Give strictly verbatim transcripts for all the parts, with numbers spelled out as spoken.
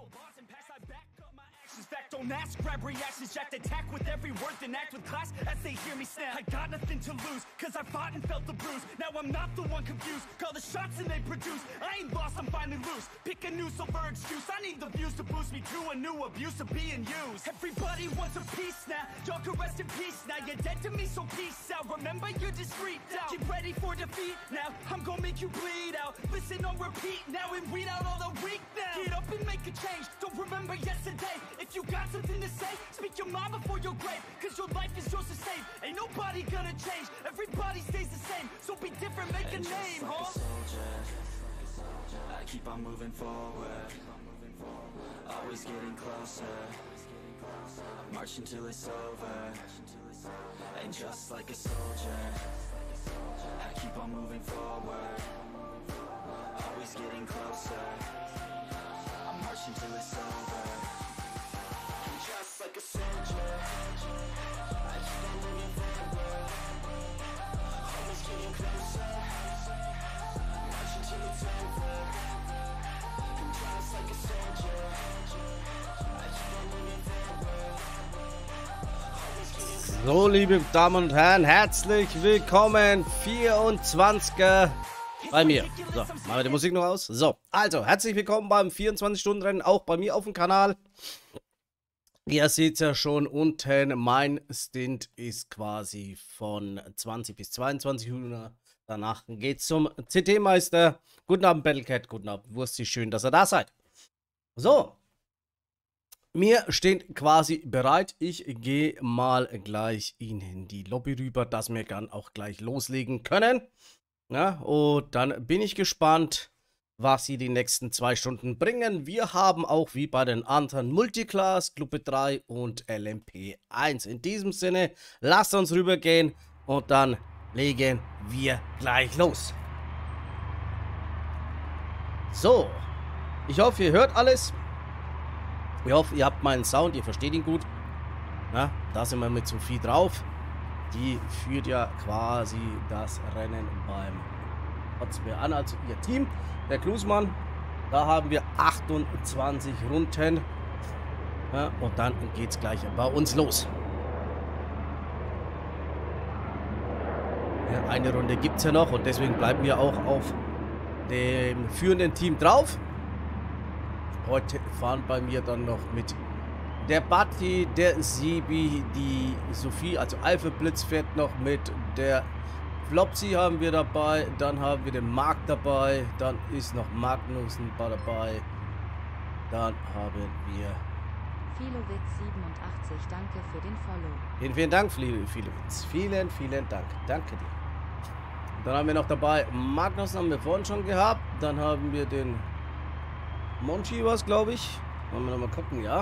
Don't ask, grab reactions, jacked attack with every word, then act with class as they hear me snap. I got nothing to lose, cause I fought and felt the bruise. Now I'm not the one confused, call the shots and they produce. I ain't lost, I'm finally loose. Pick a new silver excuse, I need the views to boost me to a new abuse of being used. Everybody wants a piece now, y'all can rest in peace now. You're dead to me, so peace out. Remember you're discreet out. Get ready for defeat now, I'm gonna make you bleed out. Listen on repeat now and weed out all the weak now. Get up and make a change, don't remember yesterday. If you got something to say, speak your mind before your grave, cause your life is yours to save. Ain't nobody gonna change, everybody stays the same. So be different, make and a name, like huh? A soldier, I keep on moving forward, always getting closer, marching till it's over. And just like a soldier, I keep on moving forward, always getting closer, I'm marching till it's over. Just like a soldier, I keep on moving forward, always getting closer, marching till it's over. And just like a soldier, I keep on moving forward, always getting closer. So, liebe Damen und Herren, herzlich willkommen, vierundzwanziger bei mir. So, machen wir die Musik noch aus. So, also, herzlich willkommen beim vierundzwanzig-Stunden-Rennen, auch bei mir auf dem Kanal. Ihr seht ja schon unten, mein Stint ist quasi von zwanzig bis zweiundzwanzig Uhr. Danach geht's zum C T-Meister. Guten Abend, Battlecat. Guten Abend, Wursti. Schön, dass ihr da seid. So. Wir stehen quasi bereit. Ich gehe mal gleich in die Lobby rüber, dass wir dann auch gleich loslegen können. Ja, und dann bin ich gespannt, was sie die nächsten zwei Stunden bringen. Wir haben auch wie bei den anderen Multiclass, Gruppe drei und L M P eins. In diesem Sinne, lasst uns rübergehen und dann legen wir gleich los. So, ich hoffe, ihr hört alles. Ich hoffe, ihr habt meinen Sound, ihr versteht ihn gut. Na, da sind wir mit Sophie drauf. Die führt ja quasi das Rennen beim Kotzbär an, also ihr Team. Der Klusmann, da haben wir achtundzwanzig Runden. Ja, und dann geht es gleich bei uns los. Ja, eine Runde gibt es ja noch und deswegen bleiben wir auch auf dem führenden Team drauf. Heute fahren bei mir dann noch mit der Batti, der Sibi, die Sophie, also Alpha Blitz fährt noch mit, der Flopsy haben wir dabei, dann haben wir den Marc dabei, dann ist noch Magnussen dabei, dann haben wir Filowitz siebenundachtzig, danke für den Follow. Vielen, vielen Dank, Filowitz. Vielen, vielen Dank. Danke dir. Dann haben wir noch dabei Magnussen, haben wir vorhin schon gehabt. Dann haben wir den Monchi, was glaube ich. Wollen wir noch mal gucken, ja.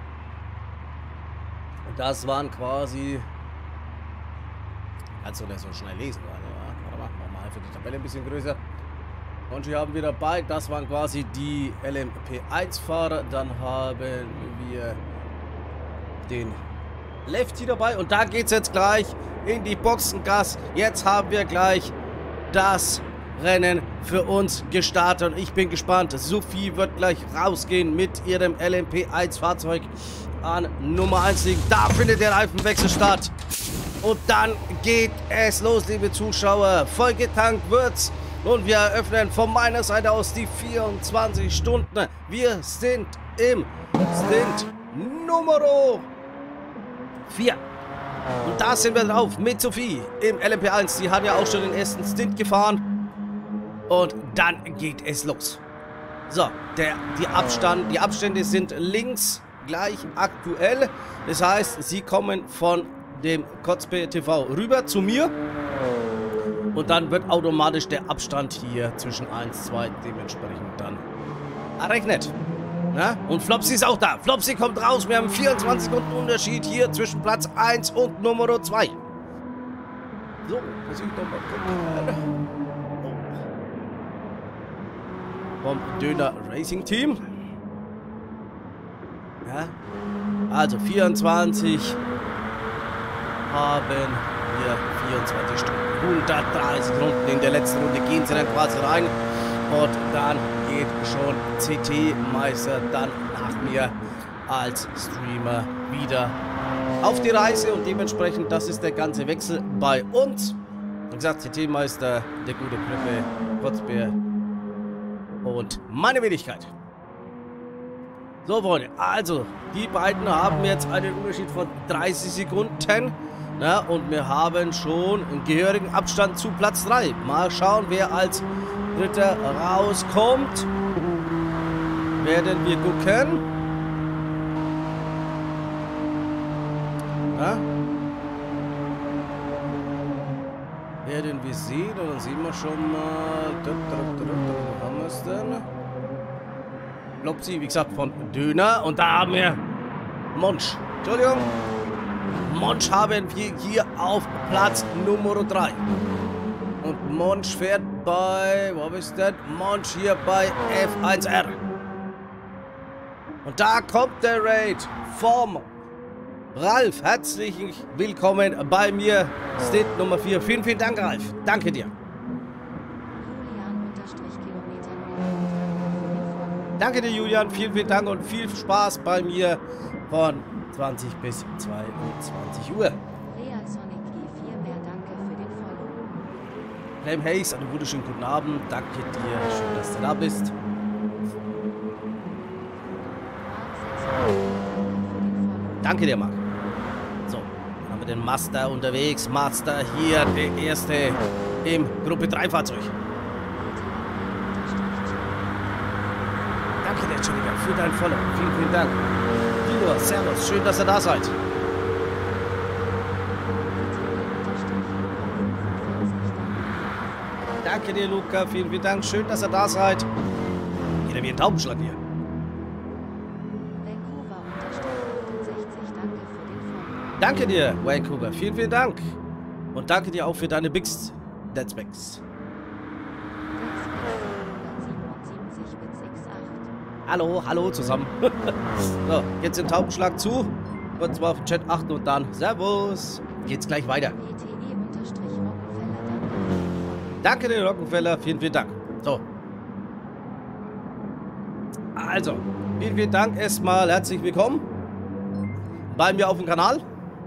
Und das waren quasi. Kannst du das so schnell lesen? Warte mal, machen wir mal einfach die Tabelle ein bisschen größer. Monchi haben wir dabei. Das waren quasi die L M P eins Fahrer. Dann haben wir den Lefty dabei. Und da geht es jetzt gleich in die Boxengasse. Jetzt haben wir gleich das Rennen für uns gestartet. Und ich bin gespannt. Sophie wird gleich rausgehen mit ihrem L M P eins Fahrzeug an Nummer eins liegen. Da findet der Reifenwechsel statt. Und dann geht es los, liebe Zuschauer. Vollgetankt wird's. Und wir eröffnen von meiner Seite aus die vierundzwanzig Stunden. Wir sind im Stint Nummer vier. Und da sind wir drauf mit Sophie im L M P eins. Die hat ja auch schon den ersten Stint gefahren. Und dann geht es los. So, der, die, Abstand, die Abstände sind links gleich aktuell. Das heißt, sie kommen von dem Kotzbär T V rüber zu mir. Und dann wird automatisch der Abstand hier zwischen eins, zwei dementsprechend dann errechnet. Ja? Und Flopsy ist auch da. Flopsy kommt raus. Wir haben vierundzwanzig Sekunden Unterschied hier zwischen Platz eins und Nummer zwei. So, muss ich doch mal gucken. Oh. Vom Döner Racing Team. Ja? Also vierundzwanzig haben wir vierundzwanzig Stunden. hundertdreißig Runden in der letzten Runde gehen sie dann quasi rein. Und dann geht schon C T-Meister dann nach mir als Streamer wieder auf die Reise. Und dementsprechend, das ist der ganze Wechsel bei uns. Wie gesagt, C T-Meister, der gute Grippe, Kotzbär und meine Wenigkeit. So, Freunde, also, die beiden haben jetzt einen Unterschied von dreißig Sekunden. Na, und wir haben schon einen gehörigen Abstand zu Platz drei. Mal schauen, wer als Dritter rauskommt. Werden wir gucken. Na? Werden wir sehen. Und dann sehen wir schon mal. Wo haben wir es denn? Lopsi, wie gesagt, von Döner. Und da haben wir Monsch. Entschuldigung. Monsch haben wir hier auf Platz Nummer drei. Und Monsch fährt bei, wo ist das? Monsch hier bei F eins R. Und da kommt der Raid vom Ralf. Herzlich willkommen bei mir. State Nummer vier. Vielen, vielen Dank, Ralf. Danke dir. Danke dir, Julian. Vielen, vielen Dank und viel Spaß bei mir von zwanzig bis zweiundzwanzig Uhr. Flame Hayes, einen wunderschönen guten Abend. Danke dir. Schön, dass du da bist. Danke dir, Marc. So, dann haben wir den Master unterwegs. Master hier, der erste im Gruppe drei Fahrzeug. Danke dir, Entschuldigung, für dein Follow. Vielen, vielen Dank. Lieber, servus, schön, dass ihr da seid. Danke dir, Luca. Vielen, vielen Dank. Schön, dass ihr da seid. Jeder wie ein Taubenschlag hier. Danke dir, Vancouver. Vielen, vielen Dank. Und danke dir auch für deine Bigs. Dead Specs. Hallo, hallo zusammen. So, jetzt den Taubenschlag zu. Kurz mal auf den Chat achten und dann Servus. Geht's gleich weiter. Danke den Rockenfeller. Vielen, vielen Dank. So. Also, vielen, vielen Dank erstmal. Herzlich willkommen bei mir auf dem Kanal.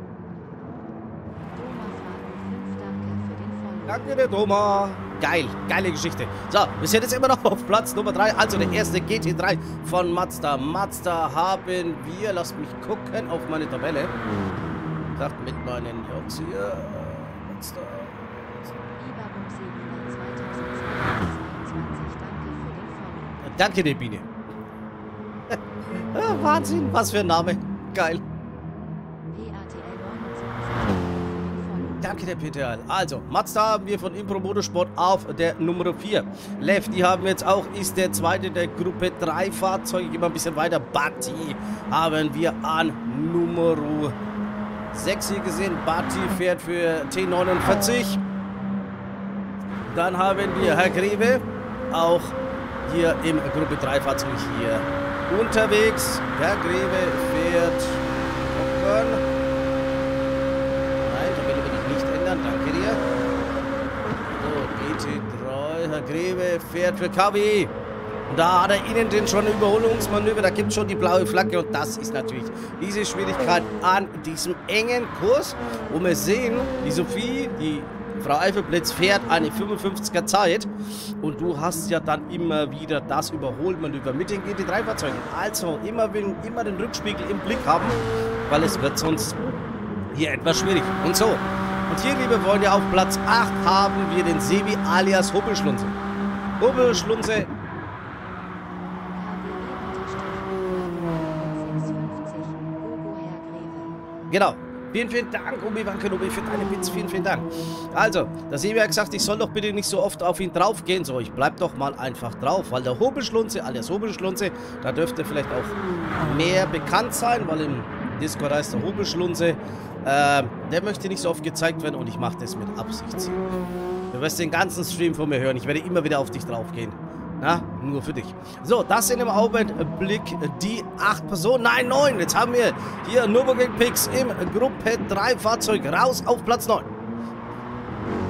Danke, der Doma. Geil, geile Geschichte. So, wir sind jetzt immer noch auf Platz Nummer drei. Also der erste G T drei von Mazda. Mazda haben wir, lasst mich gucken auf meine Tabelle. Sagt mit meinen Jungs hier. Mazda. Danke dir, Biene. Ah, Wahnsinn, was für ein Name. Geil. Danke, der P T L. Also, Mazda haben wir von Impro Motorsport auf der Nummer vier. Lev, die haben wir jetzt auch, ist der zweite der Gruppe drei Fahrzeuge. Gehen wir ein bisschen weiter. Batti haben wir an Nummer sechs hier gesehen. Batti fährt für T neunundvierzig. Dann haben wir Herr Greve, auch hier im Gruppe drei Fahrzeug hier unterwegs. Herr Greve fährt... Nein, da will ich nicht ändern. Danke dir. So, G T drei. Herr Greve fährt für K W. Und da hat er innen den schon Überholungsmanöver. Da gibt es schon die blaue Flagge. Und das ist natürlich diese Schwierigkeit an diesem engen Kurs. Wo wir sehen, die Sophie, die Frau Eifelblitz fährt eine fünfundfünfziger Zeit und du hast ja dann immer wieder das Überholmanöver mit den G T drei Fahrzeugen. Also immer, immer den Rückspiegel im Blick haben, weil es wird sonst hier etwas schwierig. Und so. Und hier, liebe Freunde, auf Platz acht haben wir den Sebi alias Hubbelschlunze. Hubbelschlunze. Genau. Vielen, vielen Dank, Obi-Wan Kenobi, für deine Witz. Vielen, vielen Dank. Also, da sehen wir ja gesagt, ich soll doch bitte nicht so oft auf ihn drauf gehen. So, ich bleib doch mal einfach drauf, weil der Hobelschlunze, alias Hobelschlunze, da dürfte vielleicht auch mehr bekannt sein, weil im Discord heißt der Hobelschlunze. Äh, der möchte nicht so oft gezeigt werden und ich mache das mit Absicht. Du wirst den ganzen Stream von mir hören. Ich werde immer wieder auf dich drauf gehen. Na, nur für dich. So, das sind im Augenblick die acht Personen. Nein, neun. Jetzt haben wir hier Nürburgring Picks im Gruppe drei Fahrzeug raus auf Platz neun.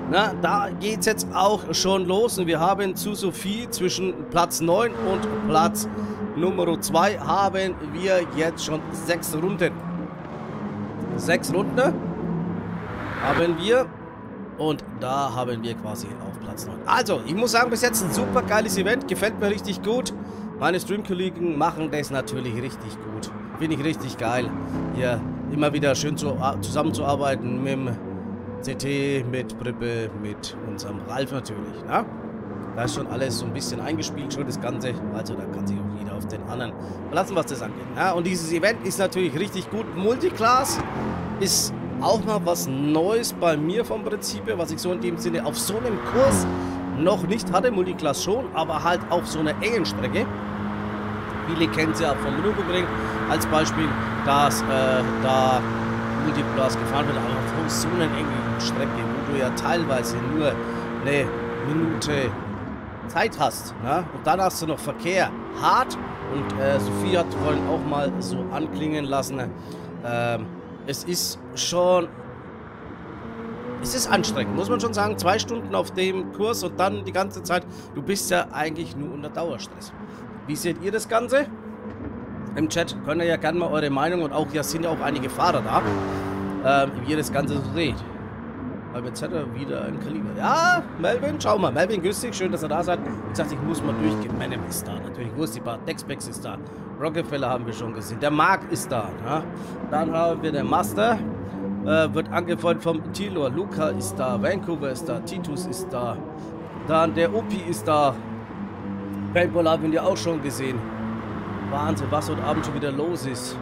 Na, da geht es jetzt auch schon los. Und wir haben zu Sophie zwischen Platz neun und Platz Nummer zwei haben wir jetzt schon sechs Runden. Sechs Runden haben wir. Und da haben wir quasi auf Platz neun. Also, ich muss sagen, bis jetzt ein super geiles Event. Gefällt mir richtig gut. Meine Stream-Kollegen machen das natürlich richtig gut. Finde ich richtig geil. Hier immer wieder schön zu, zusammenzuarbeiten mit dem C T, mit Prippe, mit unserem Ralf natürlich. Ne? Da ist schon alles so ein bisschen eingespielt, schon das Ganze. Also da kann sich auch jeder auf den anderen verlassen, was das angeht. Ja, und dieses Event ist natürlich richtig gut. Multiclass ist auch mal was Neues bei mir vom Prinzip her, was ich so in dem Sinne auf so einem Kurs noch nicht hatte. Multiclass schon, aber halt auf so einer engen Strecke. Viele kennen es ja vom Nürburgring als Beispiel, dass äh, da Multiclass gefahren wird, aber auf so einer engen Strecke, wo du ja teilweise nur eine Minute Zeit hast. Ne? Und dann hast du noch Verkehr. Hart. Und äh, Sophie hat vorhin auch mal so anklingen lassen. Ähm, es ist schon... Es ist anstrengend, muss man schon sagen. Zwei Stunden auf dem Kurs und dann die ganze Zeit. Du bist ja eigentlich nur unter Dauerstress. Wie seht ihr das Ganze? Im Chat könnt ihr ja gerne mal eure Meinung und auch, ja, sind ja auch einige Fahrer da, ähm, wie ihr das Ganze so seht. Weil jetzt hat er wieder ein Kaliber. Ja, Melvin, schau mal. Melvin, grüß dich. Schön, dass ihr da seid. Ich sagte, ich muss mal durchgehen. Menem ist da. Natürlich, Wurstibar, Dexpex ist da. Rockefeller haben wir schon gesehen. Der Mark ist da. Ja. Dann haben wir den Master. Äh, wird angefeuert vom Tilor. Luca ist da. Vancouver ist da. Titus ist da. Dann der Opi ist da. Paintball haben wir auch schon gesehen. Wahnsinn, was heute Abend schon wieder los ist.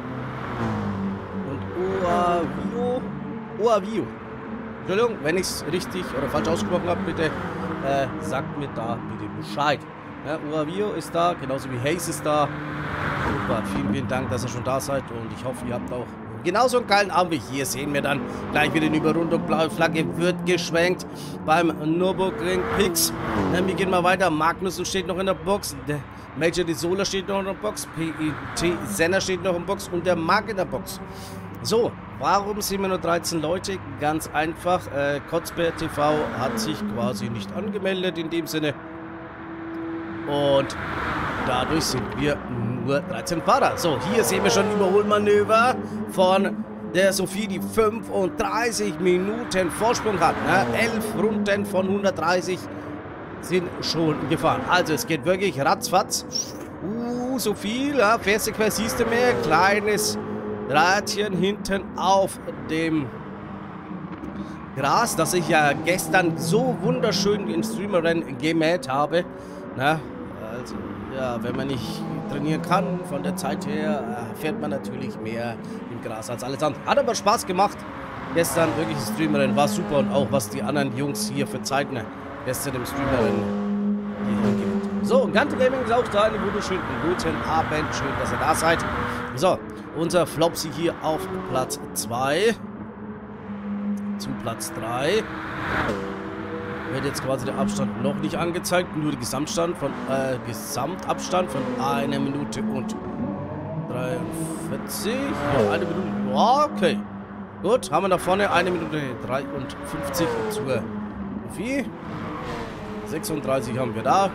Und Oavio. Oavio. Entschuldigung, wenn ich es richtig oder falsch ausgesprochen habe, bitte äh, sagt mir da bitte Bescheid. Ja, Oavio ist da, genauso wie Hayes ist da. Super, vielen, vielen Dank, dass ihr schon da seid und ich hoffe, ihr habt auch genauso einen geilen Abend wie hier. Sehen wir dann gleich wieder in Überrundung. Blaue Flagge wird geschwenkt beim Nürburgring Pix. Ja, wir gehen mal weiter. Magnussen steht noch in der Box. Der Major Desola steht noch in der Box. P E T Senna steht noch in der Box und der Mark in der Box. So, warum sind wir nur dreizehn Leute? Ganz einfach, äh, Kotzbär T V hat sich quasi nicht angemeldet in dem Sinne. Und dadurch sind wir nur dreizehn Fahrer. So, hier sehen wir schon Überholmanöver von der Sophie, die fünfunddreißig Minuten Vorsprung hat. Ne? elf Runden von hundertdreißig sind schon gefahren. Also, es geht wirklich ratzfatz. Uh, Sophie, ja, fährst du quer, siehst du mehr. Kleines Rädchen hinten auf dem Gras, das ich ja gestern so wunderschön im Streamerrennen gemäht habe. Na, also, ja, wenn man nicht trainieren kann, von der Zeit her, fährt man natürlich mehr im Gras als alles andere. Hat aber Spaß gemacht. Gestern wirklich das Streamerrennen war super und auch was die anderen Jungs hier für Zeiten gestern im Streamerrennen hier gibt. So, Ganto Gaming ist auch da. Einen wunderschönen guten Abend. Schön, dass ihr da seid. So, unser Flopsy hier auf Platz zwei. Zu Platz drei. Wird jetzt quasi der Abstand noch nicht angezeigt. Nur der Gesamtstand von, äh, Gesamtabstand von einer Minute und dreiundvierzig. Ja, eine Minute. Oh, okay. Gut, haben wir da vorne eine Minute dreiundfünfzig zur Sophie. sechsunddreißig haben wir da.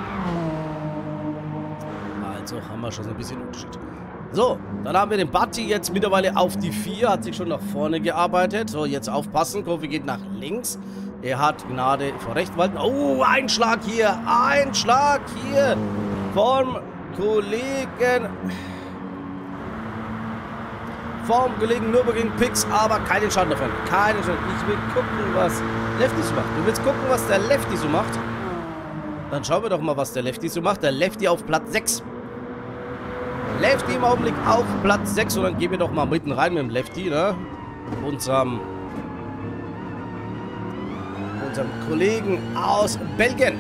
Also haben wir schon so ein bisschen Unterschied. So, dann haben wir den Batti jetzt mittlerweile auf die vier, hat sich schon nach vorne gearbeitet. So, jetzt aufpassen, Kurve geht nach links. Er hat Gnade vor Recht walten. Oh, ein Schlag hier, ein Schlag hier vom Kollegen, vom Kollegen Nürburgring Pix, aber keinen Schaden davon, keinen Schaden. Ich will gucken, was Lefty so macht. Du willst gucken, was der Lefty so macht? Dann schauen wir doch mal, was der Lefty so macht. Der Lefty auf Platz sechs. Lefty im Augenblick auf Platz sechs. Und dann gehen wir doch mal mitten rein mit dem Lefty, ne? Unserem, unserem Kollegen aus Belgien.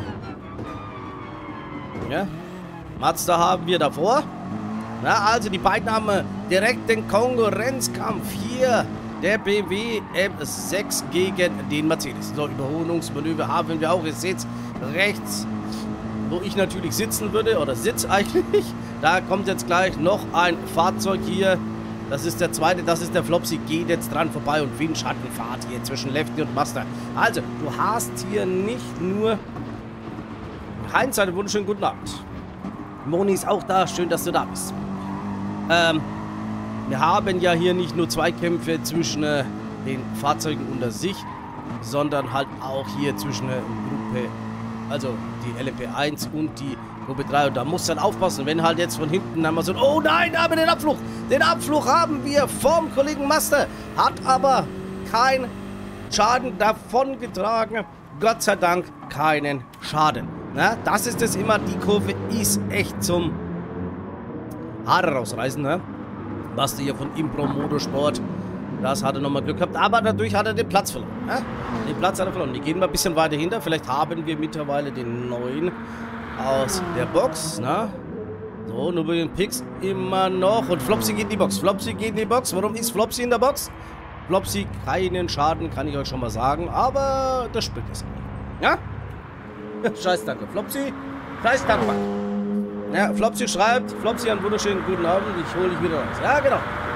Ja? Mazda haben wir davor. Na, also die beiden haben direkt den Konkurrenzkampf hier. Der B M W M sechs gegen den Mercedes. So, Überholungsmanöver haben wir auch. Ihr seht rechts, wo ich natürlich sitzen würde, oder sitze eigentlich. Da kommt jetzt gleich noch ein Fahrzeug hier Das ist der zweite, das ist der Flopsy. Geht jetzt dran vorbei und Windschattenfahrt hier zwischen Lefty und Master. Also, du hast hier nicht nur Heinz, einen wunderschönen guten Abend. Moni ist auch da, schön, dass du da bist. Ähm, wir haben ja hier nicht nur Zweikämpfe zwischen äh, den Fahrzeugen unter sich, sondern halt auch hier zwischen äh, Gruppe, also die L M P eins und die Gruppe drei. Und da musst du dann aufpassen, wenn halt jetzt von hinten haben wir so, oh nein, da haben wir den Abflug. Den Abflug haben wir vom Kollegen Master, hat aber keinen Schaden davongetragen. Gott sei Dank keinen Schaden. Na, das ist es immer, die Kurve ist echt zum Haare rausreißen, ne? Was du hier von Impro Motorsport, das hat er nochmal Glück gehabt, aber dadurch hat er den Platz verloren, ne? Den Platz hat er verloren. Die gehen mal ein bisschen weiter hinter, vielleicht haben wir mittlerweile den neuen aus der Box, ne? So, nur bei den Picks immer noch und Flopsy geht in die Box, Flopsy geht in die Box. Warum ist Flopsy in der Box? Flopsy keinen Schaden, kann ich euch schon mal sagen, aber das spielt es nicht, ja? Scheiß danke, Flopsy. Scheiß danke. Ja, Flopsy schreibt, Flopsy, einen wunderschönen guten Abend, ich hole dich wieder raus. Ja, genau.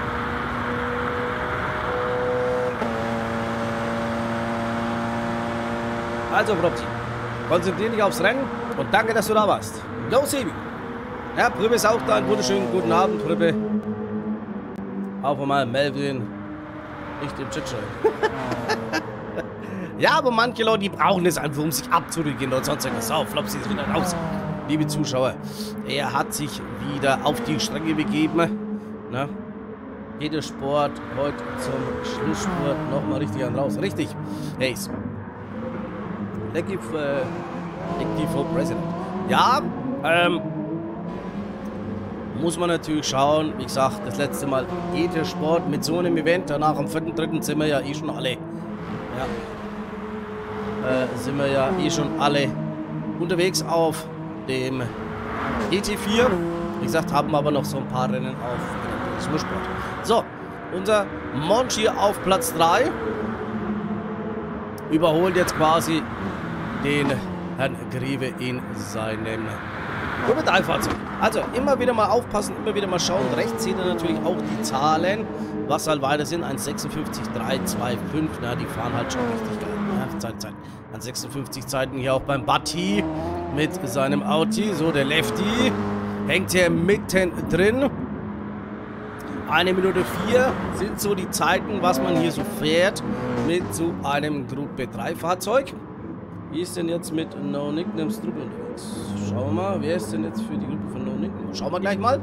Also, Flopsy, konzentriere dich aufs Rennen und danke, dass du da warst. Go, Sebi. Ja, Prübe ist auch da, einen wunderschönen guten Abend, Prübe. Auf einmal Melvin. Nicht im Chat schreiben. Ja, aber manche Leute, die brauchen es einfach, um sich abzurücken oder sonst irgendwas. So, Flopsy ist wieder raus. Liebe Zuschauer, er hat sich wieder auf die Strecke begeben. Na? Jeder Sport heute zum Schlussspurt nochmal richtig an raus. Richtig. Hey. Lecky for President. Ja, ähm, muss man natürlich schauen. Wie gesagt, das letzte Mal geht der Sport mit so einem Event. Danach am vierten dritten sind wir ja eh schon alle. Ja. Äh, sind wir ja eh schon alle unterwegs auf dem E T vier. Wie gesagt, haben aber noch so ein paar Rennen auf dem Sport. So, unser Monch hier auf Platz drei überholt jetzt quasi den Herrn Greve in seinem Gruppe drei Fahrzeug. Also immer wieder mal aufpassen, immer wieder mal schauen. Rechts seht ihr natürlich auch die Zahlen, was halt weiter sind. eins sechsundfünfzig drei zwei fünf. Na, die fahren halt schon richtig geil. Ja, Zeit, Zeit. eins sechsundfünfzig Zeiten hier auch beim Batti mit seinem Audi. So, der Lefty hängt hier mitten drin. Eine Minute vier sind so die Zeiten, was man hier so fährt mit so einem Gruppe drei Fahrzeug. Wie ist denn jetzt mit No Nicknames Truppe unterwegs? Schauen wir mal, wer ist denn jetzt für die Gruppe von No Nicknames? Schauen wir gleich mal.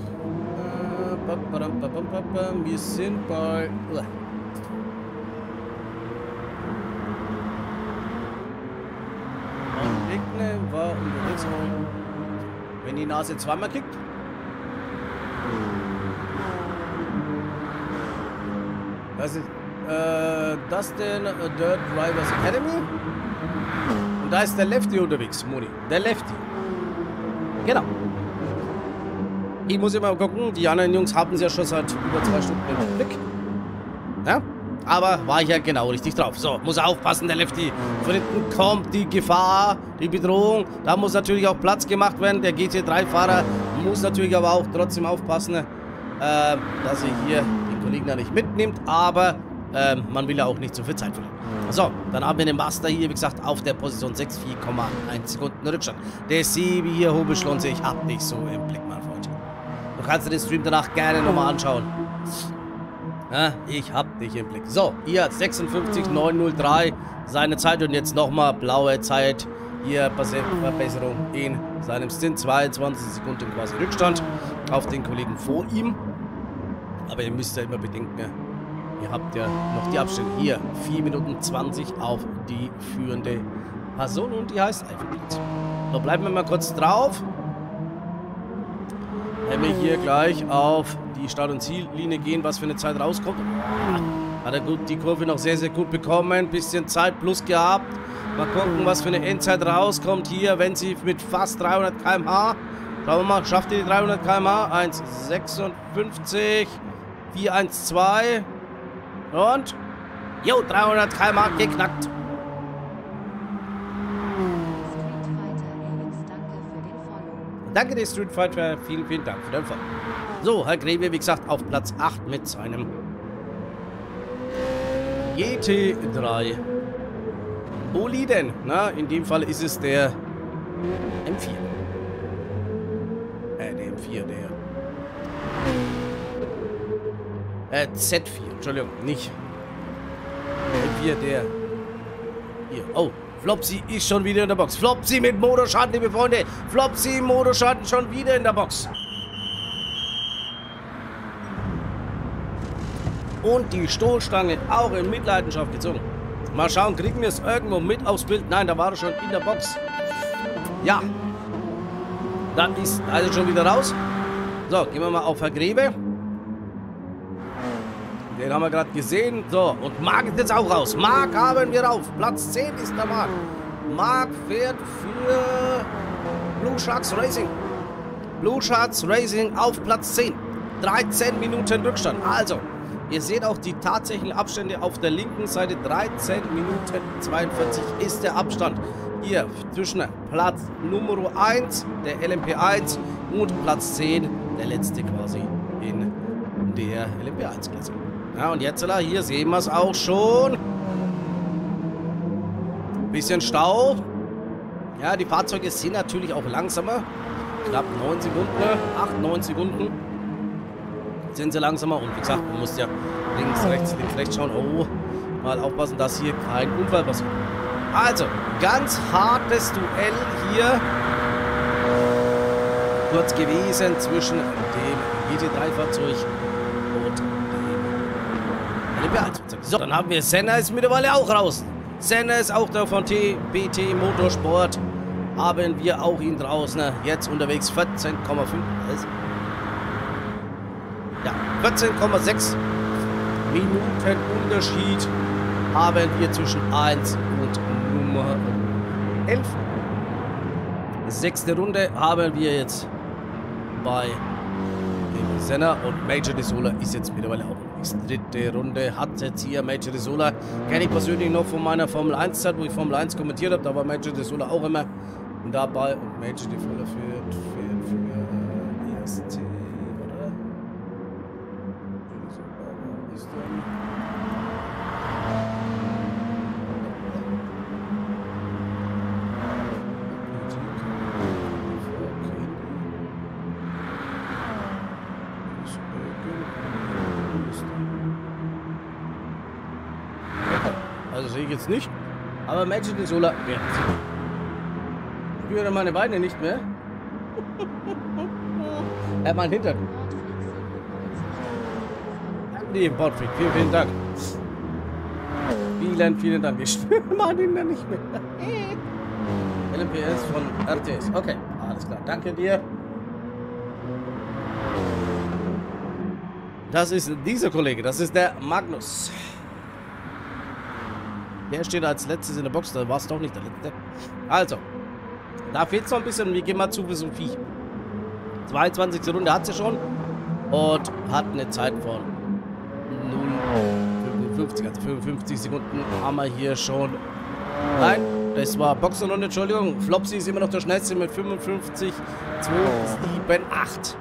Wir sind bei... No Nickname war unterwegs. Wenn die Nase zweimal kickt. Das ist äh, das denn Dirt Drivers Academy. Und da ist der Lefty unterwegs, Moni. Der Lefty. Genau. Ich muss immer gucken, die anderen Jungs haben es ja schon seit über zwei Stunden im Blick. Ja? Aber war ich ja genau richtig drauf. So, muss aufpassen, der Lefty. Von hinten kommt die Gefahr, die Bedrohung. Da muss natürlich auch Platz gemacht werden. Der G T drei Fahrer muss natürlich aber auch trotzdem aufpassen, äh, dass er hier den Kollegen da nicht mitnimmt. Aber ähm, man will ja auch nicht so viel Zeit verlieren. So, dann haben wir den Master hier, wie gesagt, auf der Position sechs, vier Komma eins Sekunden Rückstand. Der Sebi hier, Hobelschlonze, ich hab dich so im Blick, mein Freund. Du kannst dir den Stream danach gerne nochmal anschauen. Ja, ich hab dich im Blick. So, hier sechsundfünfzig neunhundertrei seine Zeit und jetzt nochmal blaue Zeit. Hier Verbesserung in seinem Stint. zweiundzwanzig Sekunden quasi Rückstand auf den Kollegen vor ihm. Aber ihr müsst ja immer bedenken, ihr habt ja noch die Abstände. Hier vier Minuten zwanzig auf die führende Person und die heißt Eifelblatt. So, bleiben wir mal kurz drauf. Wenn wir hier gleich auf die Start- und Ziellinie gehen, was für eine Zeit rauskommt. Hat er gut die Kurve noch sehr, sehr gut bekommen. Bisschen Zeit plus gehabt. Mal gucken, was für eine Endzeit rauskommt hier, wenn sie mit fast dreihundert Kilometer pro Stunde. Schauen wir mal, schafft ihr die dreihundert Kilometer pro Stunde? eins sechsundfünfzig, vier eins zwei und jo, dreihundert Kilometer pro Stunde geknackt. Danke dir, Street Fighter. Vielen, vielen Dank für dein Folgen. So, Herr Grebe, wie gesagt, auf Platz acht mit seinem G T drei Boliden. Na, in dem Fall ist es der M vier. Äh, der M vier, der Äh, Z vier, Entschuldigung, nicht M vier, der hier. Oh, Flopsy ist schon wieder in der Box. Flopsy mit Motorschaden, liebe Freunde. Flopsy, Motorschaden schon wieder in der Box. Und die Stoßstange auch in Mitleidenschaft gezogen. Mal schauen, kriegen wir es irgendwo mit aufs Bild? Nein, da war er schon in der Box. Ja. Dann ist also schon wieder raus. So, gehen wir mal auf Herr Grebe. Den haben wir gerade gesehen. So, und Marc ist jetzt auch raus. Marc haben wir auf. Platz zehn ist der Marc. Marc fährt für Blue Sharks Racing. Blue Sharks Racing auf Platz zehn. dreizehn Minuten Rückstand. Also, ihr seht auch die tatsächlichen Abstände auf der linken Seite. dreizehn Minuten zweiundvierzig ist der Abstand. Hier zwischen Platz Nummer eins, der L M P eins, und Platz zehn, der letzte quasi in der L M P eins Klasse. Ja, und jetzt, hier sehen wir es auch schon. Bisschen Stau. Ja, die Fahrzeuge sind natürlich auch langsamer. Knapp neun Sekunden, acht, neun Sekunden sind sie langsamer. Und wie gesagt, man muss ja links, rechts, links, rechts schauen. Oh, mal aufpassen, dass hier kein Unfall passiert. Also, ganz hartes Duell hier. Kurz gewesen zwischen dem G T drei Fahrzeug und so, dann haben wir Senna ist mittlerweile auch raus. Senna ist auch da von T B T Motorsport. Haben wir auch ihn draußen. Jetzt unterwegs vierzehn Komma fünf. Ja, vierzehn Komma sechs Minuten Unterschied haben wir zwischen eins und Nummer elf. Sechste Runde haben wir jetzt bei Senna und Major Desola ist jetzt mittlerweile auch die dritte Runde. Hat jetzt hier Major Desola, kenne ich persönlich noch von meiner Formel eins Zeit, wo ich Formel eins kommentiert habe. Da war Major Desola auch immer dabei und Major Desola für, für, für E S C, oder? Ist der Also sehe ich jetzt nicht. Aber Major Desola. Ja. Ich spüre meine Beine nicht mehr. Er hat meinen Hintern. Nee, Portfreak. Vielen, vielen Dank. Vielen, vielen Dank. Ich spüre meinen Hintern nicht mehr. L M P S von R T S. Okay, alles klar. Danke dir. Das ist dieser Kollege. Das ist der Magnus. Der steht als letztes in der Box, da war es doch nicht der letzte. Also, da fehlt es noch ein bisschen. Wir gehen mal zu für Sophie. zweiundzwanzigste Runde hat sie schon. Und hat eine Zeit von null Komma fünfundfünfzig, also fünfundfünfzig Sekunden haben wir hier schon. Nein, das war Boxenrunde, Entschuldigung. Flopsy ist immer noch der schnellste mit fünfundfünfzig Komma zwei sieben acht.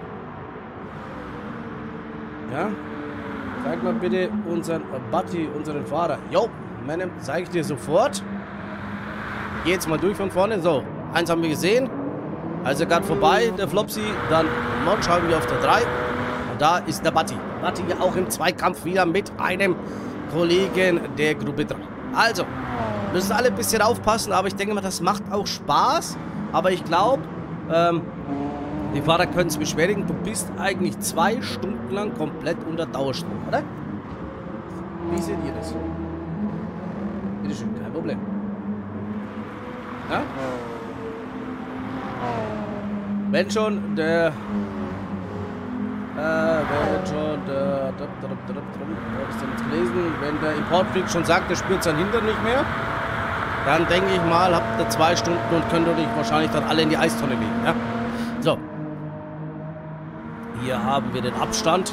Ja? Zeig mal bitte unseren Buddy, unseren Fahrer. Jo, Menem, zeige ich dir sofort. Geh jetzt mal durch von vorne. So, eins haben wir gesehen. Also gerade vorbei, der Flopsy. Dann Monch haben wir auf der drei. Und da ist der Buddy. Buddy auch im Zweikampf wieder mit einem Kollegen der Gruppe drei. Also, müssen alle ein bisschen aufpassen, aber ich denke mal, das macht auch Spaß. Aber ich glaube, ähm, die Fahrer können es beschwerigen. Du bist eigentlich zwei Stunden lang komplett unter Dauerstrom, oder? Wie seht ihr das? Bitte schön, kein Problem. Ja? Wenn schon der... Äh, wenn schon der... Was ist denn jetzt gelesen? Wenn der Importfreak schon sagt, der spürt sein Hintern nicht mehr, dann denke ich mal, habt ihr zwei Stunden und könnt euch wahrscheinlich dann alle in die Eistonne legen. Ja? So. Hier haben wir den Abstand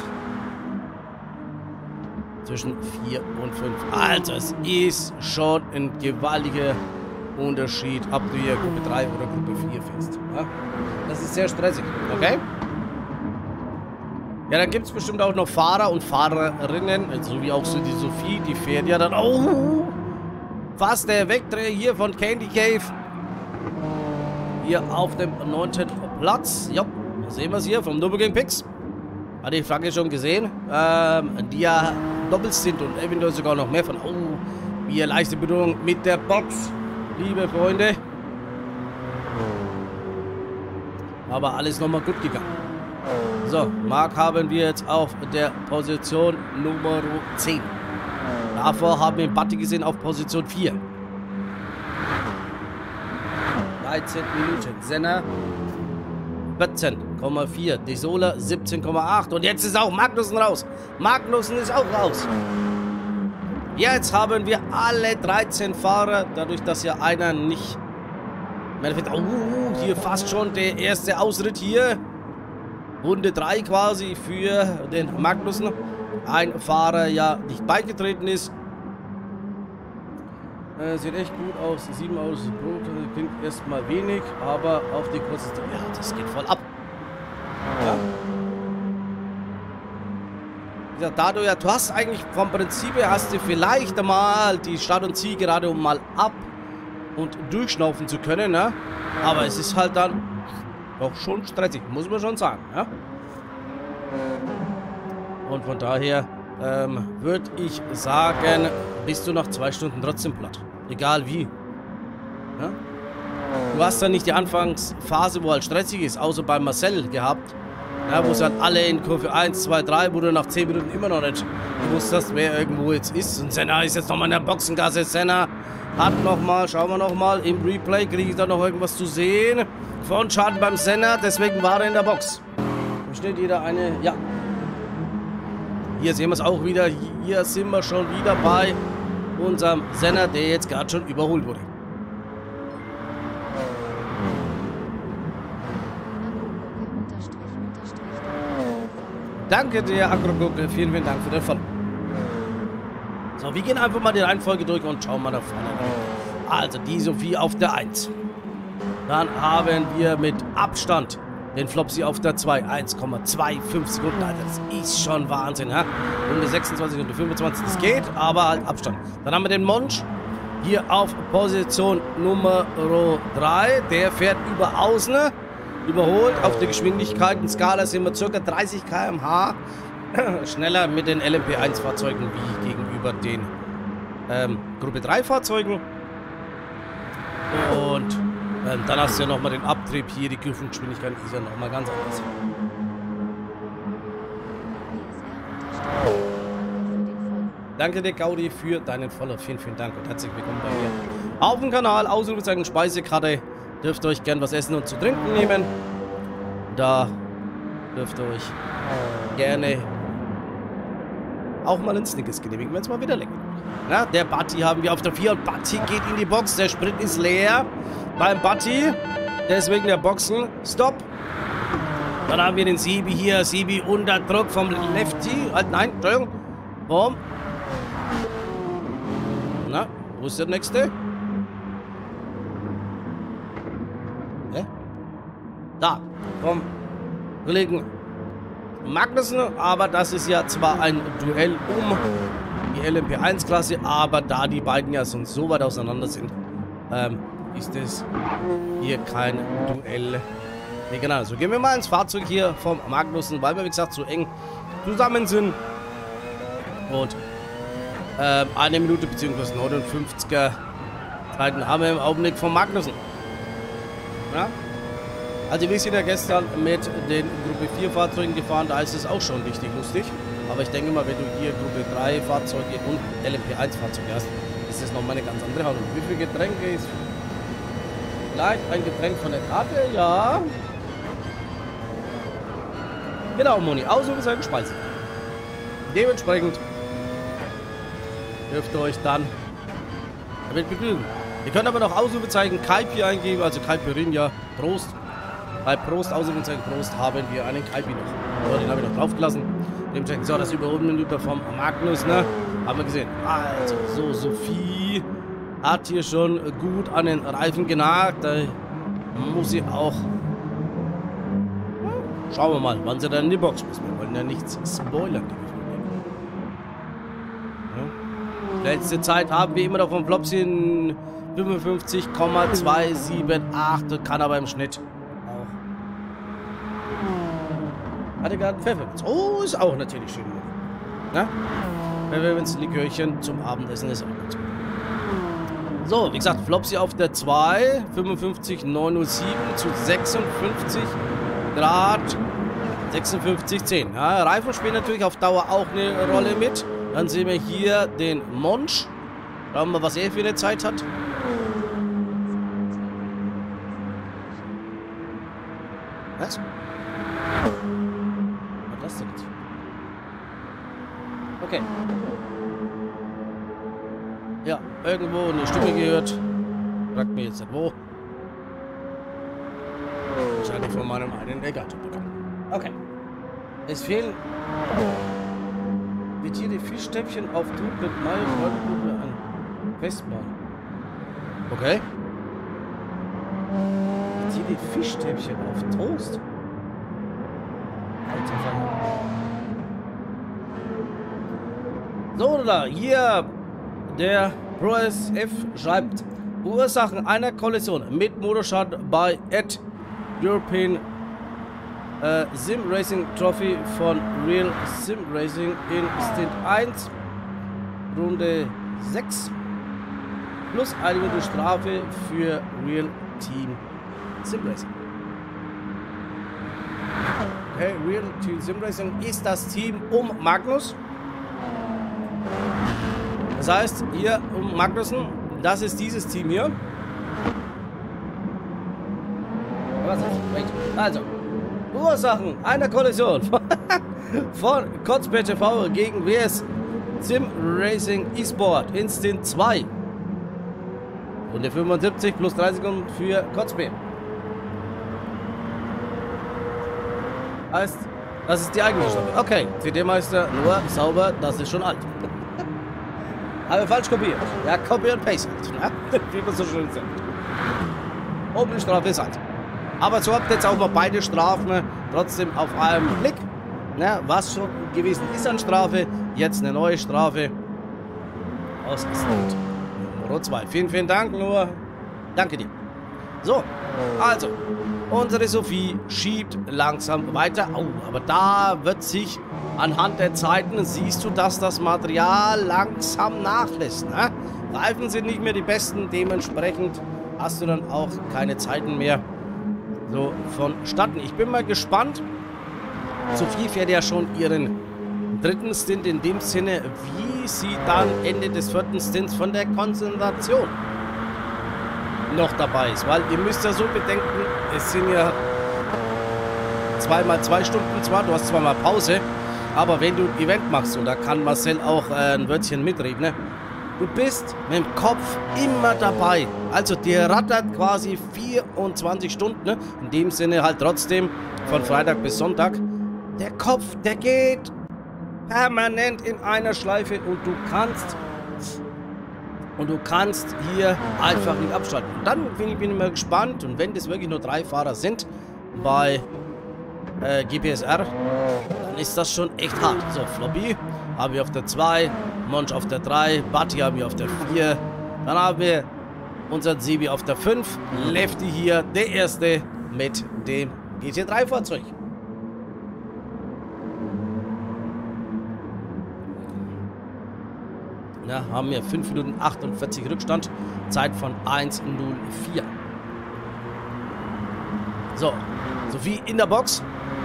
zwischen vier und fünf. Also es ist schon ein gewaltiger Unterschied, ob du hier Gruppe drei oder Gruppe vier fährst. Ja? Das ist sehr stressig, okay? Ja, dann gibt es bestimmt auch noch Fahrer und Fahrerinnen, so wie auch so die Sophie, die fährt ja dann... Oh! Fast der Wegdreher hier von Candy Cave. Hier auf dem neunten Platz. Ja, sehen wir es hier vom Double Gang Picks. Hat die Flagge schon gesehen. Ähm, die ja doppelt sind und eventuell sogar noch mehr von... Oh, hier leichte Berührung mit der Box, liebe Freunde. Aber alles nochmal gut gegangen. So, Mark haben wir jetzt auf der Position Nummer zehn. Davor haben wir Buddy gesehen auf Position vier. dreizehn Minuten. Senna vierzehn Komma vier. Desola siebzehn Komma acht. Und jetzt ist auch Magnussen raus. Magnussen ist auch raus. Jetzt haben wir alle dreizehn Fahrer. Dadurch, dass ja einer nicht... Oh, hier fast schon der erste Ausritt hier. Runde drei quasi für den Magnussen. Ein Fahrer ja nicht beigetreten ist. Äh, sieht echt gut aus. sieben Autos pro klingt erstmal wenig, aber auf die kurze... Ja, das geht voll ab. Ja. Wie gesagt, da du ja... Du hast eigentlich vom Prinzip her hast du vielleicht mal die Start- und Zielgerade, um mal ab und durchschnaufen zu können, ne? Aber es ist halt dann doch schon stressig, muss man schon sagen, ja? Und von daher ähm, würde ich sagen, bist du nach zwei Stunden trotzdem platt. Egal wie. Ja? Du hast dann nicht die Anfangsphase, wo halt stressig ist, außer bei Marcel gehabt. Ja, wo es halt alle in Kurve eins, zwei, drei, wo du nach zehn Minuten immer noch nicht gewusst hast, wer irgendwo jetzt ist. Und Senna ist jetzt nochmal in der Boxengasse. Senna hat nochmal, schauen wir nochmal, im Replay kriege ich da noch irgendwas zu sehen. Frontschaden beim Senna, deswegen war er in der Box. Da steht jeder eine, ja. Hier sehen wir es auch wieder. Hier sind wir schon wieder bei unserem Senna, der jetzt gerade schon überholt wurde. Danke dir, Agrogucke. Vielen, vielen Dank für den Follow. So, wir gehen einfach mal die Reihenfolge durch und schauen mal da vorne rein. Also, die Sophie auf der eins. Dann haben wir mit Abstand den Flopsy auf der zwei. eins Komma fünfundzwanzig Sekunden. Alter, das ist schon Wahnsinn, ha? Runde sechsundzwanzig, Runde fünfundzwanzig. Das geht, aber halt Abstand. Dann haben wir den Monch hier auf Position Nummer drei. Der fährt über Außen. Überholt auf der Geschwindigkeiten-Skala sind wir ca. dreißig Kilometer pro Stunde schneller mit den L M P eins Fahrzeugen wie gegenüber den ähm, Gruppe drei Fahrzeugen. Und ähm, dann hast du ja nochmal den Abtrieb hier, die Griffengeschwindigkeit ist ja nochmal ganz anders. Danke dir, Gaudi, für deinen Follow. Vielen, vielen Dank und herzlich willkommen bei mir auf dem Kanal. Ausrufezeichen Speisekarte. Dürft ihr euch gern was essen und zu trinken nehmen. Da dürft ihr euch gerne auch mal ein Snickers genehmigen, wenn es mal wieder lecker wird. Na, der Buddy haben wir auf der vier und Buddy geht in die Box. Der Sprit ist leer beim Buddy. Deswegen der Boxen. Stopp. Dann haben wir den Sibi hier. Sibi unter Druck vom Lefty. Halt, nein, Entschuldigung. Boom. Na, wo ist der nächste? Da, vom Kollegen Magnussen, aber das ist ja zwar ein Duell um die L M P eins Klasse, aber da die beiden ja sonst so weit auseinander sind, ähm, ist es hier kein Duell. Nee, genau, so gehen wir mal ins Fahrzeug hier vom Magnussen, weil wir, wie gesagt, so eng zusammen sind. Und ähm, eine Minute bzw. neunundfünfziger Zeiten haben wir im Augenblick vom Magnussen. Ja? Also wir sind ja gestern mit den Gruppe vier Fahrzeugen gefahren, da ist es auch schon richtig lustig. Aber ich denke mal, wenn du hier Gruppe drei Fahrzeuge und L M P eins Fahrzeuge hast, ist das nochmal eine ganz andere Handlung. Wie viele Getränke ist? Vielleicht ein Getränk von der Karte, ja. Genau, Moni, Ausrufezeichen Speise. Dementsprechend dürft ihr euch dann damit begnügen. Ihr könnt aber noch Ausrufezeichen Kaipi eingeben, also Caipirinha, Prost. Bei Prost, Ausrufezeichen Prost, haben wir einen Kaipi noch. So, den habe ich noch drauf gelassen. Dementsprechend, so, das Überholmanöver vom Magnus, ne? Haben wir gesehen. Also, so, Sophie hat hier schon gut an den Reifen genagt. Da muss sie auch... Schauen wir mal, wann sie dann in die Box muss. Wir wollen ja nichts spoilern. Ja. Letzte Zeit haben wir immer noch von Flopsy fünfundfünfzig Komma zwei sieben acht. Kann aber im Schnitt auch. Hatte gerade Pfefferminz. Oh, ist auch natürlich schön. Ja? Pfefferminz-Likörchen zum Abendessen ist auch gut. So, wie gesagt, Flopsy auf der zwei. fünfundfünfzig Komma neunundsieben zu sechsundfünfzig Grad. sechsundfünfzig Komma zehn. Ja, Reifen spielen natürlich auf Dauer auch eine Rolle mit. Dann sehen wir hier den Monch. Schauen wir mal, was er für eine Zeit hat. Was? Was das denn jetzt? Okay. Ja, irgendwo eine Stimme gehört. Fragt mir jetzt nicht wo. Wahrscheinlich von meinem einen Legato bekommen. Okay. Es fehlen... Wird hier die Fischstäbchen auf Tut mit Mayo an festmachen. Okay. Wird hier die Fischstäbchen auf Toast? Alter Fall. So, da, hier der ProS F schreibt: Ursachen einer Kollision mit Motorschaden bei Ed European äh, Sim Racing Trophy von Real Sim Racing in Stint eins, Runde sechs, plus eine Minute Strafe für Real Team Sim Racing. Okay, Real Team Sim Racing ist das Team um Magnus. Das heißt, hier um Magnussen, das ist dieses Team hier. Was ist? Wait. Also, Ursachen einer Kollision von Kotzbär T V gegen W S Sim Racing eSport in Stint zwei. Runde fünfundsiebzig plus drei Sekunden für Kotzbär. Heißt, das ist die eigentliche Strafe. Okay, C D-Meister, nur sauber, das ist schon alt. Habe falsch kopiert. Ja, Copy and Paste. Ja? Wie man so schön sagt. Oben die Strafe ist alt. Aber so habt ihr jetzt auch mal beide Strafen trotzdem auf einem Blick. Ja, was schon gewesen ist an Strafe. Jetzt eine neue Strafe. Aus Stint Nummer zwei. Vielen, vielen Dank, nur. Danke dir. So, also. Unsere Sophie schiebt langsam weiter. Oh, aber da wird sich anhand der Zeiten, siehst du, dass das Material langsam nachlässt. Ne? Reifen sind nicht mehr die besten, dementsprechend hast du dann auch keine Zeiten mehr so vonstatten. Ich bin mal gespannt. Sophie fährt ja schon ihren dritten Stint in dem Sinne, wie sie dann Ende des vierten Stints von der Konzentration noch dabei ist, weil ihr müsst ja so bedenken, es sind ja zweimal zwei Stunden zwar, du hast zweimal Pause, aber wenn du ein Event machst, und da kann Marcel auch äh, ein Wörtchen mitreden, ne? Du bist mit dem Kopf immer dabei, also dir rattert quasi vierundzwanzig Stunden, ne? In dem Sinne halt trotzdem von Freitag bis Sonntag, der Kopf, der geht permanent in einer Schleife und du kannst Und du kannst hier einfach nicht abschalten. Und dann bin ich, bin ich mal gespannt. Und wenn das wirklich nur drei Fahrer sind bei äh, G P S R, dann ist das schon echt hart. So, Floppy haben wir auf der zwei, Monch auf der drei, Buddy haben wir auf der vier. Dann haben wir unseren Sebi auf der fünf. Lefty hier, der erste mit dem G T drei Fahrzeug. Ja, haben wir fünf Minuten achtundvierzig Rückstand. Zeit von eins null vier. So, Sophie in der Box.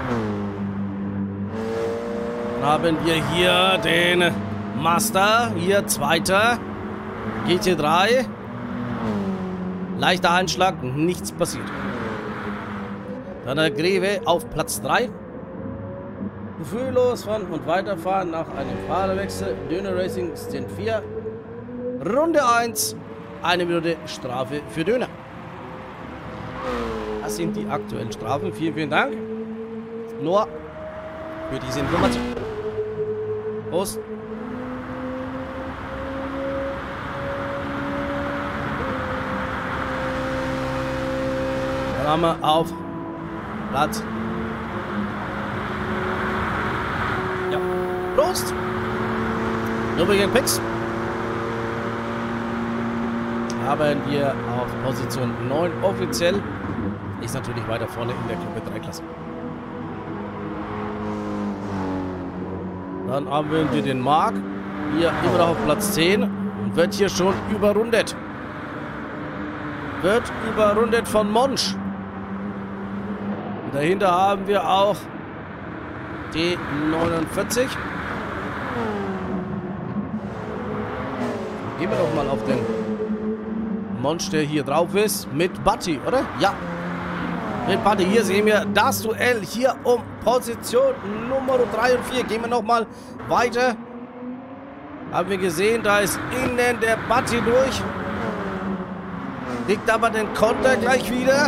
Dann haben wir hier den Master. Hier zweiter. G T drei. Leichter Einschlag, nichts passiert. Dann der Greve auf Platz drei. Gefühllos fahren und weiterfahren nach einem Fahrerwechsel. Döner Racing Stint vier. Runde eins. Eine Minute Strafe für Döner. Das sind die aktuellen Strafen. Vielen, vielen Dank, Noah, für diese Information. Prost. haben wir auf Platz. Ja. Prost! Nürburgring Picks. Haben wir auf Position neun offiziell. Ist natürlich weiter vorne in der Gruppe drei Klasse. Dann haben wir den Mark. Hier immer noch auf Platz zehn. Und wird hier schon überrundet. Wird überrundet von Monsch. Und dahinter haben wir auch die neunundvierzig. Gehen wir doch mal auf den Monsch, der hier drauf ist. Mit Batti, oder? Ja. Mit Batti. Hier sehen wir das Duell hier um Position Nummer drei und vier. Gehen wir nochmal weiter. Haben wir gesehen, da ist innen der Batti durch. Kriegt aber den Konter gleich wieder.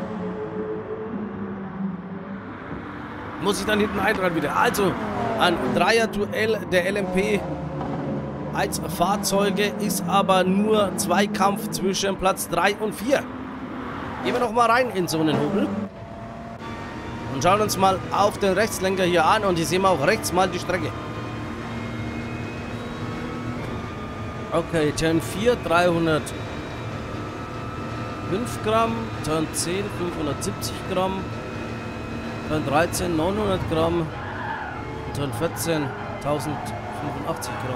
Muss ich dann hinten eintragen wieder. Also, ein Dreier-Duell der L M P als Fahrzeuge ist aber nur Zweikampf zwischen Platz drei und vier. Gehen wir noch mal rein in so einen Hubel. Und schauen uns mal auf den Rechtslenker hier an. Und hier sehen wir auch rechts mal die Strecke. Okay, Turn vier, dreihundertfünf Gramm. Turn zehn, fünfhundertsiebzig Gramm. Turn dreizehn, neunhundert Gramm. Turn vierzehn, tausendfünfundachtzig Gramm.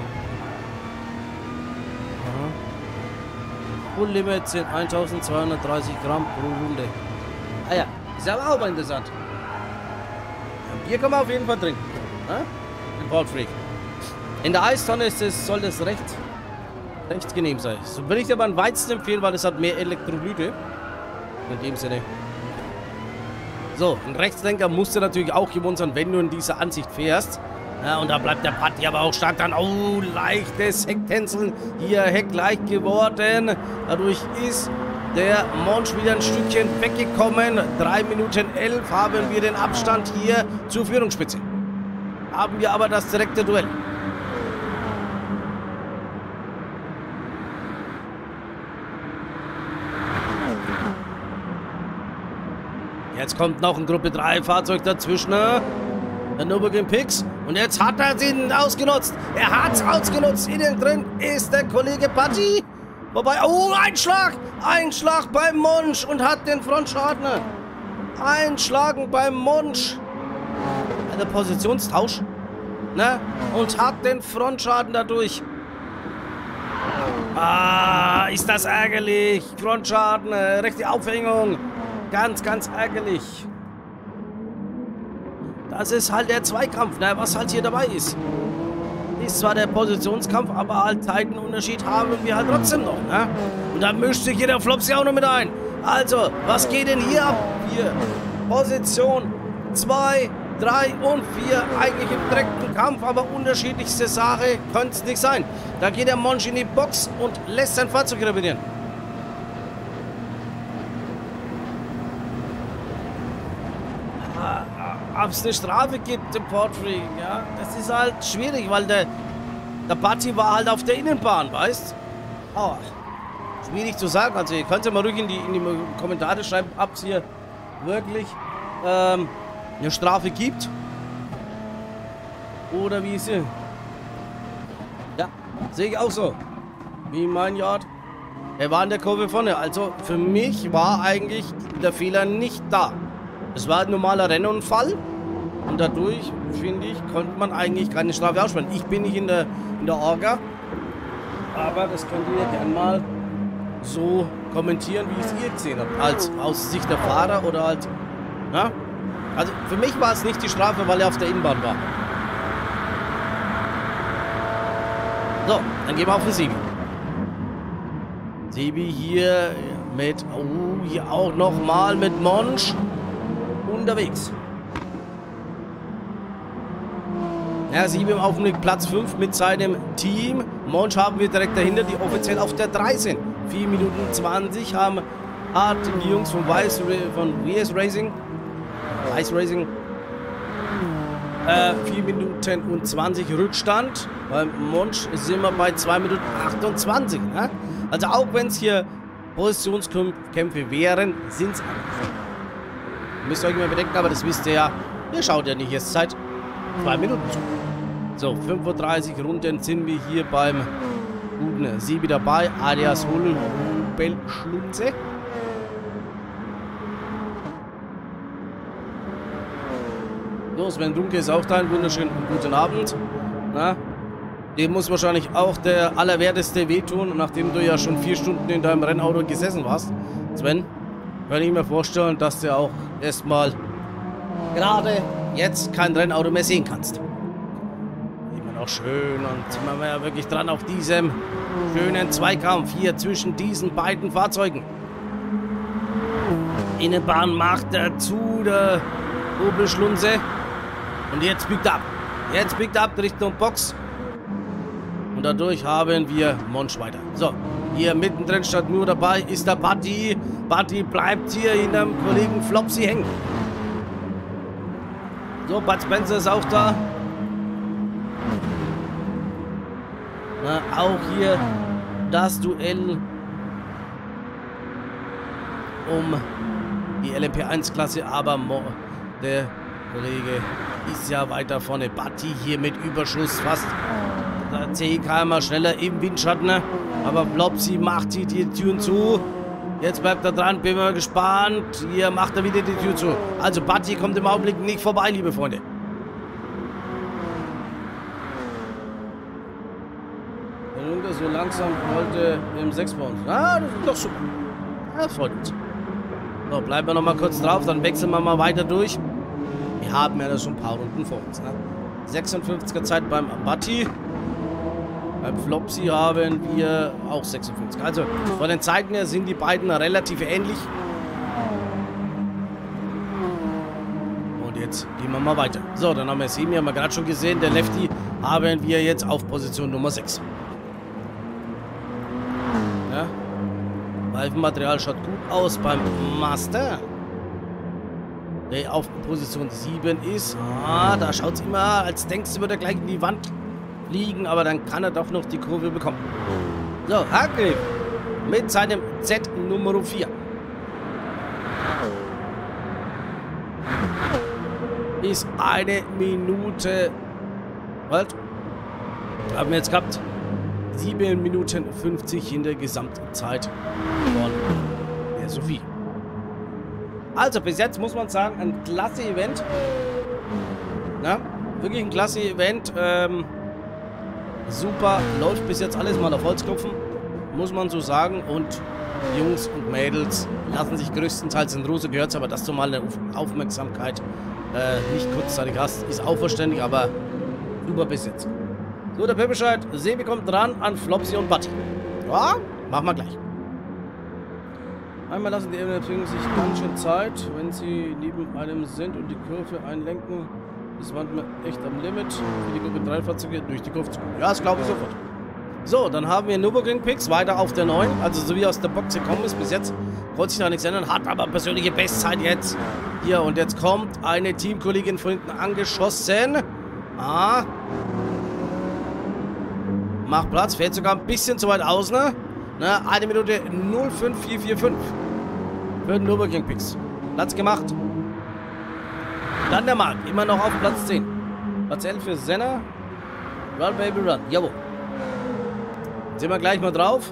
Full Limit sind eintausendzweihundertdreißig Gramm pro Runde. Ah ja, ist aber auch interessant. Bier kann man auf jeden Fall trinken. Ja? Im Port Freak. In der Eistonne ist es, soll das recht, recht genehm sein. So würde ich aber einen Weizen empfehlen, weil es hat mehr Elektrolyte. In dem Sinne. So, ein Rechtslenker musst du natürlich auch gewohnt sein, wenn du in dieser Ansicht fährst. Ja, und da bleibt der Patti aber auch stark dann. Oh, leichtes Hecktänzeln. Hier heckleicht geworden. Dadurch ist der Monsch wieder ein Stückchen weggekommen. drei Minuten elf haben wir den Abstand hier zur Führungsspitze. Haben wir aber das direkte Duell. Jetzt kommt noch ein Gruppe drei Fahrzeug dazwischen. Der Nürburgring Picks. Und jetzt hat er ihn ausgenutzt. Er hat es ausgenutzt. Innen drin ist der Kollege Patti. Wobei, oh, Einschlag. Einschlag beim Monsch und hat den Frontschaden. Einschlagen beim Monsch. Der Positionstausch. Ne? Und hat den Frontschaden dadurch. Ah, ist das ärgerlich. Frontschaden, rechte Aufhängung. Ganz, ganz ärgerlich. Das ist halt der Zweikampf, ne, was halt hier dabei ist. Ist zwar der Positionskampf, aber halt Zeitenunterschied haben wir halt trotzdem noch, ne? Und da mischt sich hier der Flopsy auch noch mit ein. Also, was geht denn hier ab? Hier, Position zwei, drei und vier. Eigentlich im direkten Kampf, aber unterschiedlichste Sache könnte es nicht sein. Da geht der Monsch in die Box und lässt sein Fahrzeug reparieren. Ob es eine Strafe gibt im Port Freak, ja, das ist halt schwierig, weil der, der Patti war halt auf der Innenbahn, weißt? Oh, schwierig zu sagen, also ihr könnt ja mal ruhig in die, in die Kommentare schreiben, ob es hier wirklich ähm, eine Strafe gibt. Oder wie ist sie? Ja, sehe ich auch so. Wie mein Yard. Er war in der Kurve vorne, also für mich war eigentlich der Fehler nicht da. Es war ein normaler Rennunfall und dadurch, finde ich, konnte man eigentlich keine Strafe aussprechen. Ich bin nicht in der, in der Orga, aber das könnt ihr gerne mal so kommentieren, wie es ihr gesehen habt. Als aus Sicht der Fahrer oder halt, na? Also für mich war es nicht die Strafe, weil er auf der Innenbahn war. So, dann gehen wir auf den Sebi. Sebi hier mit, oh, hier auch nochmal mit Monsch. Unterwegs. Ja, Sebi im Augenblick Platz fünf mit seinem Team. Monsch haben wir direkt dahinter, die offiziell auf der drei sind. vier Minuten zwanzig haben hat die Jungs von Weiss von W S Racing. Weiss Racing. Äh, vier Minuten und zwanzig Rückstand. Beim Monsch sind wir bei zwei Minuten achtundzwanzig. Ne? Also auch wenn es hier Positionskämpfe wären, sind es Müsst ihr euch immer bedenken, aber das wisst ihr ja. Ihr schaut ja nicht erst seit zwei Minuten zu. So, fünfunddreißig Runden sind wir hier beim guten Sebi dabei, alias Hobelschlunze. So, Sven Dunke ist auch da. Einen wunderschönen guten Abend. Na, dem muss wahrscheinlich auch der Allerwerteste wehtun, nachdem du ja schon vier Stunden in deinem Rennauto gesessen warst. Sven, kann ich mir vorstellen, dass du auch erstmal gerade jetzt kein Rennauto mehr sehen kannst. Immer noch schön und sind wir ja wirklich dran auf diesem schönen Zweikampf hier zwischen diesen beiden Fahrzeugen. Innenbahn macht er zu, der Hobelschlunze. Und jetzt biegt ab. Jetzt biegt ab Richtung Box. Und dadurch haben wir Monsch weiter. So, hier mittendrin statt nur dabei ist der Buddy. Buddy bleibt hier in dem Kollegen Flopsy hängen. So, Bud Spencer ist auch da. Na, auch hier das Duell um die L M P eins Klasse, aber Mo der Kollege ist ja weiter vorne. Buddy hier mit Überschuss fast. Der C K immer schneller im Windschatten. Aber Flopsy macht hier die Türen zu. Jetzt bleibt er dran, bin mal gespannt. Hier macht er wieder die Tür zu. Also Buddy kommt im Augenblick nicht vorbei, liebe Freunde. Der Junge so langsam wollte im sechs bei uns. Ah, das ist doch super. Das freut uns. So, bleiben wir noch mal kurz drauf, dann wechseln wir mal weiter durch. Wir haben ja schon ein paar Runden vor uns. Ne? sechsundfünfziger Zeit beim Buddy. Beim Flopsy haben wir auch sechsundfünfzig. Also von den Zeiten her sind die beiden relativ ähnlich. Und jetzt gehen wir mal weiter. So, dann haben wir Semi, haben wir gerade schon gesehen. Der Lefty haben wir jetzt auf Position Nummer sechs. Ja. Reifenmaterial schaut gut aus beim Master. Der auf Position sieben ist. Ah, da schaut es immer, als denkst du, würde er gleich in die Wand fliegen, aber dann kann er doch noch die Kurve bekommen. So, Hagel mit seinem Z Nummer vier. Ist eine Minute. Was? Haben wir jetzt gehabt? sieben Minuten fünfzig in der Gesamtzeit von der Sophie. Also bis jetzt muss man sagen, ein klasse Event. Na, wirklich ein klasse Event. Ähm, super, läuft bis jetzt alles mal auf Holzklopfen, muss man so sagen. Und Jungs und Mädels lassen sich größtenteils in Rose gehört, aber dass du mal eine Aufmerksamkeit äh, nicht kurzzeitig hast, ist auch verständlich, aber super bis jetzt. So, der Bescheid, Sebi kommt dran an Flopsy und Buddy. Ja, machen wir gleich. Einmal lassen die Ebenen sich ganz schön Zeit, wenn sie neben einem sind und die Kurve einlenken. Ist manchmal echt am Limit für die Gruppe drei Fahrzeuge durch die Kurve zu kommen. Ja, das glaube ich sofort. So, dann haben wir Nürburgring Picks weiter auf der neun. Also so wie aus der Box gekommen ist bis jetzt, wollte sich da nichts ändern. Hat aber persönliche Bestzeit jetzt. Hier, und jetzt kommt eine Teamkollegin von hinten angeschossen. Ah. Macht Platz, fährt sogar ein bisschen zu weit aus, ne? Na, eine Minute null fünf vier vier fünf für den Nürburgring Picks. Platz gemacht. Dann der Marc, immer noch auf Platz zehn. Platz elf für Senna. Run, Baby, run. Jawohl. Sind wir gleich mal drauf.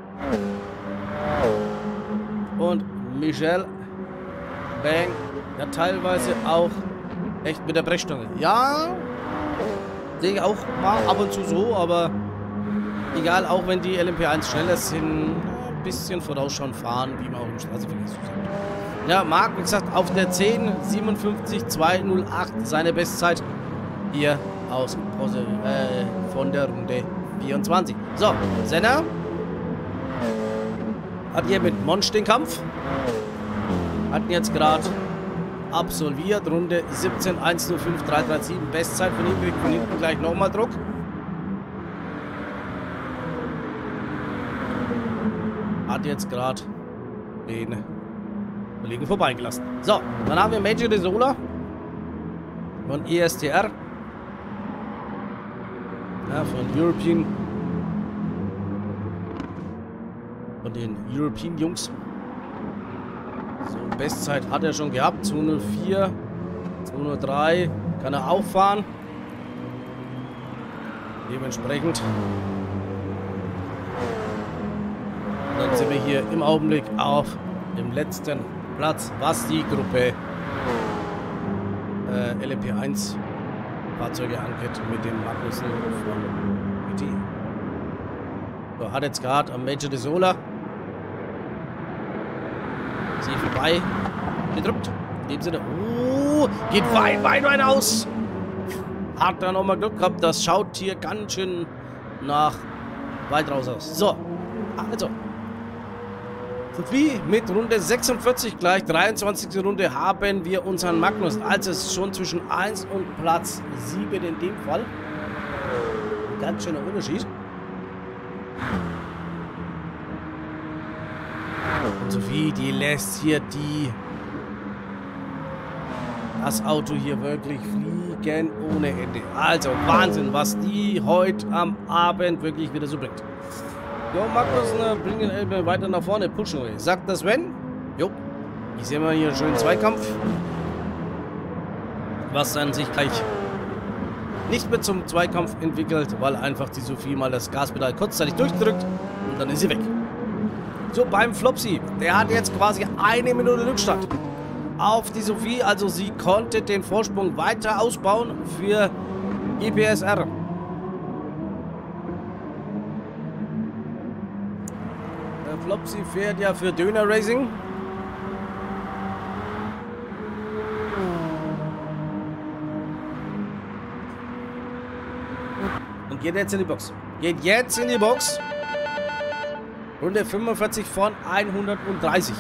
Und Michel Bang, ja teilweise auch echt mit der Brechstange. Ja, sehe ich auch mal ab und zu so, aber egal, auch wenn die L M P eins schneller sind, ein bisschen vorausschauen fahren, wie man auch im Straßenverkehr so sagt. Ja, Marc, wie gesagt, auf der zehn, siebenundfünfzig zwei null acht, seine Bestzeit hier aus äh, von der Runde vierundzwanzig. So, Senna hat hier mit Monsch den Kampf. Hatten jetzt gerade absolviert, Runde siebzehn eins null fünf drei drei sieben, Bestzeit von ihm, kriegt von hinten gleich nochmal Druck. Hat jetzt gerade den Kollegen vorbeigelassen. So, dann haben wir Major de Sola von E S T R. Ja, von European. Von den European Jungs. So, Bestzeit hat er schon gehabt. zwei null vier, zwei null drei. Kann er auch fahren. Dementsprechend. Und dann sind wir hier im Augenblick auf dem letzten Platz, was die Gruppe äh, L M P eins Fahrzeuge angeht mit dem Magnussen von B T. So, hat jetzt gerade am Major de Sola sie vorbei gedrückt. In dem Sinne, oh, geht weit, weit, weit aus. Hat da nochmal Glück gehabt. Das schaut hier ganz schön nach weit raus aus. So, also. Wie mit Runde sechsundvierzig gleich, dreiundzwanzigste Runde, haben wir unseren Magnus. Also es ist schon zwischen eins und Platz sieben in dem Fall. Ein ganz schöner Unterschied. Und Sophie, die lässt hier die das Auto hier wirklich fliegen ohne Ende. Also Wahnsinn, was die heute am Abend wirklich wieder so bringt. Jo, Magnus, ne, bring den Elbe weiter nach vorne, pushen. Sagt das Sven? Jo. Ich sehe mal hier einen schönen Zweikampf. Was dann sich gleich nicht mehr zum Zweikampf entwickelt, weil einfach die Sophie mal das Gaspedal kurzzeitig durchdrückt und dann ist sie weg. So, beim Flopsy, der hat jetzt quasi eine Minute Rückstand auf die Sophie, also sie konnte den Vorsprung weiter ausbauen für G P S R. Der Flopsy fährt ja für Döner Racing. Und geht jetzt in die Box. Geht jetzt in die Box. Runde fünfundvierzig von hundertdreißig.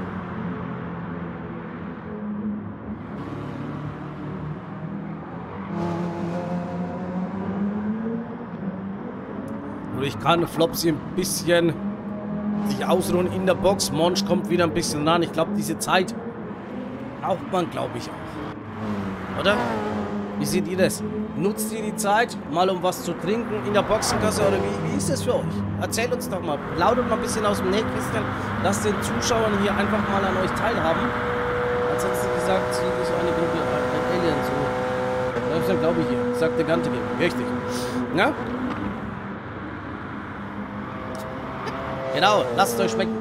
Und ich kann Flopsy ein bisschen sich ausruhen in der Box. Monch kommt wieder ein bisschen ran. Ich glaube, diese Zeit braucht man, glaube ich, auch. Oder? Wie seht ihr das? Nutzt ihr die Zeit, mal um was zu trinken in der Boxengasse oder wie, wie ist das für euch? Erzählt uns doch mal, plaudert mal ein bisschen aus dem Nähkästchen, lasst den Zuschauern hier einfach mal an euch teilhaben. Ansonsten gesagt, hier ist so eine Gruppe, ein Alien, so. Das ist, glaube ich, hier, sagt der Gante gegen. Richtig. Ja? Genau, lasst es euch schmecken.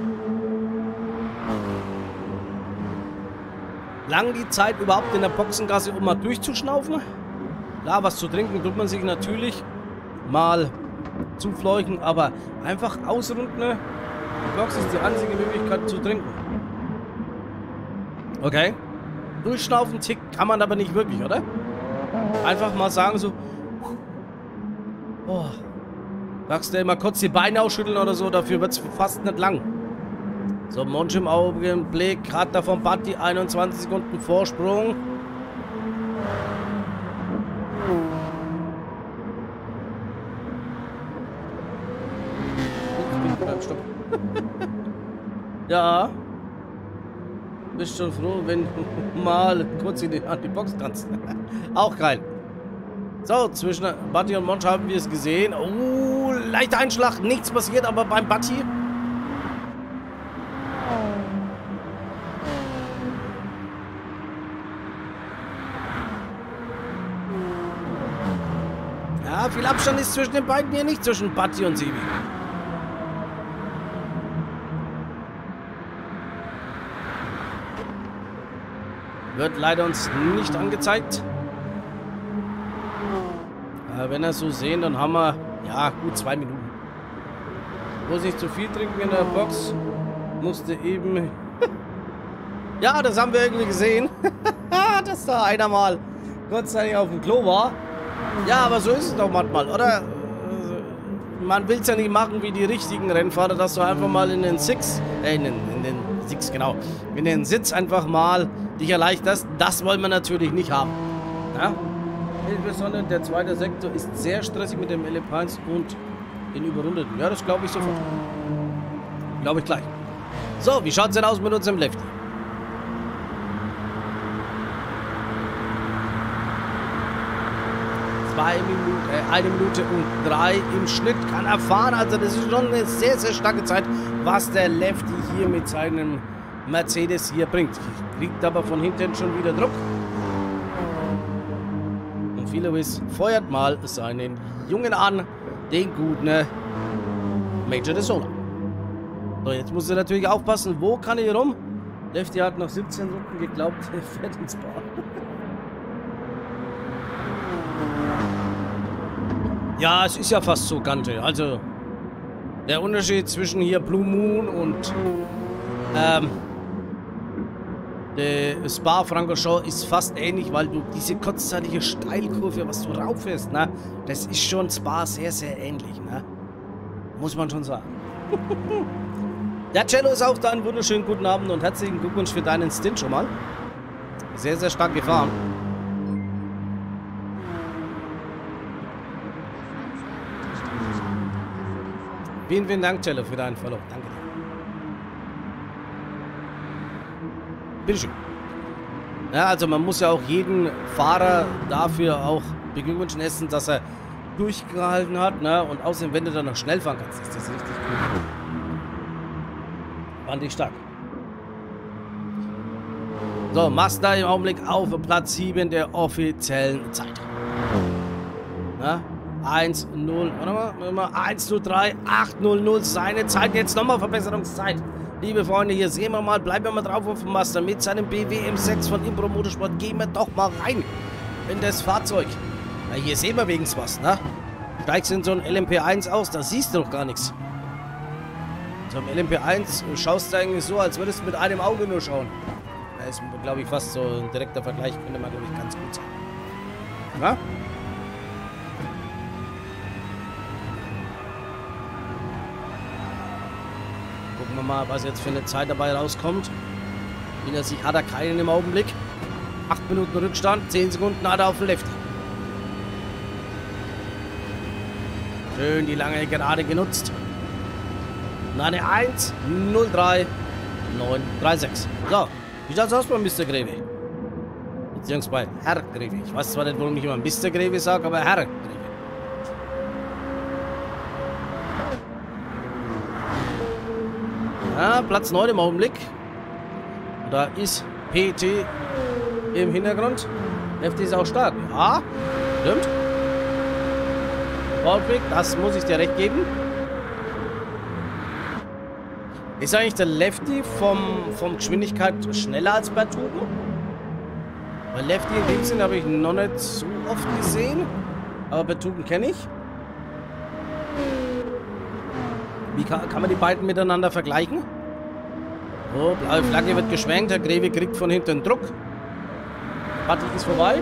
Lang die Zeit überhaupt in der Boxengasse, um mal durchzuschnaufen. Klar, was zu trinken tut man sich natürlich mal zufleuchen, aber einfach ausrunden. Die Box ist die einzige Möglichkeit zu trinken. Okay. Durchschnaufen, tick kann man aber nicht wirklich, oder? Einfach mal sagen so. Oh. Sagst du immer kurz die Beine ausschütteln oder so, dafür wird es fast nicht lang. So, Monch im Augenblick, gerade da vom Buddy, einundzwanzig Sekunden Vorsprung. Stopp. Ja. Bist schon froh, wenn du mal kurz in die, an die Box kannst. Auch geil. So, zwischen Buddy und Monch haben wir es gesehen. Oh, leichter Einschlag, nichts passiert, aber beim Buddy. Ja, viel Abstand ist zwischen den beiden hier nicht, zwischen Buddy und Sebi. Wird leider uns nicht angezeigt. Äh, wenn wir es so sehen, dann haben wir, ja, gut zwei Minuten. Muss nicht zu viel trinken in der Box. Musste eben... ja, das haben wir irgendwie gesehen. Dass da einer mal kurzzeitig auf dem Klo war. Ja, aber so ist es doch manchmal, oder? Man will es ja nicht machen wie die richtigen Rennfahrer, dass du einfach mal in den Six, äh, in den, in den Six, genau, in den Sitz einfach mal dich erleichterst. Das wollen wir natürlich nicht haben. Ja? Insbesondere der zweite Sektor ist sehr stressig mit dem L M P eins und den Überrundeten. Ja, das glaube ich sofort. Glaube ich gleich. So, wie schaut es denn aus mit unserem Lefty? Zwei Minuten, äh, eine Minute und drei im Schnitt kann er fahren. Also das ist schon eine sehr, sehr starke Zeit, was der Lefty hier mit seinem Mercedes hier bringt. Kriegt aber von hinten schon wieder Druck. Und Lewis feuert mal seinen Jungen an, den guten Major Desola. So, jetzt muss er natürlich aufpassen, wo kann er hier rum? Lefty hat nach siebzehn Runden geglaubt, er fährt ins Bar. Ja, es ist ja fast so, Gante. Also, der Unterschied zwischen hier Blue Moon und ähm, der Spa-Francorchamps ist fast ähnlich, weil du diese kurzzeitige Steilkurve, was du rauffährst, ne, das ist schon Spa sehr, sehr ähnlich, ne? Muss man schon sagen. Der Cello ist auch da. Einen wunderschönen guten Abend und herzlichen Glückwunsch für deinen Stint schon mal. Sehr, sehr stark gefahren. Vielen, vielen Dank, Cello, für deinen Follow. Danke dir. Bitteschön. Ja, also man muss ja auch jeden Fahrer dafür auch beglückwünschen, essen, dass er durchgehalten hat, ne? Und außerdem, wenn du dann noch schnell fahren kannst, ist das richtig gut. Fand ich stark. So, Mazda im Augenblick auf Platz sieben der offiziellen Zeit. Na? eins null, warte mal, eins null drei acht null null, seine Zeit, jetzt nochmal Verbesserungszeit. Liebe Freunde, hier sehen wir mal, bleiben wir mal drauf auf dem Mazda mit seinem B W M sechs von Impro Motorsport. Gehen wir doch mal rein in das Fahrzeug. Na, hier sehen wir wenigstens was, ne? Steigst in so ein L M P eins aus, da siehst du doch gar nichts. So im L M P eins schaust du eigentlich so, als würdest du mit einem Auge nur schauen. Das ist, glaube ich, fast so ein direkter Vergleich, könnte man, glaube ich, ganz gut sein. Na? Gucken wir mal, was jetzt für eine Zeit dabei rauskommt. Wie er sich hat er keinen im Augenblick. acht Minuten Rückstand, zehn Sekunden hat er auf dem Lefty. Schön die lange Gerade genutzt. Und eine eins null drei neun drei sechs. So, wie schaut's aus bei Mister Greve? Beziehungsweise bei Herr Greve. Ich weiß zwar nicht, warum ich immer Mister Greve sage, aber Herr Greve. Ja, Platz neun im Augenblick. Und da ist P T im Hintergrund. Lefty ist auch stark. Ja, stimmt. Ballquick, das muss ich dir recht geben. Ist eigentlich der Lefty vom, vom Geschwindigkeit schneller als Bertuben? Weil Lefty in dem Sinn habe ich noch nicht so oft gesehen. Aber Bertuben kenne ich. Wie kann, kann man die beiden miteinander vergleichen? So, blaue Flagge wird geschwenkt. Der Greve kriegt von hinten Druck. Party ist vorbei.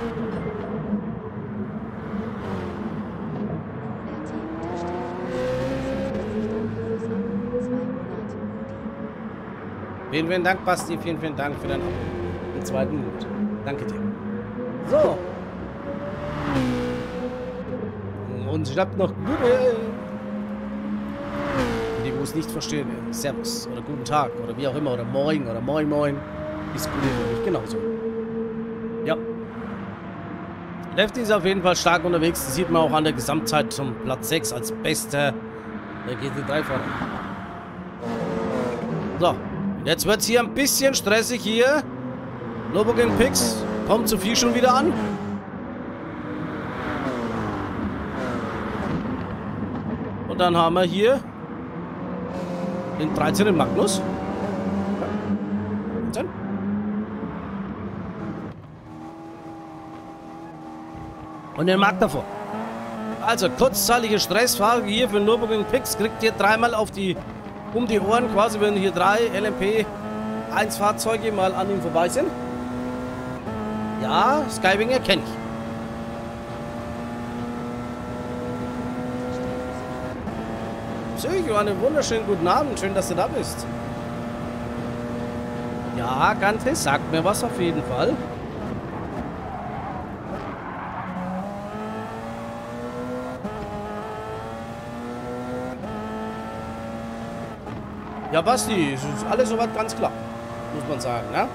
Vielen, vielen Dank, Basti. Vielen, vielen Dank für deinen Abo. Den zweiten Mut. Danke dir. So. Und ich hab noch gute. Die, wo es nicht verstehen, Servus oder guten Tag oder wie auch immer oder Moin oder Moin Moin. Ist gut für mich genauso. Ja. Lefty ist auf jeden Fall stark unterwegs. Das sieht man auch an der Gesamtzeit zum Platz sechs als bester G T drei-Fahrer. So. Jetzt wird es hier ein bisschen stressig hier. Nürburgring Picks. Kommt Sophie schon wieder an. Und dann haben wir hier den dreizehnten Magnus. Und den Marc davor. Also kurzzeitige Stressfahrer hier für Nürburgring Picks. Kriegt ihr dreimal auf die um die Ohren, quasi, wenn hier drei L M P eins Fahrzeuge mal an ihm vorbei sind. Ja, Skywinger kenne ich. Psycho, einen wunderschönen guten Abend. Schön, dass du da bist. Ja, Gante, sagt mir was auf jeden Fall. Ja, Basti, es ist alles soweit ganz klar. Muss man sagen, ne?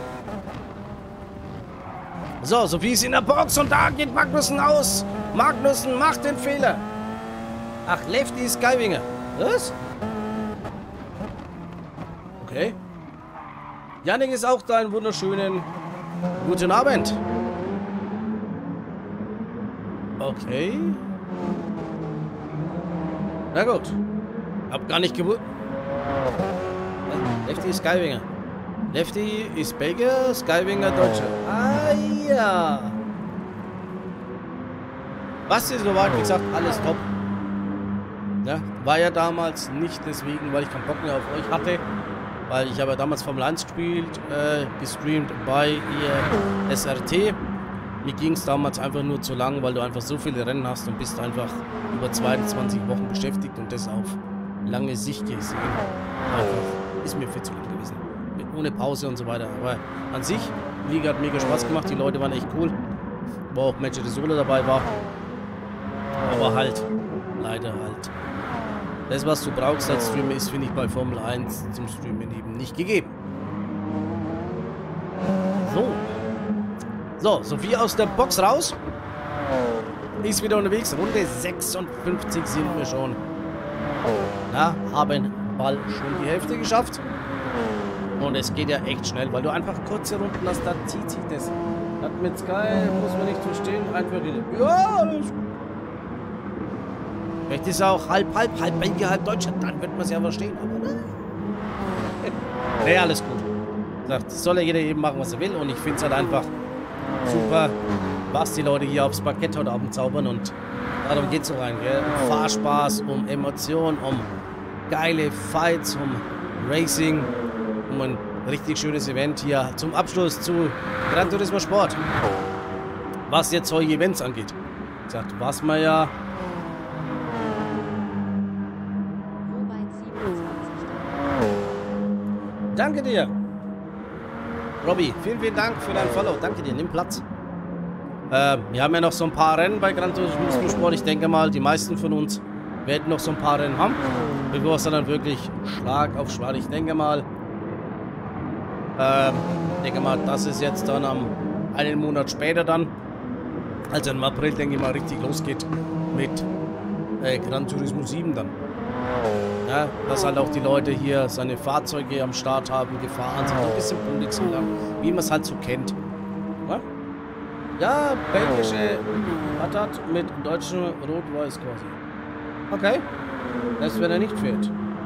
So, Sophie ist in der Box und da geht Magnussen aus. Magnussen macht den Fehler. Ach, Lefty ist Skywinger. Was? Okay. Janik ist auch da. Einen wunderschönen guten Abend. Okay. Na gut. Hab gar nicht gewusst. Lefty ist Skywinger. Lefty ist Belgier, Skywinger Deutscher. Ah ja. Basti soweit, wie gesagt, alles top. Ja, war ja damals nicht deswegen, weil ich keinen Bock mehr auf euch hatte. Weil ich habe ja damals Formel eins gespielt, äh, gestreamt bei ihr S R T. Mir ging es damals einfach nur zu lang, weil du einfach so viele Rennen hast und bist einfach über zweiundzwanzig Wochen beschäftigt und das auf lange Sicht gesehen. Einfach ist mir viel zu lang gewesen. Ohne Pause und so weiter. Aber an sich, die Liga hat mega Spaß gemacht, die Leute waren echt cool. Wo auch Match of the Solo dabei war. Aber halt, leider halt. Das, was du brauchst als Streamer, ist, finde ich, bei Formel eins zum Streamen eben nicht gegeben. So. So, Sophie aus der Box raus. Ist wieder unterwegs. Runde sechsundfünfzig sind wir schon. Na, haben bald schon die Hälfte geschafft. Und es geht ja echt schnell, weil du einfach kurze Runden hast, da zieht sich das. Das mit Sky muss man nicht verstehen. Einfach die. Ja, alles gut. Vielleicht ist er auch halb, halb, halb Belgier, halb Deutschland. Dann wird man es ja verstehen. Aber ne? Nee, alles gut. Sagt, soll ja jeder eben machen, was er will. Und ich finde es halt einfach super, was die Leute hier aufs Parkett heute Abend zaubern. Und darum geht es so rein. Gell? Um Fahrspaß, um Emotionen, um geile Fights, um Racing, um ein richtig schönes Event hier zum Abschluss zu Gran Turismo Sport. Was jetzt solche Events angeht. Sagt, was man ja. Danke dir. Robby, vielen, vielen Dank für dein Follow. Danke dir, nimm Platz. Äh, wir haben ja noch so ein paar Rennen bei Gran Turismo Sport. Ich denke mal, die meisten von uns werden noch so ein paar Rennen haben, bevor es dann wirklich Schlag auf Schlag. Ich denke mal, ähm, ich denke mal, das ist jetzt dann am einen Monat später dann, also im April, denke ich mal, richtig losgeht mit äh, Gran Turismo sieben dann. Ja, dass halt auch die Leute hier seine Fahrzeuge am Start haben, gefahren sind, ein bisschen buntig sind, wie man es halt so kennt. Ja, ja, belgische Patat mit deutschem Rot-Weiß quasi. Okay, das wenn er nicht fährt.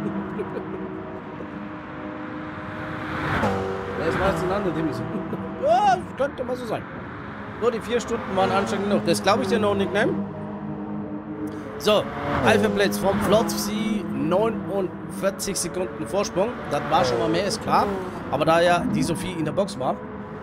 Das war jetzt ein anderer Ding. Ja, das könnte mal so sein. So, die vier Stunden waren anstrengend genug. Das glaube ich dir noch nicht, ne? So, Alpha-Blitz vom Flotzi, neunundvierzig Sekunden Vorsprung. Das war schon mal mehr, ist klar. Aber da ja die Sophie in der Box war,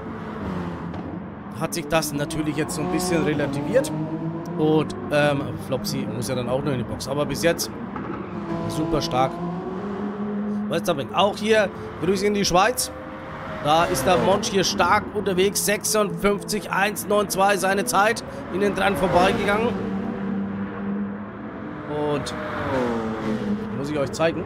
hat sich das natürlich jetzt so ein bisschen relativiert. Und ähm, Flopsy muss ja dann auch noch in die Box. Aber bis jetzt super stark. Was da bringt? Auch hier Grüße in die Schweiz. Da ist der Monch hier stark unterwegs. sechsundfünfzig eins neun zwei seine Zeit. In den dran vorbeigegangen. Und muss ich euch zeigen.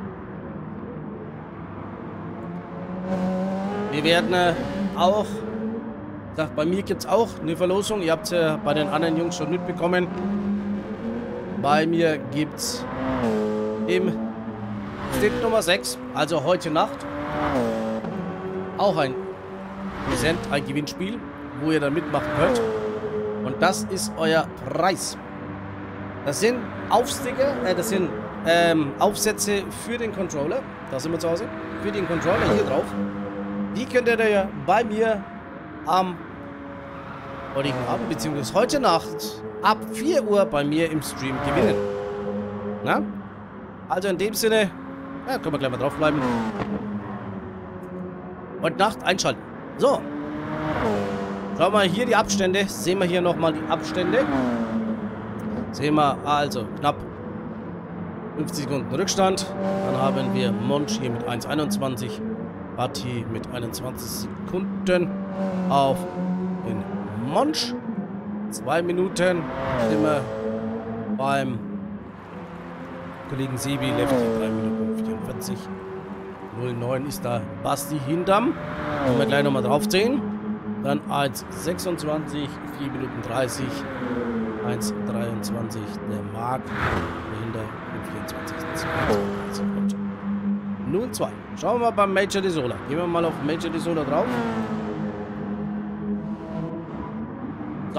Wir werden äh, auch, sagt, bei mir gibt es auch eine Verlosung. Ihr habt es ja bei den anderen Jungs schon mitbekommen. Bei mir gibt es im Stint Nummer sechs, also heute Nacht, auch ein Präsent, ein Gewinnspiel, wo ihr dann mitmachen könnt. Und das ist euer Preis. Das sind Aufsticker, äh, das sind ähm, Aufsätze für den Controller. Da sind wir zu Hause. Für den Controller hier drauf. Die könnt ihr ja bei mir am heutigen Abend, beziehungsweise heute Nacht, ab vier Uhr bei mir im Stream gewinnen. Na? Also in dem Sinne, ja, können wir gleich mal draufbleiben. Heute Nacht einschalten. So. Schauen wir mal hier die Abstände. Sehen wir hier nochmal die Abstände. Sehen wir also knapp fünfzig Sekunden Rückstand. Dann haben wir Monch hier mit eins einundzwanzig. Batti mit einundzwanzig Sekunden auf den Monch. Zwei Minuten sind wir beim Kollegen Sebi. Lefty drei Minuten vierundvierzig. null neun ist da Basti hinterm. Können wir gleich nochmal drauf sehen. Dann eins sechsundzwanzig, vier Minuten dreißig. eins dreiundzwanzig der Marc. Dahinter mit vierundzwanzig. null zwei. Schauen wir mal beim Major Desola. Gehen wir mal auf Major Desola drauf. So.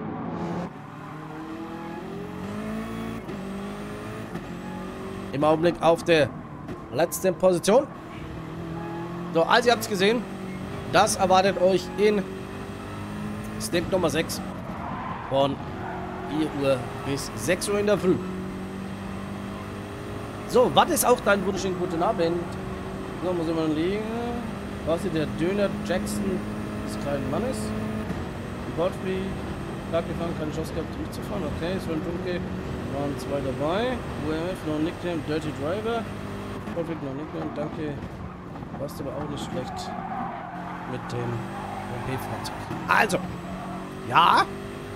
Im Augenblick auf der letzten Position. So, also ihr habt es gesehen. Das erwartet euch in Step Nummer sechs von vier Uhr bis sechs Uhr in der Früh. So, was ist auch dein wunderschönen guten Abend? So, muss ich mal liegen. Was ist der Döner Jackson des kleinen Mannes? Godfrey, Tag gefahren, keine Chance gehabt, durchzufahren. Okay, es waren Dunkel, waren zwei dabei. U M F, no Nickname, Dirty Driver. Perfect, no Nickname, danke. Passt aber auch nicht schlecht mit dem O P-Fahrzeug. Also, ja.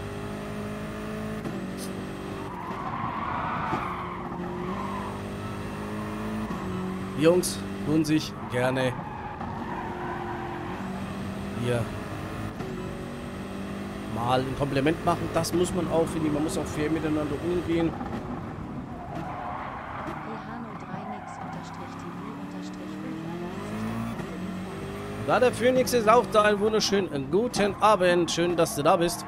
Die Jungs tun sich gerne hier mal ein Kompliment machen. Das muss man auch, finde ich. Man muss auch fair miteinander umgehen. Da der Phoenix ist auch da. Einen wunderschönen guten Abend. Schön, dass du da bist.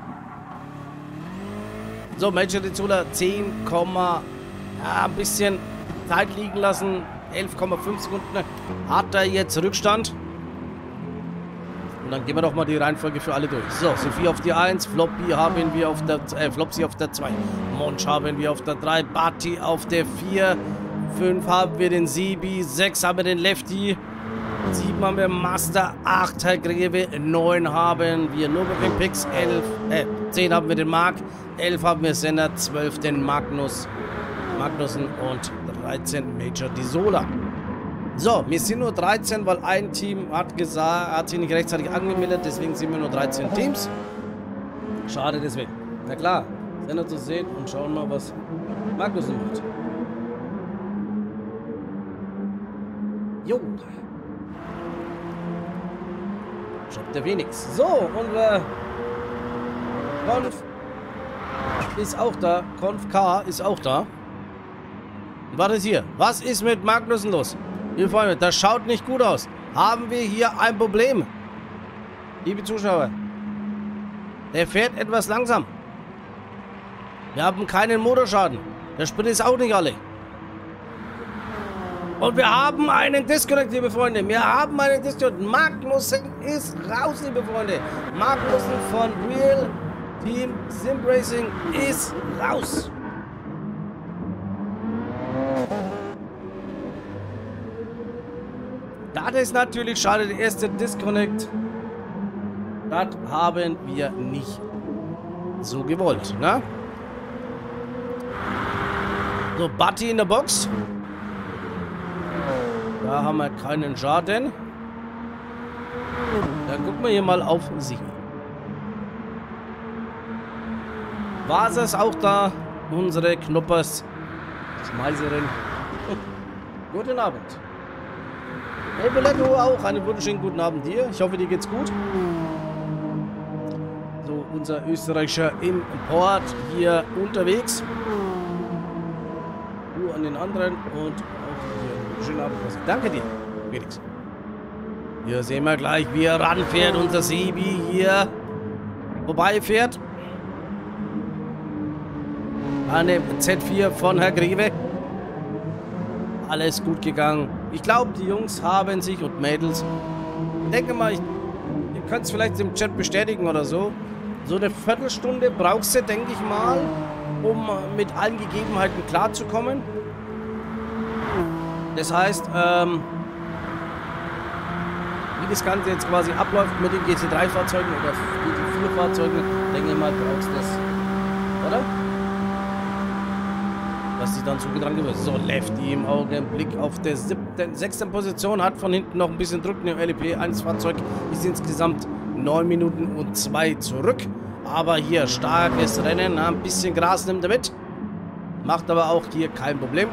So, Major Desola zehn, ja, ein bisschen Zeit liegen lassen. elf Komma fünf Sekunden hat er jetzt Rückstand. Und dann gehen wir doch mal die Reihenfolge für alle durch. So, Sophie auf die eins, Floppy haben wir auf der äh, Flopsy auf der zwei, Monch haben wir auf der drei, Bati auf der vier, fünf haben wir den Sibi, sechs haben wir den Lefty, sieben haben wir Master, acht Herr Greve, neun haben wir Nürburgring Pix, elf, äh, zehn haben wir den Mark, elf haben wir Senna, zwölf den Magnus, Magnussen und dreizehn Major Desola. So, wir sind nur dreizehn, weil ein Team hat gesagt, hat sich nicht rechtzeitig angemeldet, deswegen sind wir nur dreizehn Teams. Schade deswegen. Na klar, Senna zu sehen und schauen mal, was Magnussen macht. Jo. Schaut der Phoenix. So, unser Konf ist auch da. Konf K ist auch da. Was ist hier? Was ist mit Magnussen los? Liebe Freunde, das schaut nicht gut aus. Haben wir hier ein Problem? Liebe Zuschauer. Der fährt etwas langsam. Wir haben keinen Motorschaden. Der Sprit ist auch nicht alle. Und wir haben einen Disconnect, liebe Freunde. Wir haben einen Disconnect. Magnussen ist raus, liebe Freunde. Magnussen von Real Team Sim Racing ist raus. Das ist natürlich schade, der erste Disconnect. Das haben wir nicht so gewollt, ne? So, Bati in der Box. Da haben wir keinen Schaden. Dann gucken wir hier mal auf sie. War es auch da? Unsere Knoppers Schmeißerin. Guten Abend. Hey Boletto, auch einen wunderschönen guten Abend dir. Ich hoffe, dir geht's gut. So, unser Österreicher im Port hier unterwegs. Du an den anderen und auch hier. Schönen Abend. Danke dir, Felix. Hier sehen wir gleich, wie er ranfährt. Unser Sebi hier vorbeifährt. An dem Z vier von Herr Greve. Alles gut gegangen. Ich glaube, die Jungs haben sich und Mädels, ich denke mal, ich, ihr könnt es vielleicht im Chat bestätigen oder so, so eine Viertelstunde brauchst du, denke ich mal, um mit allen Gegebenheiten klarzukommen. Das heißt, ähm, wie das Ganze jetzt quasi abläuft mit den G T drei Fahrzeugen oder G T vier Fahrzeugen, denke ich mal, brauchst du das, oder? Was sich dann so dran gewöhnt. So, Lefty im Augenblick auf der siebten, sechsten Position, hat von hinten noch ein bisschen Druck im L E P eins Fahrzeug, ist insgesamt neun Minuten und zwei zurück. Aber hier starkes Rennen, ein bisschen Gras nimmt er mit. Macht aber auch hier kein Problem.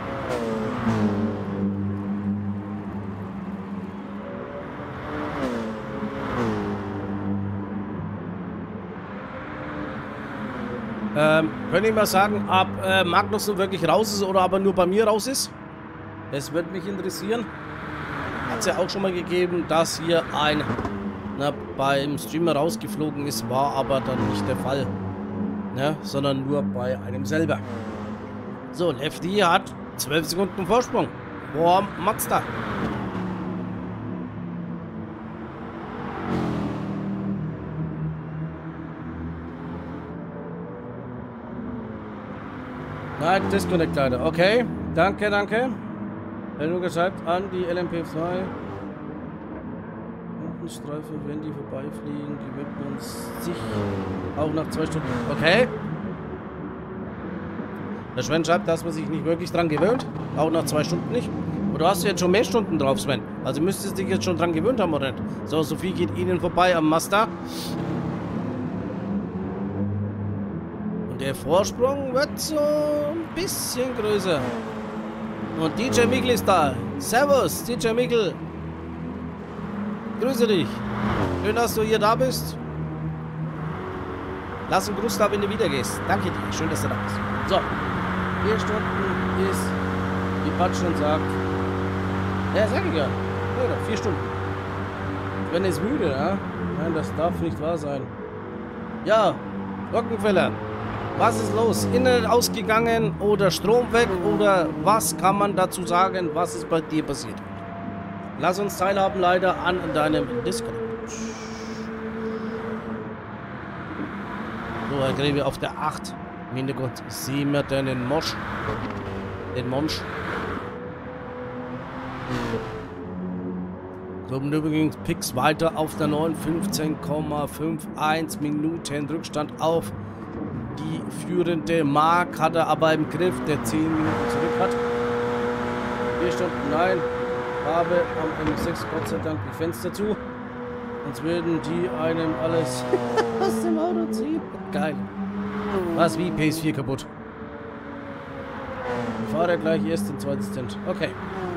Ähm, könnt ihr mal sagen, ob äh, Magnussen wirklich raus ist oder aber nur bei mir raus ist? Das würde mich interessieren. es ja auch schon mal gegeben, dass hier ein na, beim Streamer rausgeflogen ist, war aber dann nicht der Fall. Ne? Sondern nur bei einem selber. So, Lefty hat zwölf Sekunden Vorsprung vor Mazda. Nein, Disconnect leider. Okay, danke, danke. Er hat nur geschreibt an die L M P zwei. Streife, wenn die vorbeifliegen, gewöhnt man sich auch nach zwei Stunden. Okay. Der Sven schreibt, dass man sich nicht wirklich dran gewöhnt. Auch nach zwei Stunden nicht. Oder hast du jetzt schon mehr Stunden drauf, Sven? Also müsstest du dich jetzt schon dran gewöhnt haben, oder nicht? So, Sophie geht Ihnen vorbei am Mazda. Und der Vorsprung wird so ein bisschen größer. Und D J Mickel ist da. Servus, D J Mickel. Grüße dich. Schön, dass du hier da bist. Lass einen Gruß da, wenn du wieder gehst. Danke dir. Schön, dass du da bist. So. Vier Stunden ist, wie Pat schon sagt. Ja, sag ich ja. Ja, doch, vier Stunden. Wenn ist müde, ja? Nein, das darf nicht wahr sein. Ja, Rockenfeller. Was ist los? Internet ausgegangen oder Strom weg oder was kann man dazu sagen? Was ist bei dir passiert? Lass uns teilhaben leider an deinem Discord. So, Herr Grebe auf der acht. Im Hintergrund sehen wir den Mosch. Den Monsch. So, und übrigens Pix weiter auf der neun. fünfzehn Komma einundfünfzig Minuten Rückstand auf die führende Mark. Hat er aber im Griff, der zehn Minuten zurück hat. Vier Stunden, nein. Habe am M sechs Gott sei Dank die Fenster zu. Sonst würden die einem alles aus dem Auto ziehen. Geil. Was wie P S vier kaputt? Ich fahre gleich erst den zweiten Stand. Okay.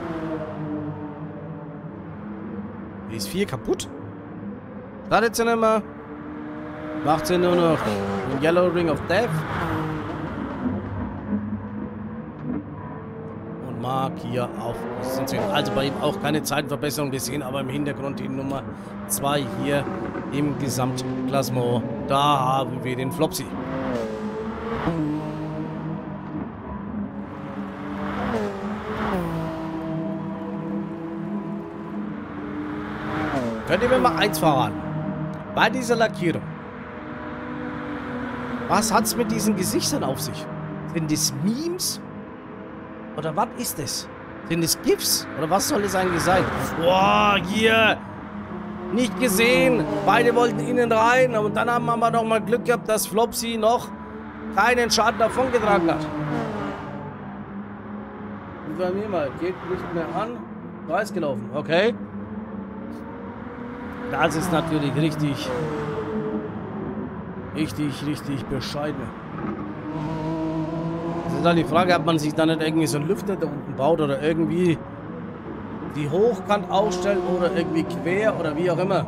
P S vier kaputt? Startet sie nicht mehr. Macht sie nur noch den Yellow Ring of Death. Und Mark hier auf Position. Also bei ihm auch keine Zeitverbesserung. Wir sehen aber im Hintergrund die Nummer zwei hier im Gesamtklassement. Da haben wir den Flopsy. Könnt ihr mir mal eins verraten? Bei dieser Lackierung. Was hat's mit diesen Gesichtern auf sich? Sind das Memes? Oder was ist das? Sind das GIFs? Oder was soll es eigentlich sein? Boah, hier! Nicht gesehen! Beide wollten innen rein. Und dann haben wir noch mal Glück gehabt, dass Flopsy noch keinen Schaden davongetragen hat. Und bei mir mal. Geht nicht mehr an. Weiß gelaufen. Okay. Das ist natürlich richtig, richtig, richtig bescheiden. Das ist halt die Frage, ob man sich da nicht irgendwie so einen Lüfter da unten baut oder irgendwie die hochkant aufstellt oder irgendwie quer oder wie auch immer.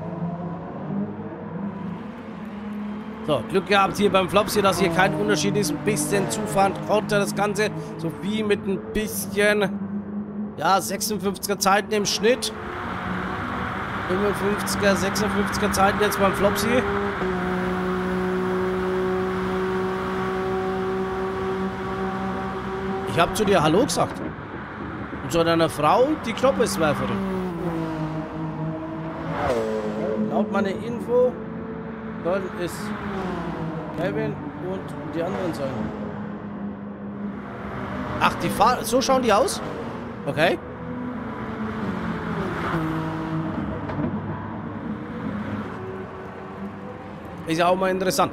So, Glück gehabt hier beim Flopsy, dass hier kein Unterschied ist. Ein bisschen Zufahren konnte das Ganze. So wie mit ein bisschen, ja, sechsundfünfziger Zeiten im Schnitt. fünfundfünfziger, sechsundfünfziger Zeiten jetzt beim Flopsy. Ich habe zu dir Hallo gesagt. Und zu deiner Frau die Knoppeswerferin. Laut meiner Info sollten es Kevin und die anderen sein. Ach, die Fahrer, so schauen die aus? Okay. Ist ja auch mal interessant.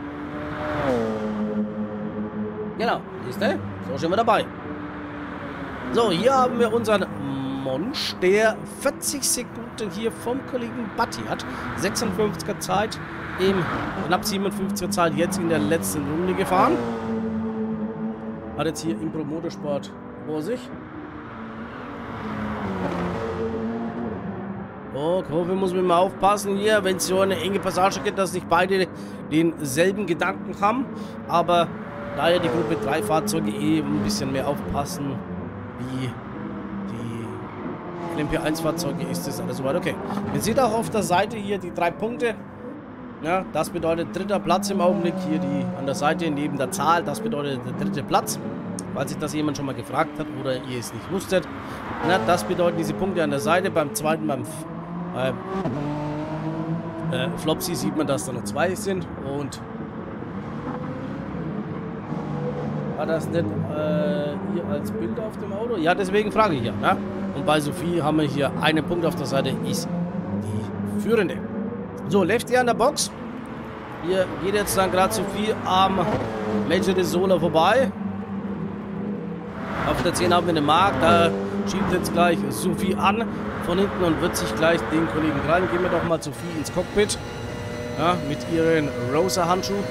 Genau, siehst du? So sind wir dabei. So, hier haben wir unseren Monsch, der vierzig Sekunden hier vom Kollegen Batti hat. sechsundfünfziger Zeit im knapp siebenundfünfziger Zeit jetzt in der letzten Runde gefahren. Hat jetzt hier Impro Motorsport vor sich. Oh, Kurve muss man mal aufpassen hier, wenn es so eine enge Passage geht, dass nicht beide denselben Gedanken haben. Aber da ja die Gruppe drei Fahrzeuge eh ein bisschen mehr aufpassen wie die M P eins Fahrzeuge ist das alles soweit okay. Man sieht auch auf der Seite hier die drei Punkte. Ja, das bedeutet dritter Platz im Augenblick. Hier die an der Seite neben der Zahl, das bedeutet der dritte Platz. Falls sich das jemand schon mal gefragt hat oder ihr es nicht wusstet. Na, das bedeutet diese Punkte an der Seite. Beim zweiten, beim äh, äh, Flopsy sieht man, dass da noch zwei sind. Und war das nicht äh, hier als Bild auf dem Auto? Ja, deswegen frage ich ja. Ne? Und bei Sophie haben wir hier einen Punkt auf der Seite, ist die führende. So, Lefty an der Box. Hier geht jetzt dann gerade Sophie am Major de Sola vorbei. Auf der zehn haben wir den Mark. Da schiebt jetzt gleich Sophie an von hinten und wird sich gleich den Kollegen rein. Gehen wir doch mal Sophie ins Cockpit. Ja, mit ihren Rosa-Handschuhen.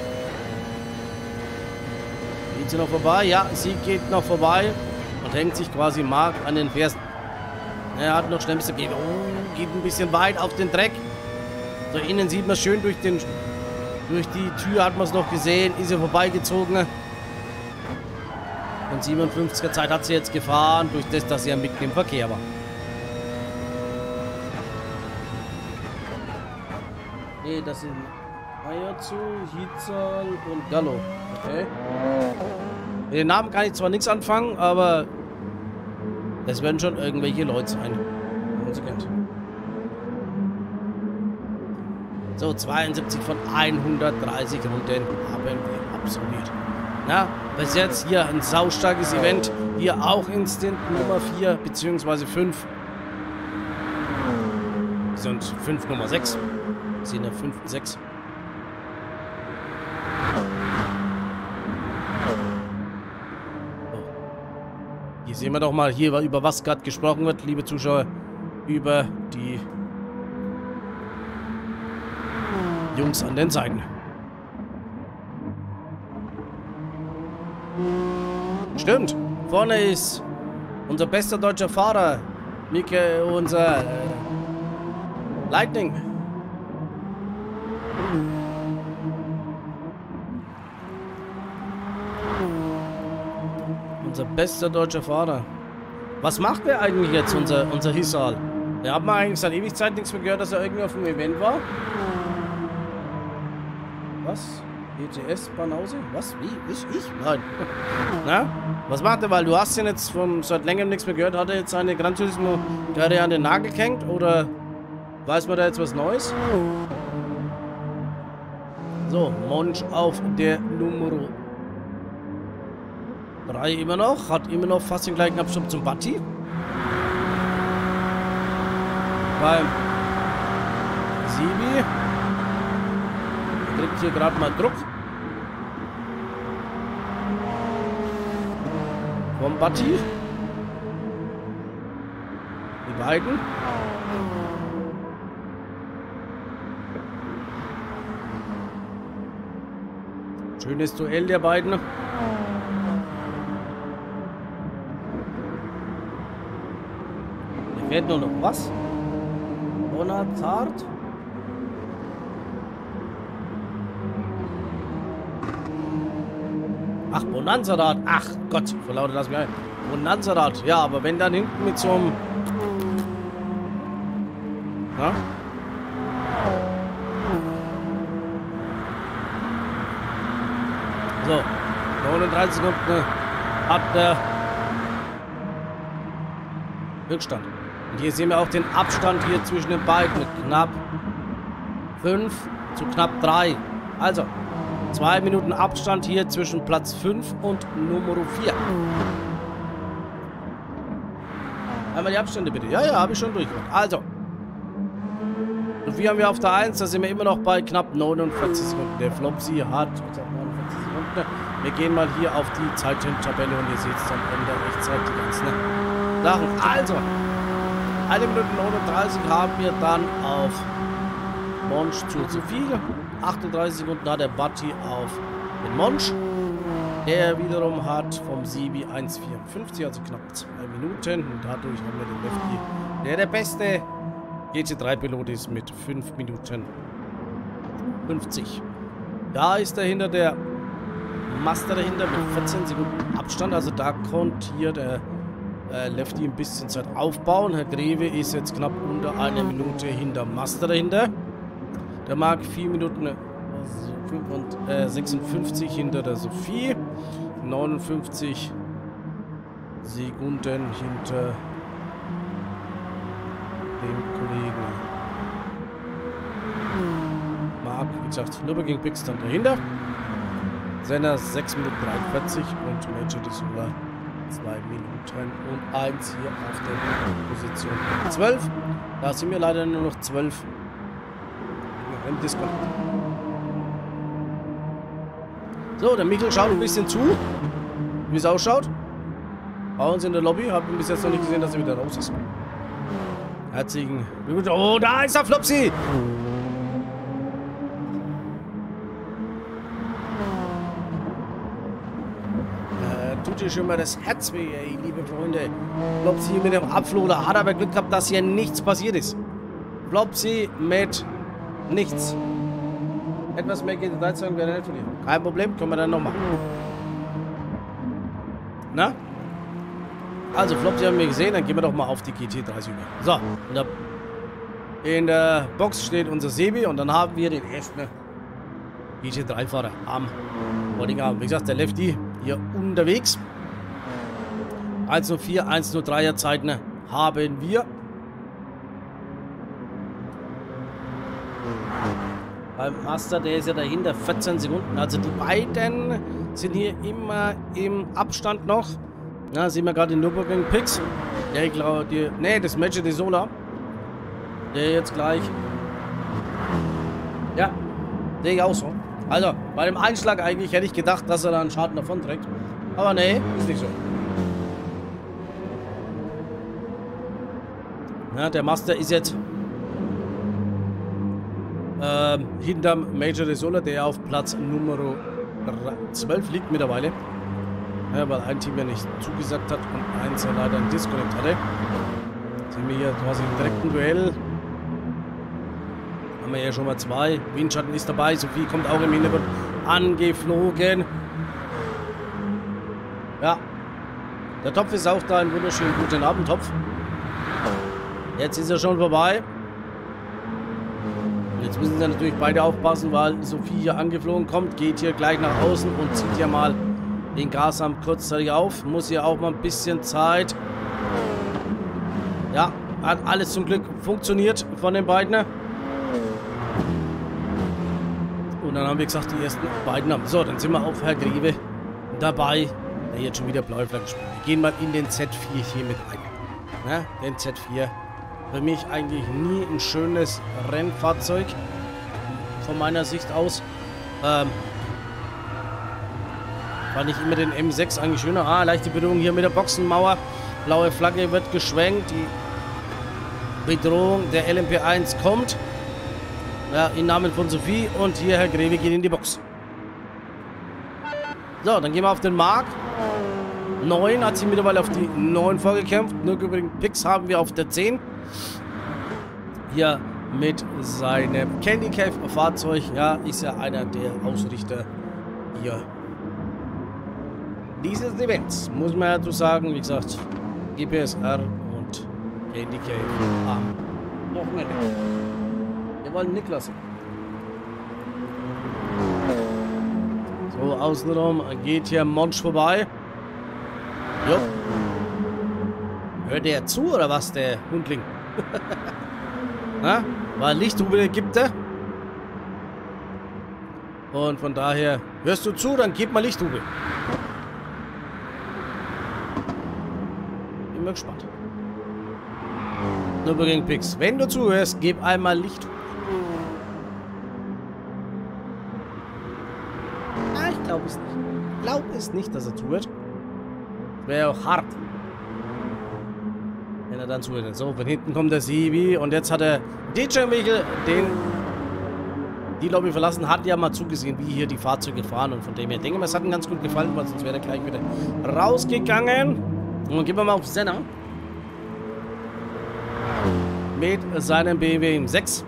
Geht sie noch vorbei? Ja, sie geht noch vorbei und hängt sich quasi Mark an den Fersen. Er hat noch schnell ein bisschen, geht, oh, geht ein bisschen weit auf den Dreck. So, innen sieht man schön durch den, durch die Tür hat man es noch gesehen, ist er vorbeigezogen. Und siebenundfünfziger Zeit hat sie jetzt gefahren, durch das, dass sie ja mitten im Verkehr war. Ne, das sind Ayazu, Hizal und Gallo. Okay. Mit den Namen kann ich zwar nichts anfangen, aber es werden schon irgendwelche Leute sein, die man sie kennt. So, zweiundsiebzig von hundertdreißig Runden haben wir absolviert. Na, bis jetzt hier ein saustarkes Event. Hier auch Instant Nummer vier bzw. fünf. Sind fünf Nummer sechs. Sind ja fünf und sechs. Hier sehen wir doch mal hier, über was gerade gesprochen wird, liebe Zuschauer. Über die Jungs an den Seiten. Stimmt. Vorne ist unser bester deutscher Fahrer. Mike, unser äh, Lightning. Unser bester deutscher Fahrer. Was macht der eigentlich jetzt, unser, unser Hissal? Wir haben eigentlich seit ewig Zeit nichts mehr gehört, dass er irgendwie auf dem Event war. Was? E T S Banause? Was? Wie? Ich? Ich? Nein. Na? Was macht er? Weil du hast ihn jetzt von seit längerem nichts mehr gehört. Hat er jetzt seine Gran Turismo Karriere an den Nagel gehängt? Oder weiß man da jetzt was Neues? So, Monch auf der Nummer drei immer noch. Hat immer noch fast den gleichen Abstand zum Batti. Beim Sibi. Kriegt hier gerade mal Druck. Vom Batti. Die beiden. Schönes Duell der beiden. Mir fehlt nur noch was. Bonazart. Ach, Bonanza-Rad. Ach Gott, vor lauter lass mich ein. Bonanza-Rad. Ja, aber wenn dann hinten mit so einem... Ja? So, neununddreißig Sekunden hat der Rückstand. Und hier sehen wir auch den Abstand hier zwischen den beiden mit knapp fünf zu knapp drei. Also, zwei Minuten Abstand hier zwischen Platz fünf und Nummer vier. Einmal die Abstände bitte. Ja, ja, habe ich schon durchgemacht. Also. Sophie haben wir auf der eins. Da sind wir immer noch bei knapp neunundvierzig Sekunden. Der Flopsy hat neunundvierzig Sekunden. Wir gehen mal hier auf die Zeittabelle und ihr seht es am Ende rechtzeitig die ganzen Sachen. Also. eine Minute neununddreißig haben wir dann auf Monch zu Sophie. achtunddreißig Sekunden hat der Batti auf den Monch. Der wiederum hat vom Sibi eins vierundfünfzig, also knapp zwei Minuten. Und dadurch haben wir den Lefty, der der beste G T drei Pilot ist mit fünf Minuten fünfzig. Da ist dahinter der Master dahinter mit vierzehn Sekunden Abstand. Also da konnte hier der äh, Lefty ein bisschen Zeit aufbauen. Herr Greve ist jetzt knapp unter einer Minute hinter Master dahinter. Der Marc vier Minuten sechsundfünfzig hinter der Sophie. neunundfünfzig Sekunden hinter dem Kollegen Marc, wie gesagt, Nürburgring Picks dann dahinter. Senna sechs Minuten dreiundvierzig und Major Desula zwei Minuten und eins hier auf der Position zwölf. Da sind wir leider nur noch zwölf im Disconnect. So, der Michael schaut ein bisschen zu, wie es ausschaut. Bei uns in der Lobby. Haben bis jetzt noch nicht gesehen, dass er wieder raus ist. Herzlichen Glückwunsch. Oh, da ist er, Flopsy! Äh, tut dir schon mal das Herz weh, ey, liebe Freunde. Flopsy mit dem Abfloder hat aber Glück gehabt, dass hier nichts passiert ist. Flopsy mit nichts. Etwas mehr G T drei sagen wäre nicht von dir. Kein Problem, können wir dann noch machen. Na? Also, Flopsy haben wir gesehen, dann gehen wir doch mal auf die G T drei über. So, in der, in der Box steht unser Sebi und dann haben wir den ersten G T drei Fahrer am heutigen Abend. Wie gesagt, der Lefty hier unterwegs. eins null vier, eins null dreier Zeiten haben wir. Beim Master, der ist ja dahinter, vierzehn Sekunden. Also die beiden sind hier immer im Abstand noch. Na, sehen wir gerade den Nürburgring Picks. Der, ich glaube, die, nee, das Major Desula. Der jetzt gleich. Ja, sehe ich auch so. Also, bei dem Einschlag eigentlich hätte ich gedacht, dass er da einen Schaden davon trägt. Aber nee, ist nicht so. Na, der Master ist jetzt Ähm, hinterm Major Desula, der auf Platz Nummer zwölf liegt mittlerweile. Ja, weil ein Team ja nicht zugesagt hat und eins ja leider einen Disconnect hatte. Sehen wir hier quasi im direkten Duell. Haben wir ja schon mal zwei. Windschatten ist dabei, Sophie kommt auch im Hintergrund angeflogen. Ja. Der Topf ist auch da, ein wunderschönen guten Abend, Topf. Jetzt ist er schon vorbei. Jetzt müssen sie natürlich beide aufpassen, weil Sophie hier angeflogen kommt, geht hier gleich nach außen und zieht ja mal den Gasarm kurzzeitig auf. Muss hier auch mal ein bisschen Zeit. Ja, hat alles zum Glück funktioniert von den beiden. Und dann haben wir gesagt, die ersten beiden haben. So, dann sind wir auf Herr Greve dabei, der jetzt schon wieder blaue Flagge spielt. Wir gehen mal in den Z vier hier mit ein. Na, den Z vier. Für mich eigentlich nie ein schönes Rennfahrzeug. Von meiner Sicht aus. Ähm, fand ich immer den M sechs eigentlich schöner. Ah, leichte Berührung hier mit der Boxenmauer. Blaue Flagge wird geschwenkt. Die Bedrohung der L M P eins kommt. Ja, im Namen von Sophie. Und hier Herr Greve geht in die Box. So, dann gehen wir auf den Marc. neun hat sich mittlerweile auf die neun vorgekämpft. Nur übrigens Picks haben wir auf der zehn. Hier mit seinem Candy Cave Fahrzeug. Ja, ist ja einer der Ausrichter hier dieses Events. Muss man ja dazu sagen, wie gesagt, G P S R und Candy Cave am Wochenende. Wir wollen Niklas. So, außenrum geht hier Monsch vorbei. Jo. Hört der zu oder was, der Hundling? Na, weil Lichthubel gibt er. Und von daher, hörst du zu, dann gib mal Lichthubel. Bin mal gespannt. Nürburgring Picks. Wenn du zuhörst, gib einmal Lichthubel. Ah, ich glaube es nicht. Ich glaube es nicht, dass er zuhört. Wäre auch hart. Wenn er dann zuhört. So, von hinten kommt der Sebi und jetzt hat er D J Michael, den die Lobby verlassen, hat ja mal zugesehen, wie hier die Fahrzeuge fahren und von dem her denke ich, es hat ihm ganz gut gefallen, weil sonst wäre er gleich wieder rausgegangen. Und dann gehen wir mal auf Senna mit seinem B M W M sechs.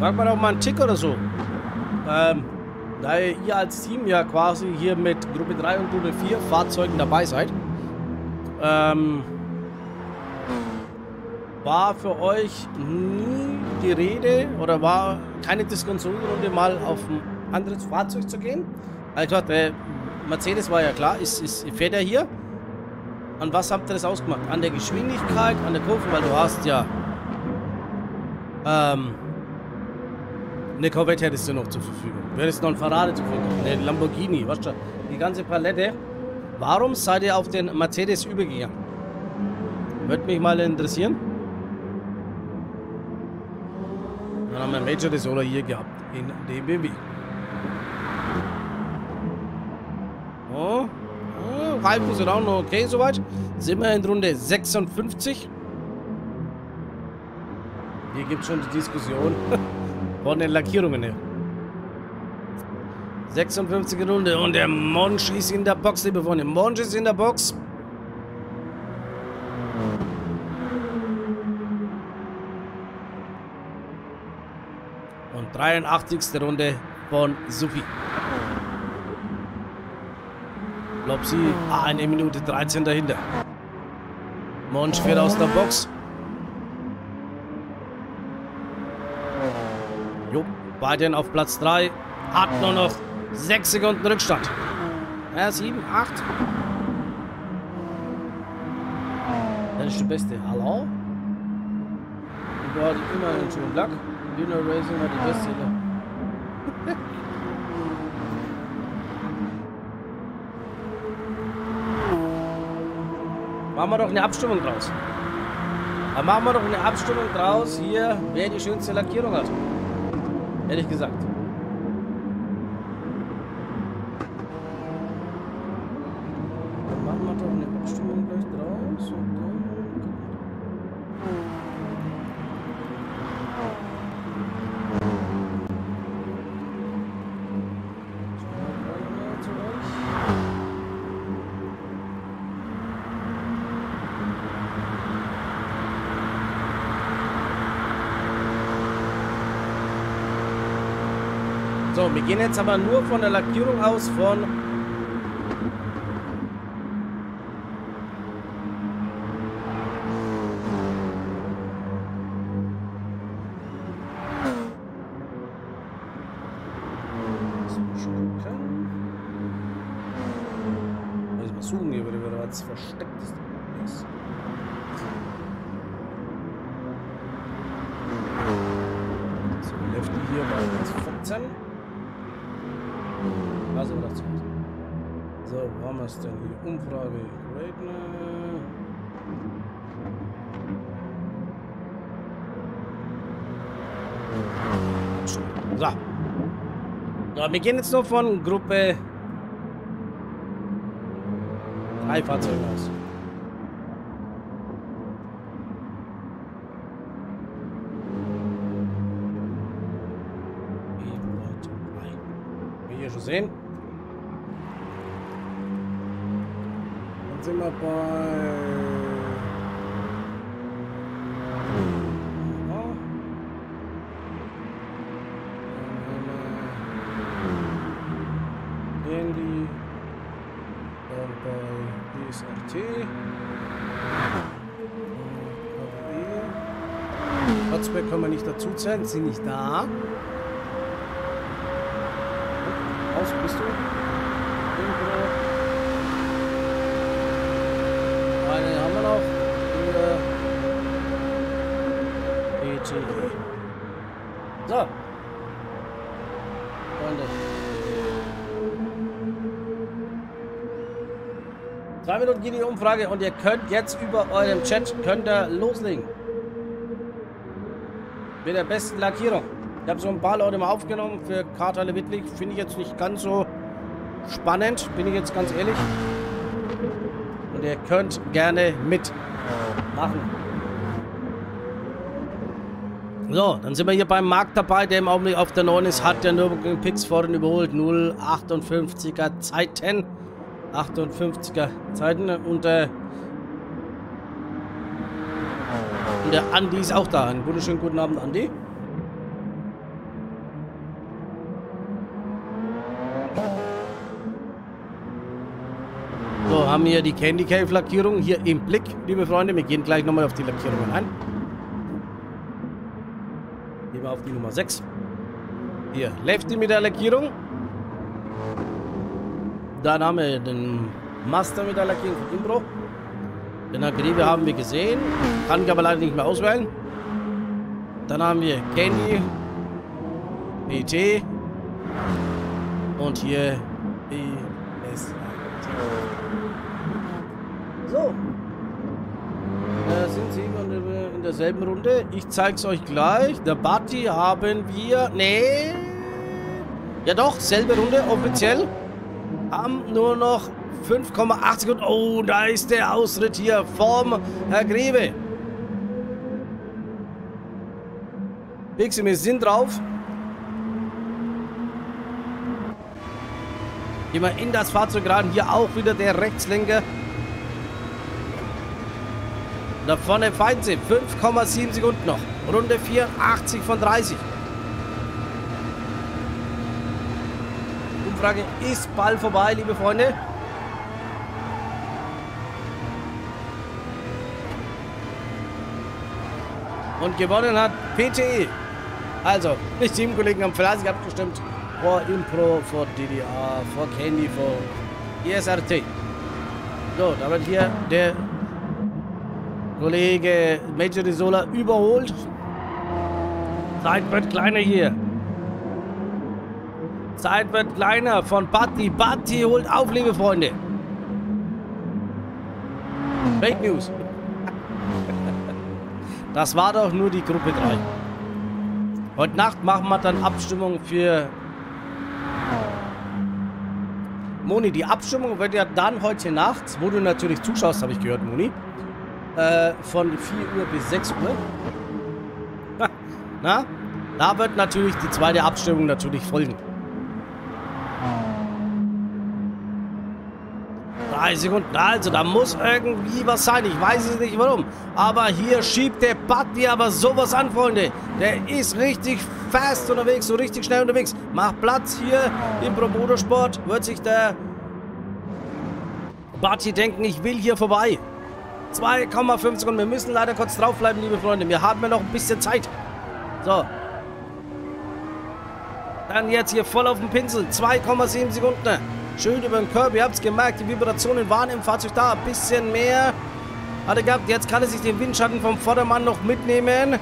Frag mal doch mal einen Tick oder so. Ähm, da ihr als Team ja quasi hier mit Gruppe drei und Gruppe vier Fahrzeugen dabei seid, ähm, war für euch nie die Rede oder war keine Diskussionsrunde mal auf ein anderes Fahrzeug zu gehen? Also der Mercedes war ja klar, ist, ist, fährt er hier. An was habt ihr das ausgemacht? An der Geschwindigkeit, an der Kurve, weil du hast ja ähm, eine Corvette hättest du noch zur Verfügung. Du hättest noch einen Ferrari zur Verfügung, eine Lamborghini, was schon, die ganze Palette. Warum seid ihr auf den Mercedes übergegangen? Würde mich mal interessieren. Dann haben wir einen Major Desola hier gehabt, in dem B M W. Oh, oh, Reifen sind auch noch okay soweit. Sind wir in Runde sechsundfünfzig. Hier gibt es schon die Diskussion von den Lackierungen her. sechsundfünfzige Runde und der Monch ist in der Box, liebe Freunde. Monch ist in der Box. Und dreiundachtzigste Runde von Sophie. Lopsi, eine Minute dreizehn dahinter. Monch fährt aus der Box. Jo, Biden auf Platz drei. Hat nur noch sechs Sekunden Rückstand. Ja, sieben, acht. Das ist der Beste. Hallo? Du hast immer einen schönen Lack. Dino Racing war die Beste. Machen wir doch eine Abstimmung draus. Dann machen wir doch eine Abstimmung draus, hier, wer die schönste Lackierung hat. Ehrlich gesagt. Dann machen wir doch eine Abstimmung gleich draus. Und dann... So, wir gehen jetzt aber nur von der Lackierung aus von mal suchen hier, wer was versteckt ist. So, Lefty hier bei uns fünfzehn. Also, das so, wo haben wir es denn hier? Umfrage. So. So, wir gehen jetzt noch von Gruppe drei Fahrzeugen aus. Wie ihr schon sehen. Sind wir bei Handy, dann bei D S R T, Hotsback können wir nicht dazu zählen, sind nicht da. Aus bist du? Eine haben wir noch. E T E. So. Freunde. Zwei Minuten geht die Umfrage und ihr könnt jetzt über eurem Chat könnt ihr loslegen. Mit der besten Lackierung. Ich habe so ein paar Leute mal aufgenommen für Karteile Wittlich. Finde ich jetzt nicht ganz so spannend, bin ich jetzt ganz ehrlich. Und ihr könnt gerne mitmachen. So, dann sind wir hier beim Markt dabei, der im Augenblick auf der neun ist, hat der Nürburgring Pixford überholt. null achtundfünfziger Zeiten. achtundfünfziger Zeiten. Und, äh, und der Andi ist auch da. Einen wunderschönen guten Abend, Andi. So, haben wir die Candy Cave Lackierung hier im Blick, liebe Freunde. Wir gehen gleich nochmal auf die Lackierungen ein. Gehen wir auf die Nummer sechs. Hier, Lefty mit der Lackierung. Dann haben wir den Master mit der Lackierung von Imbro. Den Agrebe haben wir gesehen. Kann ich aber leider nicht mehr auswählen. Dann haben wir Candy, P T und hier B S A T. So. Da sind sie in derselben Runde. Ich zeige es euch gleich. Der Buddy haben wir... Nee. Ja doch, selbe Runde, offiziell. Haben nur noch fünf Komma acht Sekunden. Oh, da ist der Ausritt hier vom Herr Grebe. Pixie, wir sind drauf. Gehen wir in das Fahrzeug rein. Hier auch wieder der Rechtslenker. Da vorne feind sie. fünf Komma sieben Sekunden noch. Runde vierundachtzig von dreißig. Umfrage ist bald vorbei, liebe Freunde. Und gewonnen hat P T E. Also, die Teamkollegen haben fleißig abgestimmt. Vor Impro, vor D D A, vor Candy, vor I S R T. So, da wird hier der Kollege Major Risola überholt. Zeit wird kleiner hier. Zeit wird kleiner von Buddy. Buddy holt auf, liebe Freunde. Fake News. Das war doch nur die Gruppe drei. Heute Nacht machen wir dann Abstimmung für... Moni, die Abstimmung wird ja dann heute Nacht, wo du natürlich zuschaust, habe ich gehört, Moni, äh, von vier Uhr bis sechs Uhr. Na, da wird natürlich die zweite Abstimmung natürlich folgen. drei Sekunden, also da muss irgendwie was sein, ich weiß es nicht warum. Aber hier schiebt der Buddy aber sowas an, Freunde. Der ist richtig fast unterwegs, so richtig schnell unterwegs. Macht Platz hier im Pro Motorsport, wird sich der Buddy denken, ich will hier vorbei. zwei Komma fünf Sekunden, wir müssen leider kurz draufbleiben, liebe Freunde. Wir haben ja noch ein bisschen Zeit. So. Dann jetzt hier voll auf den Pinsel, zwei Komma sieben Sekunden. Schön über den Körper, ihr habt es gemerkt, die Vibrationen waren im Fahrzeug da. Ein bisschen mehr hat er gehabt. Jetzt kann er sich den Windschatten vom Vordermann noch mitnehmen.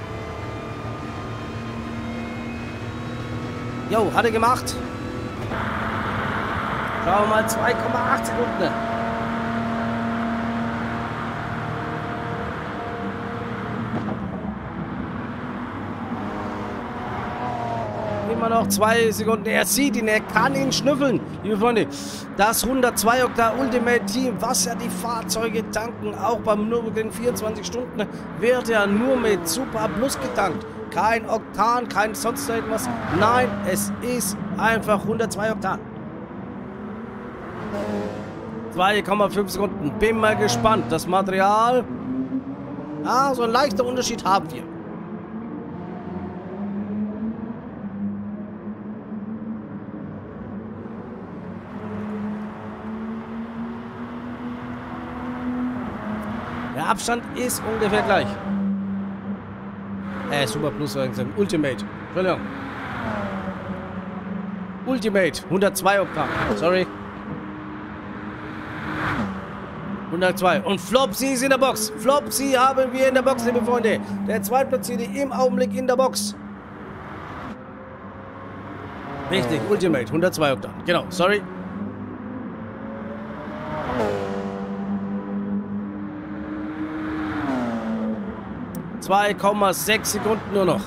Jo, hat er gemacht. Schauen wir mal, zwei Komma acht Sekunden. Immer noch zwei Sekunden. Er sieht ihn, er kann ihn schnüffeln. Liebe Freunde, das hundertzwei Oktan Ultimate Team, was ja die Fahrzeuge tanken, auch beim Nürburgring vierundzwanzig Stunden, wird ja nur mit Super Plus getankt. Kein Oktan, kein sonst irgendwas. Nein, es ist einfach hundertzwei Oktan. zwei Komma fünf Sekunden. Bin mal gespannt. Das Material. Ah, so ein leichter Unterschied haben wir. Der Abstand ist ungefähr gleich. Äh, Super Plus sagen sie. Ultimate. Entschuldigung. Ultimate. hundertzwei Oktan. Sorry. hundertzwei. Und Flopsy ist in der Box. Flopsy haben wir in der Box, liebe Freunde. Der Zweitplatzierte im Augenblick in der Box. Richtig. Ultimate. hundertzwei Oktan. Genau. Sorry. zwei Komma sechs Sekunden nur noch.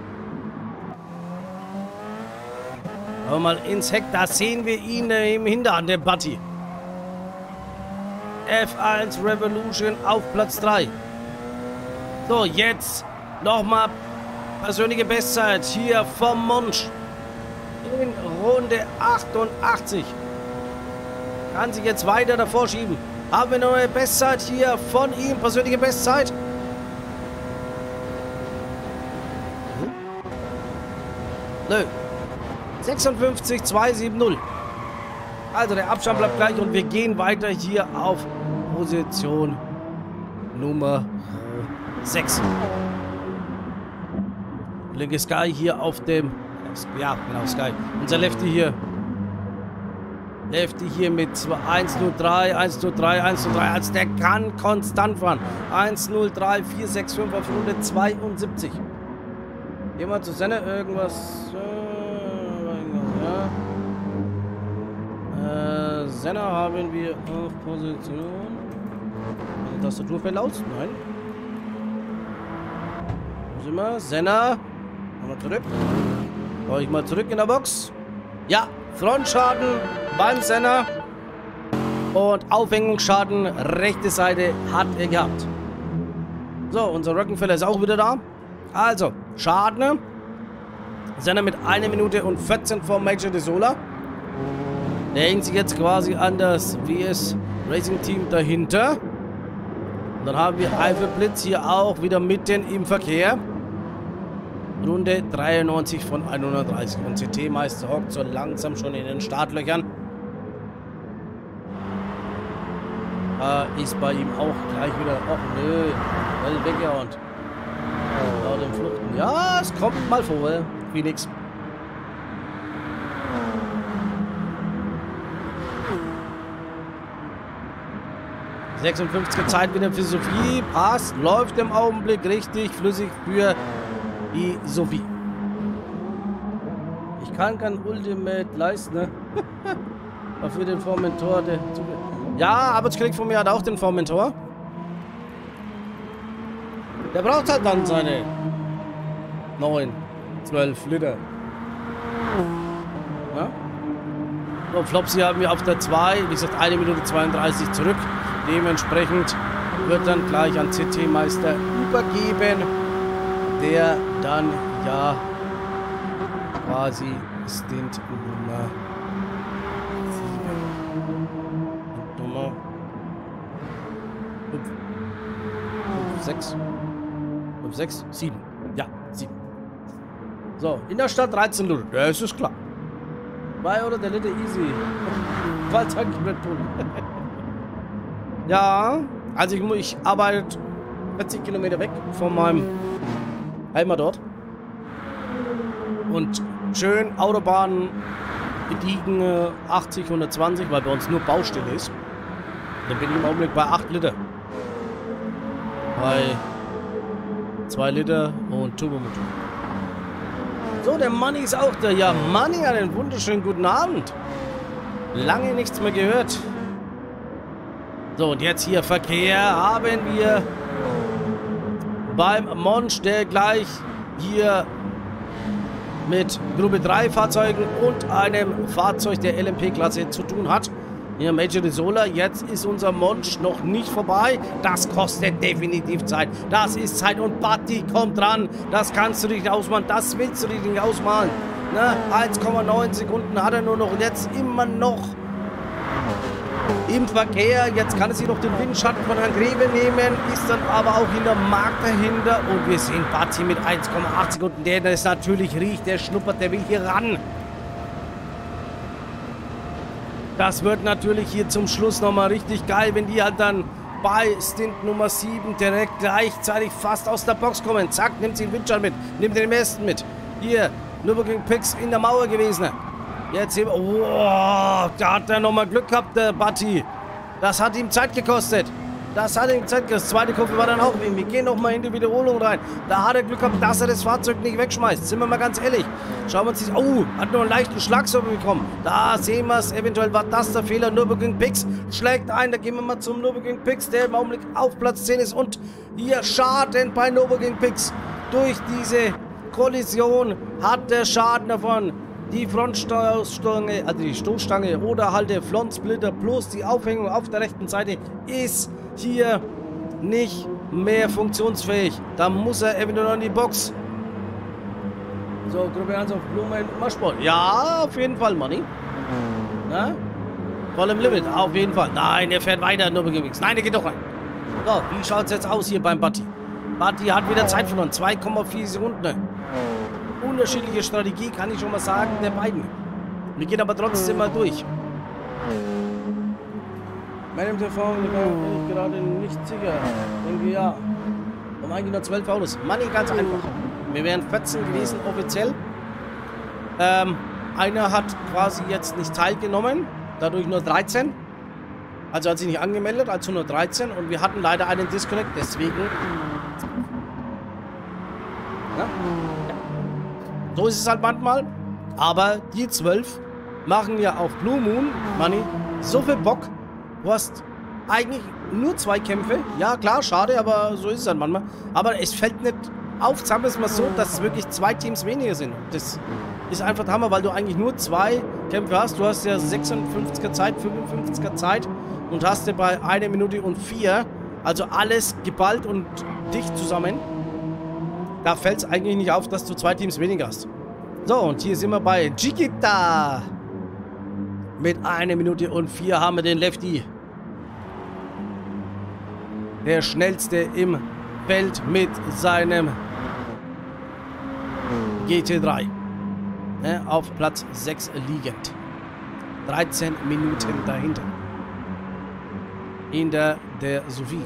Aber mal ins Heck, da sehen wir ihn äh, im Hinterhand, der Buddy. F eins Revolution auf Platz drei. So, jetzt nochmal persönliche Bestzeit hier vom Monsch. In Runde achtundachtzig. Kann sich jetzt weiter davor schieben. Haben wir noch eine Bestzeit hier von ihm, persönliche Bestzeit. Nö. sechsundfünfzig Komma zweihundertsiebzig. Also der Abstand bleibt gleich und wir gehen weiter hier auf Position Nummer sechs. Linke Sky hier auf dem... Ja, genau, Sky. Unser Lefty hier. Lefty hier mit eins null drei, eins null drei, eins null drei. Also der kann konstant fahren. eins null drei, vier sechs fünf auf Runde zweiundsiebzig. Jemand zu Sender irgendwas... Ja. Äh, Senna haben wir auf Position. Die Tastatur fällt aus? Nein. Wo sind wir? Senna. Nochmal zurück. Brauche ich mal zurück in der Box. Ja, Frontschaden beim Senna. Und Aufhängungsschaden, rechte Seite hat er gehabt. So, unser Rockenfeller ist auch wieder da. Also, Schaden. Senna mit einer Minute und vierzehn vor Major de Sola. Der hängt sich jetzt quasi an das W S Racing Team dahinter. Und dann haben wir Eifelblitz hier auch wieder mitten im Verkehr. Runde dreiundneunzig von hundertdreißig. Und C T-Meister hockt so langsam schon in den Startlöchern. Äh, ist bei ihm auch gleich wieder... Och nö, well weggehauen. Laut den Fluchten. Ja, es kommt mal vor, Phoenix. sechsundfünfziger Zeit wieder für Sophie. Passt, läuft im Augenblick richtig flüssig für die Sophie. Ich kann kein Ultimate leisten, ne? Aber für den Formentor, der... Ja, Arbeitskollege von mir hat auch den Formentor. Der braucht halt dann seine neun, zwölf Liter. Ja? So, Flopsy haben wir auf der zwei. Wie gesagt, eine Minute zweiunddreißig zurück. Dementsprechend wird dann gleich an C T-Meister übergeben, der dann ja quasi Stint Nummer sieben und Nummer fünf, sechs, fünf, sechs, sieben. Ja, sieben. So, in der Stadt dreizehn Liter. Das ist klar. Zwei oder der Liter easy. Falltank mit Bull. Ja, also ich, ich arbeite vierzig Kilometer weg von meinem Heimatort. Und schön Autobahn gediegen äh, achtzig, hundertzwanzig, weil bei uns nur Baustelle ist. Dann bin ich im Augenblick bei acht Liter. Bei zwei Liter und Turbomotor. So, der Manni ist auch da. Ja, Manni, einen wunderschönen guten Abend. Lange nichts mehr gehört. So, und jetzt hier Verkehr haben wir beim Monch, der gleich hier mit Gruppe drei Fahrzeugen und einem Fahrzeug der L M P-Klasse zu tun hat. Hier Major de Sola, jetzt ist unser Monch noch nicht vorbei. Das kostet definitiv Zeit. Das ist Zeit und Batti kommt dran. Das kannst du nicht ausmalen, das willst du nicht ausmalen. Ne? eins Komma neun Sekunden hat er nur noch und jetzt immer noch im Verkehr. Jetzt kann es sich noch den Windschatten von Herrn Greve nehmen, ist dann aber auch in der Mark dahinter. Und wir sehen Batti mit eins Komma acht Sekunden, der das natürlich riecht, der schnuppert, der will hier ran. Das wird natürlich hier zum Schluss nochmal richtig geil, wenn die halt dann bei Stint Nummer sieben direkt gleichzeitig fast aus der Box kommen. Zack, nimmt sie den Windschatten mit, nimmt den ersten mit. Hier, Nürburgring Pix in der Mauer gewesen. Jetzt hier, oh, da hat er nochmal Glück gehabt, der Batti. Das hat ihm Zeit gekostet. Das hat ihm Zeit gekostet. Zweite Kurve war dann auch irgendwie. Wir gehen nochmal in die Wiederholung rein. Da hat er Glück gehabt, dass er das Fahrzeug nicht wegschmeißt. Sind wir mal ganz ehrlich. Schauen wir uns das. Oh, hat nur einen leichten Schlagsäuber bekommen. Da sehen wir es. Eventuell war das der Fehler. Nürburgring Pix schlägt ein. Da gehen wir mal zum Nürburgring Pix, der im Augenblick auf Platz zehn ist. Und hier Schaden bei Nürburgring Pix. Durch diese Kollision hat der Schaden davon. Die Frontstoßstange, also die Stoßstange oder halt der Frontsplitter plus die Aufhängung auf der rechten Seite ist hier nicht mehr funktionsfähig. Da muss er eventuell noch in die Box. So, Gruppe eins auf Blumen Marschsport. Ja, auf jeden Fall, Manni. Na? Voll im Limit, auf jeden Fall. Nein, er fährt weiter, nur begegnet. Nein, der geht doch rein. So, wie schaut es jetzt aus hier beim Batti? Batti hat wieder Zeit verloren. zwei Komma vier Sekunden. Unterschiedliche Strategie, kann ich schon mal sagen, der beiden. Wir gehen aber trotzdem mal durch. Meinem T V bin ich gerade nicht sicher. Ich denke ja. Und eigentlich nur zwölf Autos. Manni, ganz einfach. Wir wären vierzehn gewesen offiziell. Ähm, einer hat quasi jetzt nicht teilgenommen. Dadurch nur dreizehn. Also hat sich nicht angemeldet, also nur dreizehn. Und wir hatten leider einen Disconnect, deswegen... Ja. So ist es halt manchmal. Aber die zwölf machen ja auf Blue Moon, Manni, so viel Bock. Du hast eigentlich nur zwei Kämpfe. Ja, klar, schade, aber so ist es halt manchmal. Aber es fällt nicht auf, sagen wir es mal so, dass es wirklich zwei Teams weniger sind. Das ist einfach der Hammer, weil du eigentlich nur zwei Kämpfe hast. Du hast ja sechsundfünfziger Zeit, fünfundfünfziger Zeit und hast dir bei einer Minute und vier, also alles geballt und dicht zusammen. Da fällt es eigentlich nicht auf, dass du zwei Teams weniger hast. So, und hier sind wir bei Chiquita. Mit einer Minute und vier haben wir den Lefty. Der schnellste im Feld mit seinem G T drei. Ne, auf Platz sechs liegend. dreizehn Minuten dahinter. Hinter der Sophie.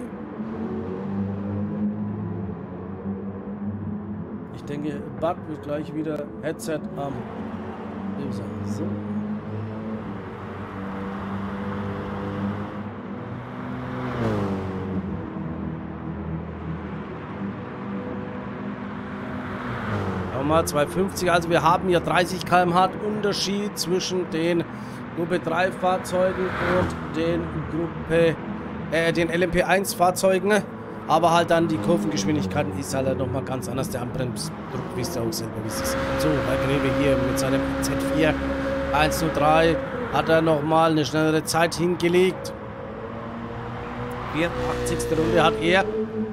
Ich denke, Bud wird gleich wieder Headset am User. So. Nochmal zweihundertfünfzig, also wir haben hier dreißig Kilometer pro Stunde Unterschied zwischen den Gruppe drei Fahrzeugen und den Gruppe, äh, den L M P eins Fahrzeugen. Aber halt dann die Kurvengeschwindigkeiten ist halt nochmal ganz anders. Der Anbremsdruck, wisst ihr auch selber, wie es ist. So, bei Grebe hier mit seinem Z vier eins null drei hat er nochmal eine schnellere Zeit hingelegt. vierundachtzigste Runde hat er.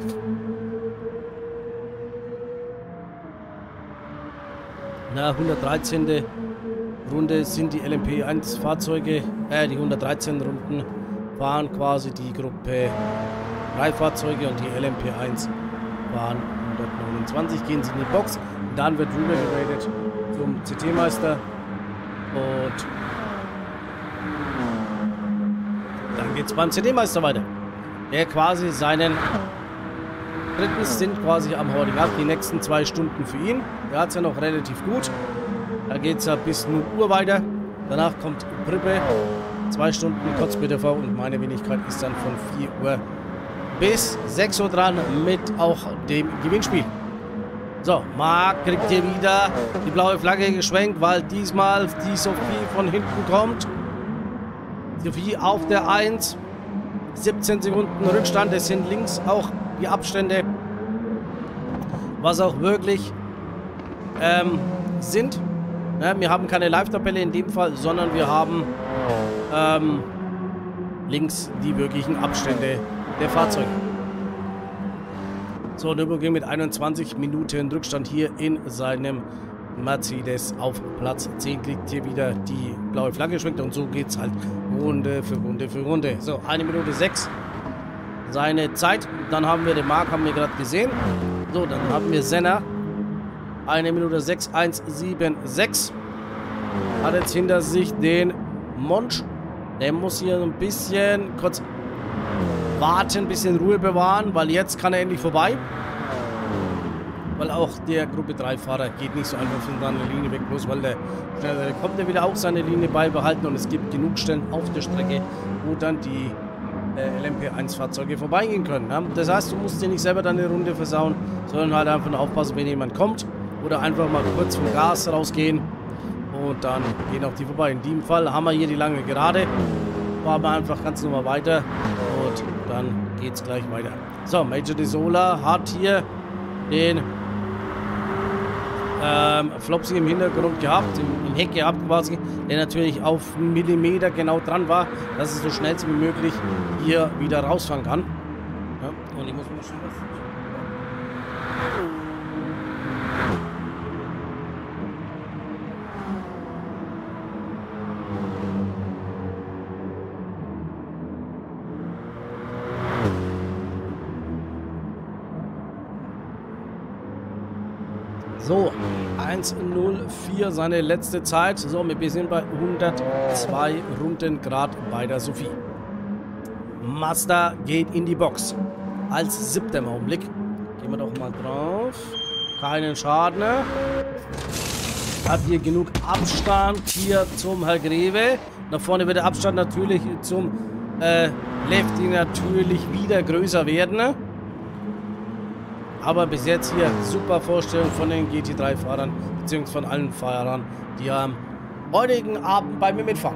Na, hundertdreizehnte Runde sind die L M P eins Fahrzeuge, äh, die hundertdreizehn Runden fahren quasi die Gruppe drei Fahrzeuge und die L M P eins waren hundertneunundzwanzig. Gehen sie in die Box, dann wird rüber geradet zum C T-Meister und dann geht es beim C T-Meister weiter. Der quasi seinen dritten sind quasi am heutigen Abend, die nächsten zwei Stunden für ihn. Er hat es ja noch relativ gut. Da geht es ja bis null Uhr weiter. Danach kommt Prippe, zwei Stunden Kotzbitte vor und meine Wenigkeit ist dann von vier Uhr bis sechs Uhr dran mit auch dem Gewinnspiel. So, Marc kriegt hier wieder die blaue Flagge geschwenkt, weil diesmal die Sophie von hinten kommt. Sophie auf der eins. siebzehn Sekunden Rückstand. Es sind links auch die Abstände, was auch wirklich ähm, sind. Ja, wir haben keine Live-Tabelle in dem Fall, sondern wir haben ähm, links die wirklichen Abstände der Fahrzeuge. So, Nürburgring mit einundzwanzig Minuten Rückstand hier in seinem Mercedes auf Platz zehn. Kriegt hier wieder die blaue Flagge geschwenkt und so geht es halt Runde für Runde für Runde. So, eine Minute sechs seine Zeit. Dann haben wir den Marc, haben wir gerade gesehen. So, dann haben wir Senna. eine Minute sechs eins sieben sechs. Hat jetzt hinter sich den Monsch. Der muss hier ein bisschen kurz warten, ein bisschen Ruhe bewahren, weil jetzt kann er endlich vorbei. Weil auch der Gruppe drei Fahrer geht nicht so einfach von seiner Linie weg, bloß weil der schnellere kommt, der wieder auch seine Linie beibehalten und es gibt genug Stellen auf der Strecke, wo dann die äh, L M P eins Fahrzeuge vorbeigehen können. Ja? Das heißt, du musst dir nicht selber deine Runde versauen, sondern halt einfach nur aufpassen, wenn jemand kommt oder einfach mal kurz vom Gas rausgehen und dann gehen auch die vorbei. In dem Fall haben wir hier die lange Gerade, fahren wir einfach ganz normal weiter und dann geht es gleich weiter. So, Major De Sola hat hier den ähm, Flopsy im Hintergrund gehabt, im, im Heck gehabt quasi, der natürlich auf einen Millimeter genau dran war, dass es so schnell wie möglich hier wieder rausfahren kann. Ja, und ich muss mal schon was. So, eins null vier seine letzte Zeit. So, wir sind bei hundertzwei Runden Grad bei der Sophie. Mazda geht in die Box. Als siebter im Augenblick. Gehen wir doch mal drauf. Keinen Schaden. Hat hier genug Abstand hier zum Herr Greve. Nach vorne wird der Abstand natürlich zum äh, Lefty natürlich wieder größer werden. Aber bis jetzt hier super Vorstellung von den G T drei Fahrern, beziehungsweise von allen Fahrern, die am heutigen Abend bei mir mitfahren.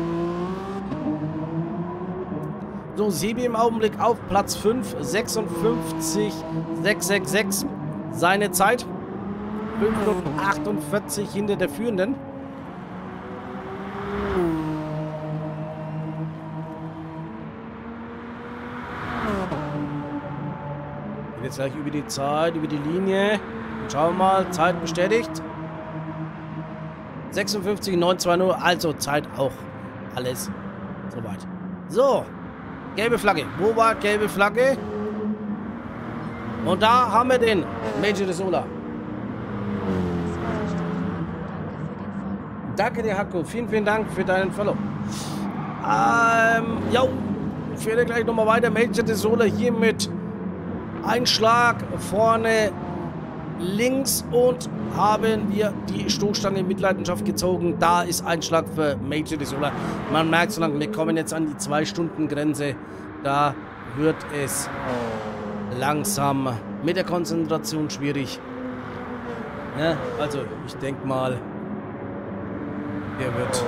So, Sebi im Augenblick auf Platz fünf, sechsundfünfzig sechshundertsechsundsechzig seine Zeit. fünf Minuten achtundvierzig hinter der Führenden. Jetzt gleich über die Zeit, über die Linie. Schauen wir mal, Zeit bestätigt. sechsundfünfzig neunhundertzweißig, also Zeit auch. Alles soweit. So, gelbe Flagge. Wo war gelbe Flagge? Und da haben wir den Major de Sola. Danke dir, Hakko. Vielen, vielen Dank für deinen Follow. Ähm, ja, ich werde gleich nochmal weiter. Major de Sola hier mit Einschlag vorne links und haben wir die Stoßstange in Mitleidenschaft gezogen. Da ist Einschlag für Major de Sola. Man merkt so lange, wir kommen jetzt an die zwei Stunden Grenze. Da wird es langsam mit der Konzentration schwierig. Ja, also ich denke mal, der wird...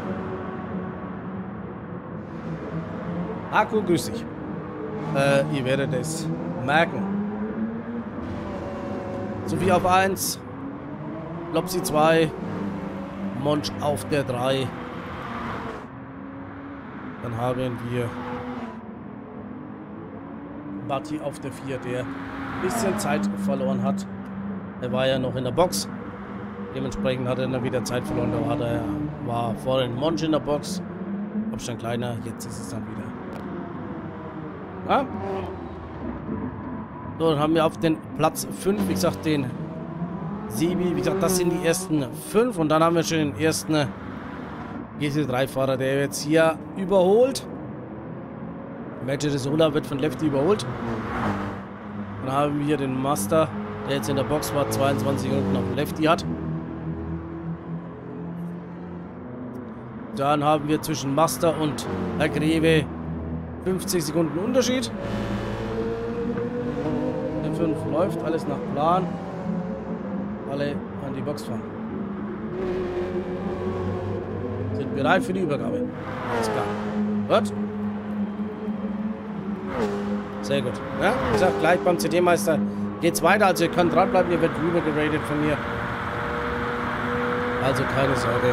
Akku, grüß dich. Äh, ihr werdet es merken. Sophie auf eins, Lopsi zwei, Monch auf der drei. Dann haben wir Batti auf der vier, der ein bisschen Zeit verloren hat. Er war ja noch in der Box. Dementsprechend hat er dann wieder Zeit verloren. Da war, der, war vorhin Monch in der Box. Abstand kleiner, jetzt ist es dann wieder. Ja? So, dann haben wir auf den Platz fünf, wie gesagt, den Sebi. Wie gesagt, das sind die ersten fünf. Und dann haben wir schon den ersten G T drei Fahrer, der jetzt hier überholt. Major de Sola wird von Lefty überholt. Dann haben wir hier den Master, der jetzt in der Box war, zweiundzwanzig Minuten auf dem Lefty hat. Dann haben wir zwischen Master und Herr Greve fünfzig Sekunden Unterschied. Der fünf läuft, alles nach Plan. Alle an die Box fahren. Sind bereit für die Übergabe. Alles klar. Gut. Sehr gut. Ja, wie gesagt, gleich beim C D-Meister geht's weiter. Also ihr könnt dranbleiben, ihr werdet rüber geradet von mir. Also keine Sorge.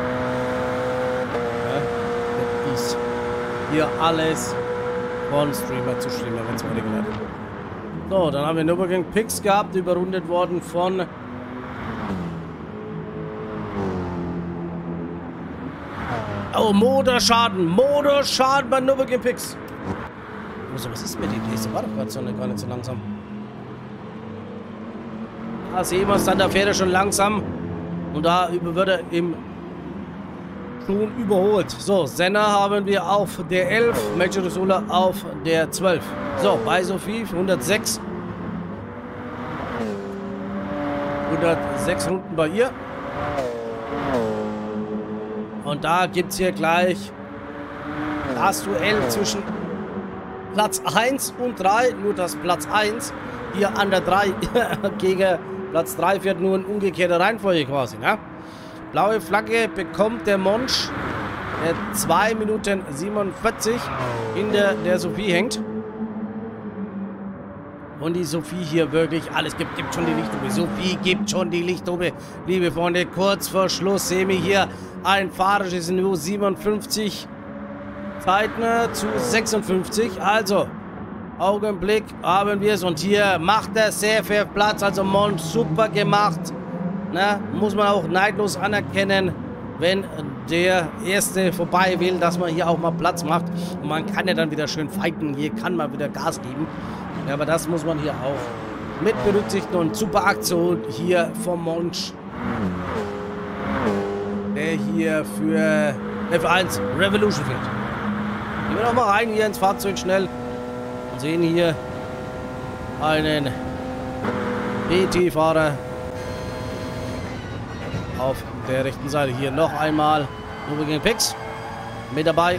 Ja, das ist hier alles von Streamer zu Streamer, wenn es weitergeht. So, dann haben wir Nürburgring Picks gehabt, überrundet worden von oh, Motorschaden, Motorschaden bei Nürburgring Picks. Also, was ist mit dem? Die war doch gerade so gar nicht so langsam. Da sehen wir es dann, da fährt er schon langsam. Und da wird er im schon überholt. So, Senna haben wir auf der elf, Major de Sola auf der zwölf. So, bei Sophie hundertsechs. hundertsechs Runden bei ihr. Und da gibt es hier gleich das Duell zwischen Platz eins und drei. Nur dass Platz eins hier an der drei gegen Platz drei fährt, nur in umgekehrter Reihenfolge quasi. Ne? Blaue Flagge bekommt der Monch, der zwei Minuten siebenundvierzig hinter der Sophie hängt. Und die Sophie hier wirklich alles gibt, gibt schon die Lichthupe. Sophie gibt schon die Lichthupe. Liebe Freunde, kurz vor Schluss sehen wir hier ein fahrerisches Niveau siebenundfünfzig Zeiten zu sechsundfünfzig. Also, Augenblick haben wir es. Und hier macht er sehr viel Platz. Also, Monch super gemacht. Na, muss man auch neidlos anerkennen, wenn der Erste vorbei will, dass man hier auch mal Platz macht. Und man kann ja dann wieder schön fighten. Hier kann man wieder Gas geben. Ja, aber das muss man hier auch mit berücksichtigen und super Aktion hier vom Monch. Der hier für F eins Revolution fährt. Gehen wir noch mal rein hier ins Fahrzeug schnell und sehen hier einen B T-Fahrer auf der rechten Seite. Hier noch einmal Nürburgring Picks mit dabei.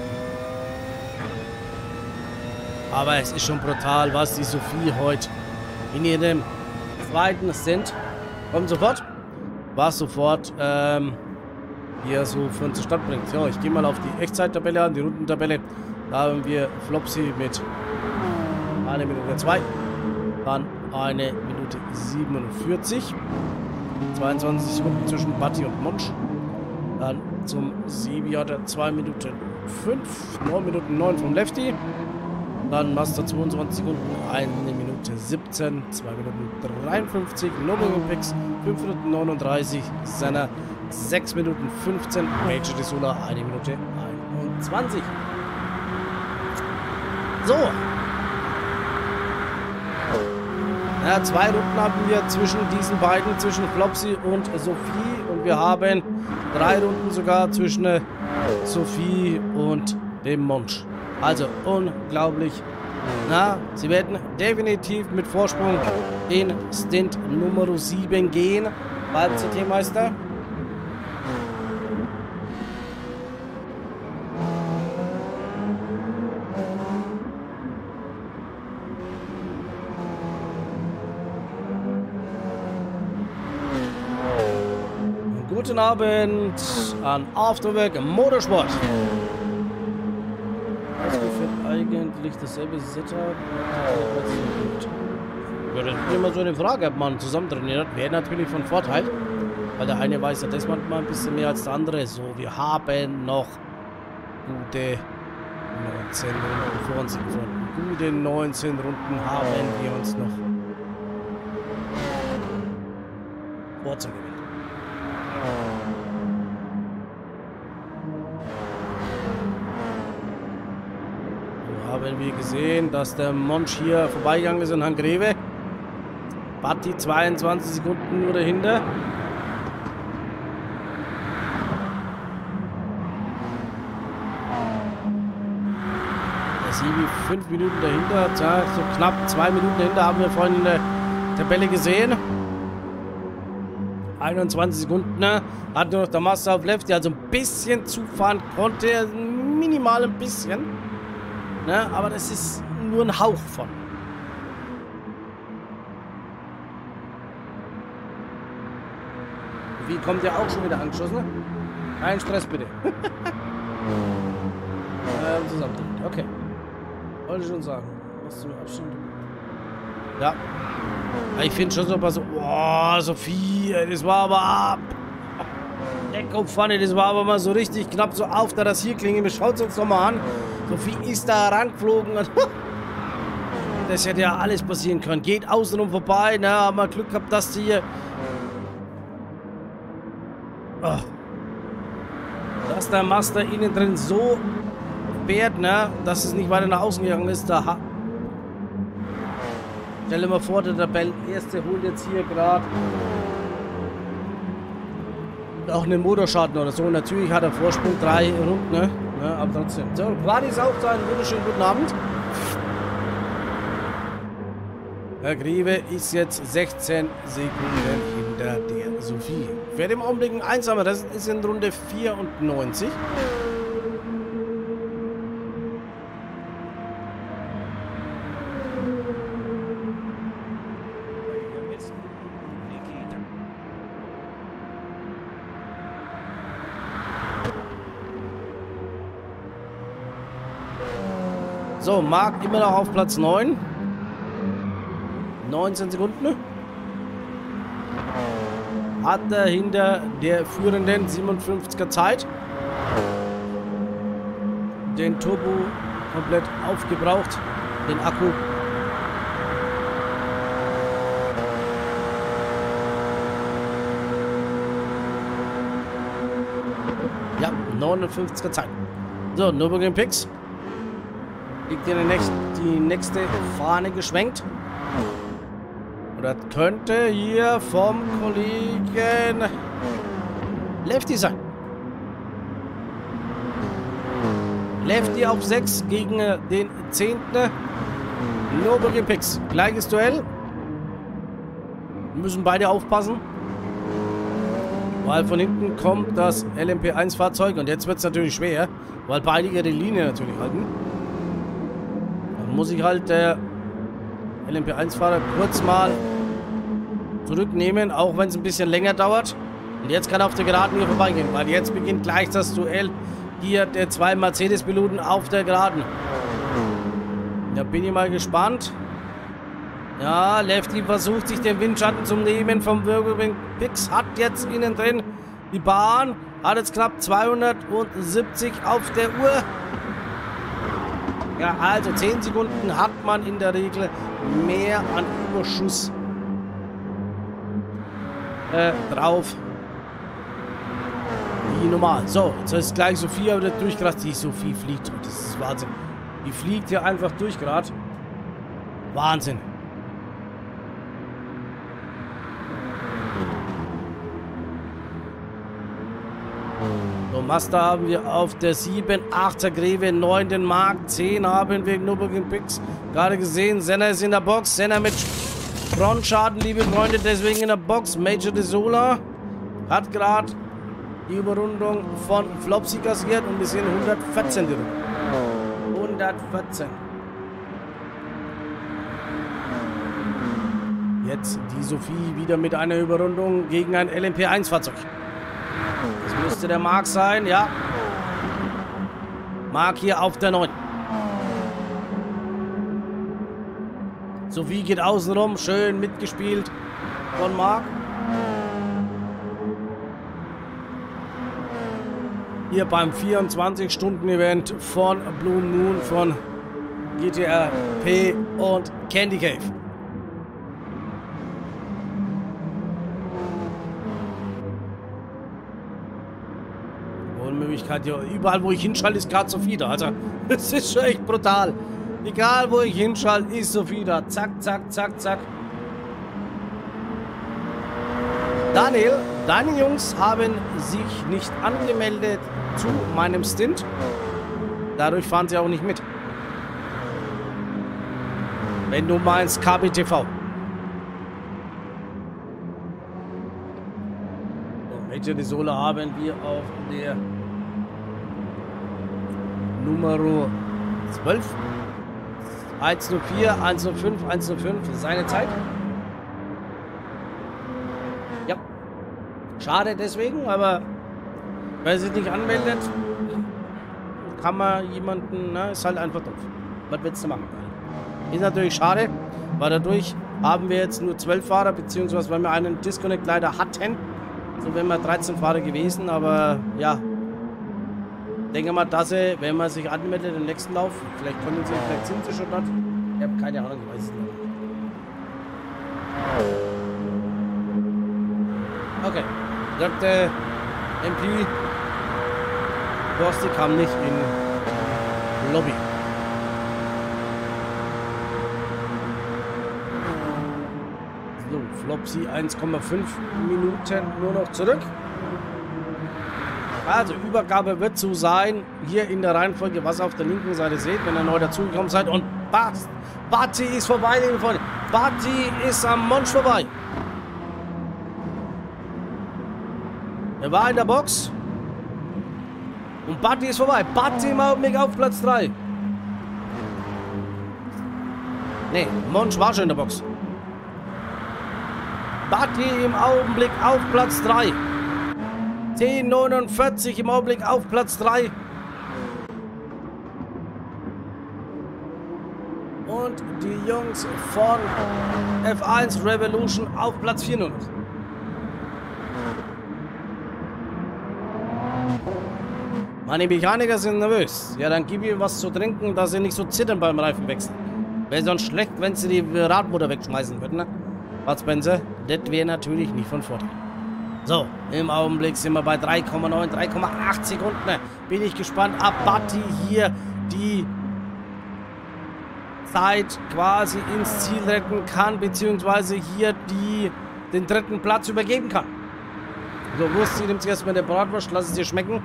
Aber es ist schon brutal, was die Sophie heute in ihrem zweiten Stint kommt sofort, was sofort ähm, hier so für uns zustande bringt. So, ich gehe mal auf die Echtzeittabelle an, die Rundentabelle. Da haben wir Flopsy mit eine Minute zwei, dann eine Minute siebenundvierzig, zweiundzwanzig Sekunden zwischen Batti und Monch. Dann zum Sebi hat er zwei Minuten fünf, neun Minuten neun vom Lefty. Dann Master zweiundzwanzig Sekunden, eine Minute siebzehn, zwei Minuten dreiundfünfzig, Nürburgring Picks, fünf Minuten neununddreißig, Senna sechs Minuten fünfzehn, Major de Sola eine Minute einundzwanzig. So. Ja, zwei Runden haben wir zwischen diesen beiden, zwischen Flopsy und Sophie. Und wir haben drei Runden sogar zwischen Sophie und dem Monch. Also unglaublich. Na, sie werden definitiv mit Vorsprung in Stint Nummer sieben gehen beim C T-Meister. Guten Abend an Afterwork Motorsport. Das gefällt eigentlich dasselbe Setup. Ja, das ist immer so eine Frage, ob man zusammen trainiert. Wäre natürlich von Vorteil, weil der eine weiß ja das manchmal ein bisschen mehr als der andere. So, wir haben noch gute neunzehn Runden vor uns. Gute neunzehn Runden haben wir uns noch vorzunehmen. Haben wir gesehen, dass der Monch hier vorbeigegangen ist in Herrn Greve. Batti zweiundzwanzig Sekunden nur dahinter. Der Sibi fünf Minuten dahinter, so knapp zwei Minuten dahinter haben wir vorhin in der Tabelle gesehen. einundzwanzig Sekunden, hat nur noch der Master auf Lefty, also ein bisschen zufahren konnte er, minimal ein bisschen. Ne, aber das ist nur ein Hauch von. Wie kommt ja auch schon wieder angeschossen? Ne? Kein Stress bitte. ähm, zusammen. Okay. Wollte ich schon sagen. Was zum Abstand. Ja. Ich finde schon so was so. Boah, Sophie, das war aber ab. Lecker Pfanne, das war aber mal so richtig knapp so auf der Rasierklinge. Wir schauen es uns doch mal an. Sophie ist da rangeflogen. Das hätte ja alles passieren können. Geht außenrum vorbei. Ne? Haben wir Glück gehabt, dass die hier. Oh. Dass der Master innen drin so fährt, ne? Dass es nicht weiter nach außen gegangen ist. Da. Stell dir mal vor, der Tabellenerste holt jetzt hier gerade auch einen Motorschaden oder so. Natürlich hat er Vorsprung, drei Runden, ne? Ja, aber trotzdem. So, Quadi ist auch da. Einen wunderschönen guten Abend. Herr Greve ist jetzt sechzehn Sekunden hinter der Sophie. Fährt im Augenblick ein einsamer, das ist in Runde vierundneunzig. So, Marc immer noch auf Platz neun. neunzehn Sekunden. Hat er hinter der führenden siebenundfünfziger Zeit den Turbo komplett aufgebraucht, den Akku. Ja, neunundfünfziger Zeit. So, Nürburgring Picks. Liegt in der nächsten, die nächste Fahne geschwenkt. Oder könnte hier vom Kollegen Lefty sein. Lefty auf sechs gegen den zehnten Nürburgring Picks. Gleiches Duell. Müssen beide aufpassen. Weil von hinten kommt das L M P eins Fahrzeug. Und jetzt wird es natürlich schwer. Weil beide ihre Linie natürlich halten. Dann muss ich halt der L M P eins Fahrer kurz mal zurücknehmen. Auch wenn es ein bisschen länger dauert. Und jetzt kann er auf der Geraden hier vorbeigehen. Weil jetzt beginnt gleich das Duell hier der zwei Mercedes-Piloten auf der Geraden. Da bin ich mal gespannt. Ja, Lefty versucht sich den Windschatten zu nehmen vom Nürburgring Picks. Hat jetzt innen drin die Bahn. Hat jetzt knapp zweihundertsiebzig auf der Uhr. Ja, also zehn Sekunden hat man in der Regel mehr an Überschuss äh, drauf. Wie normal. So, jetzt ist gleich Sophia wieder durchgerast. Die Sophie fliegt. Das ist Wahnsinn. Die fliegt hier einfach durch gerade. Wahnsinn. So, Mazda haben wir auf der sieben, achter Greve, neun den Mark, zehn haben wir Nürburgring Picks. Gerade gesehen, Senna ist in der Box. Senna mit Frontschaden, liebe Freunde, deswegen in der Box. Major De Sola hat gerade die Überrundung von Flopsy kassiert und wir sehen hundertvierzehn drin. hundertvierzehn. Jetzt die Sophie wieder mit einer Überrundung gegen ein L M P eins Fahrzeug. Das müsste der Mark sein, ja. Mark hier auf der neun. Sophie geht außenrum, schön mitgespielt von Mark. Hier beim vierundzwanzig Stunden Event von Blue Moon von G T R P und Candy Cave. Möglichkeit, ja, überall wo ich hinschalte, ist gerade Sophie da. Also, das ist schon echt brutal. Egal wo ich hinschalte, ist Sophie da. Zack, zack, zack, zack. Daniel, deine Jungs haben sich nicht angemeldet zu meinem Stint. Dadurch fahren sie auch nicht mit. Wenn du meinst K B T V. Major De Sola haben wir auf der Nummer zwölf. eins null vier, eins null fünf, eins null fünf. Seine Zeit. Ja. Schade deswegen, aber wer sich nicht anmeldet, kann man jemanden, na, ist halt einfach doof. Was willst du machen? Ist natürlich schade, weil dadurch haben wir jetzt nur zwölf Fahrer, beziehungsweise weil wir einen Disconnect leider hatten. So wären wir dreizehn Fahrer gewesen, aber ja. Denke mal, dass sie, wenn man sich anmeldet im nächsten Lauf, vielleicht können sie, vielleicht sind sie schon dort. Ich habe keine Ahnung, ich weiß es nicht. Okay. Sagt der M P, Borsti kam nicht in Lobby. So, Flopsy eins Komma fünf Minuten nur noch zurück. Also, Übergabe wird so sein, hier in der Reihenfolge, was ihr auf der linken Seite seht, wenn ihr neu dazugekommen seid. Und passt. Batti ist vorbei, liebe Freunde. Batti ist am Monsch vorbei. Er war in der Box. Und Batti ist vorbei. Batti im Augenblick auf Platz drei. Ne, Monsch war schon in der Box. Batti im Augenblick auf Platz drei. zehn neunundvierzig im Augenblick auf Platz drei. Und die Jungs von F eins Revolution auf Platz vier nur noch. Meine Mechaniker sind nervös. Ja, dann gib ihm was zu trinken, dass sie nicht so zittern beim Reifenwechsel. Wäre sonst schlecht, wenn sie die Radmutter wegschmeißen würden, ne? Was, Spencer? Das wäre natürlich nicht von Vorteil. So, im Augenblick sind wir bei drei Komma neun, drei Komma acht Sekunden. Bin ich gespannt. Abatti hier die Zeit quasi ins Ziel retten kann, beziehungsweise hier die, den dritten Platz übergeben kann. So, Wurst, sie nimmt sich erstmal der Bratwurst, lass es dir schmecken.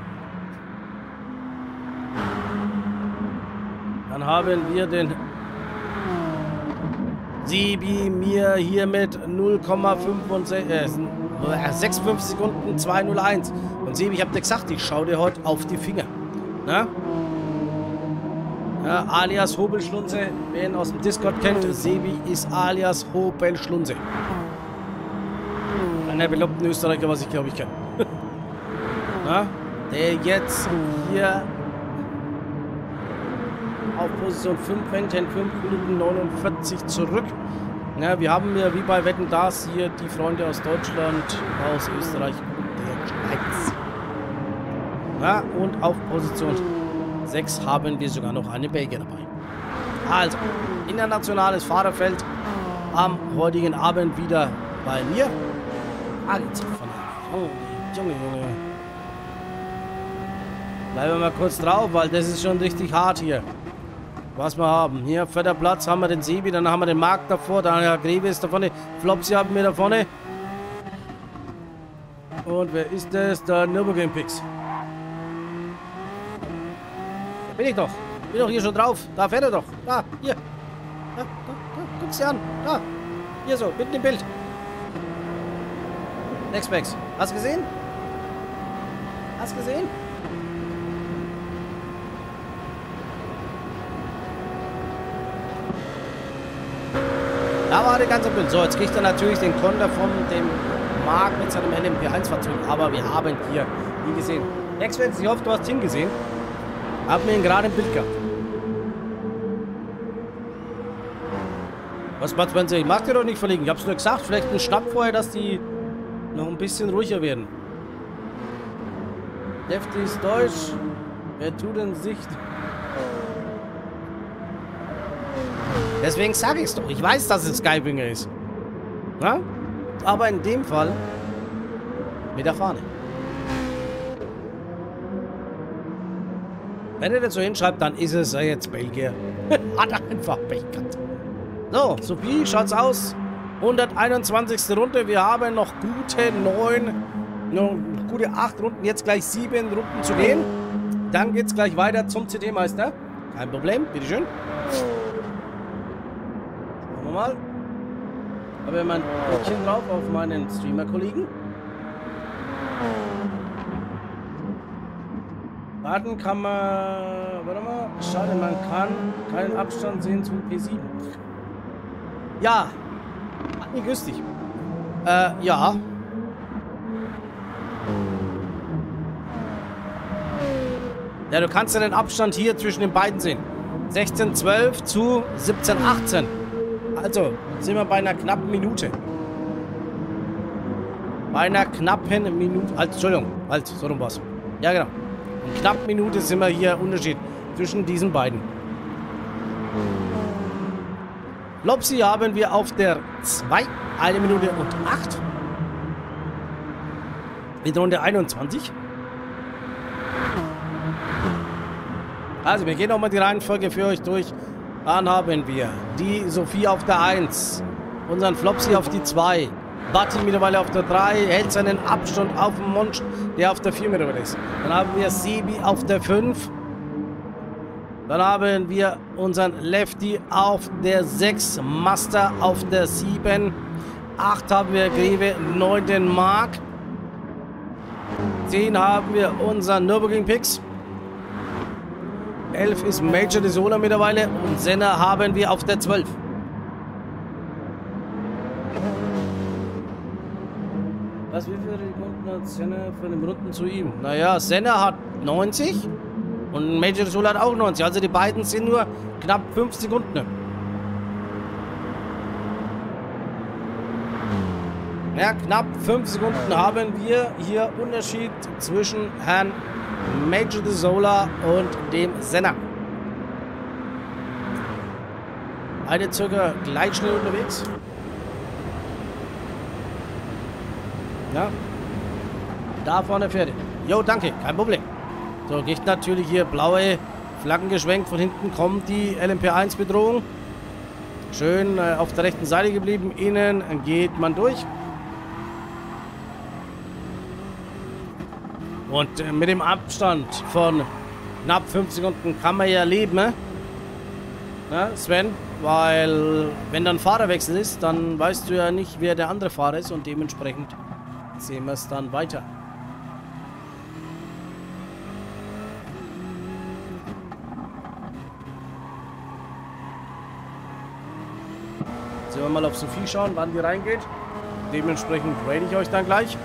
Dann haben wir den Sebi mir hier mit null Komma sechsundfünfzig Sekunden zwei null eins. Und Sebi, ich hab dir gesagt, ich schau dir heute auf die Finger. Na? Ja, alias Hobelschlunze, wer ihn aus dem Discord kennt, Sebi ist alias Hobelschlunze. Einer belobten Österreicher, was ich glaube ich kenne. Der jetzt hier auf Position fünf fängt, in fünf Minuten neunundvierzig zurück. Ja, wir haben ja wie bei Wetten das hier die Freunde aus Deutschland, aus Österreich und der Schweiz. Ja, und auf Position sechs haben wir sogar noch eine Belgier dabei. Also, internationales Fahrerfeld am heutigen Abend wieder bei mir. Ah, jetzt von oh, Junge, Junge. Bleiben wir mal kurz drauf, weil das ist schon richtig hart hier. Was wir haben. Hier, vierter Platz haben wir den Sebi, dann haben wir den Marc davor, dann der Greve ist da vorne, Flopsy haben wir da vorne. Und wer ist das? Der Nürburgring Pix. Da bin ich doch. Bin doch hier schon drauf. Da fährt er doch. Da, hier. Da, da, da. Guck's dir an. Da. Hier so, mitten im Bild. Nextbacks. Hast du gesehen? Hast du gesehen? Da war der ganze Bild. So, jetzt kriegt er natürlich den Konter von dem Marc mit seinem L M P eins Fahrzeug. Aber wir haben hier ihn gesehen. Nextbacks, ich hoffe, du hast ihn gesehen. Haben wir ihn gerade im Bild gehabt. Was macht Spencer? Ich mag dir doch nicht verlegen. Ich hab's nur gesagt. Vielleicht ein Schnapp vorher, dass die noch ein bisschen ruhiger werden. Defty ist Deutsch. Wer tut denn Sicht? Deswegen sage ich es doch. Ich weiß, dass es Skybringer ist. Na? Aber in dem Fall mit der Fahne. Wenn er das so hinschreibt, dann ist es jetzt Belgier. Hat er einfach Pech gehabt. So, Sophie, schaut's aus. hunderteinundzwanzigste Runde. Wir haben noch gute neun, noch gute acht Runden. Jetzt gleich sieben Runden zu gehen. Dann geht's gleich weiter zum C T-Meister. Kein Problem, bitteschön. Schauen wir mal. Habe mein Rückchen drauf auf meinen Streamer-Kollegen. Warten kann man. Warte mal. Schade, man kann keinen Abstand sehen zu P sieben. Ja. Hat mich günstig. Äh, ja. Ja, du kannst ja den Abstand hier zwischen den beiden sehen. sechzehn zwölf zu siebzehn achtzehn. Also, sind wir bei einer knappen Minute. Bei einer knappen Minute. Halt, Entschuldigung. Halt, so rum was. Ja, genau. In knapp Minute sind wir hier Unterschied zwischen diesen beiden. Lopsy haben wir auf der zwei, eine Minute und acht. In Runde einundzwanzig. Also, wir gehen nochmal die Reihenfolge für euch durch. Dann haben wir die Sophie auf der eins, unseren Flopsy auf die zwei, Batti mittlerweile auf der drei, hält seinen Abstand auf dem Monst, der auf der vier mittlerweile ist. Dann haben wir Sebi auf der fünf. Dann haben wir unseren Lefty auf der sechs, Master auf der sieben, acht haben wir Greve, neun den Marc, zehn haben wir unseren Nürburgring Pix, elf ist Major de Sola mittlerweile und Senna haben wir auf der zwölf. Was, wie viele Sekunden hat Senna von den Runden zu ihm? Naja, Senna hat neunzig und Major de Sola hat auch neunzig. Also die beiden sind nur knapp fünf Sekunden. Ja, knapp fünf Sekunden haben wir hier Unterschied zwischen Herrn Major de Sola und dem Senna. Beide circa gleich schnell unterwegs. Ja. Da vorne Pferde. Jo, danke, kein Problem. So, geht natürlich hier blaue Flaggen geschwenkt. Von hinten kommt die L M P eins Bedrohung. Schön äh, auf der rechten Seite geblieben. Innen geht man durch. Und äh, mit dem Abstand von knapp fünf Sekunden kann man ja leben, ne? Ja, Sven? Weil, wenn dann Fahrerwechsel ist, dann weißt du ja nicht, wer der andere Fahrer ist. Und dementsprechend sehen wir es dann weiter. Jetzt wir mal auf Sophie schauen, wann die reingeht. Dementsprechend rate ich euch dann gleich.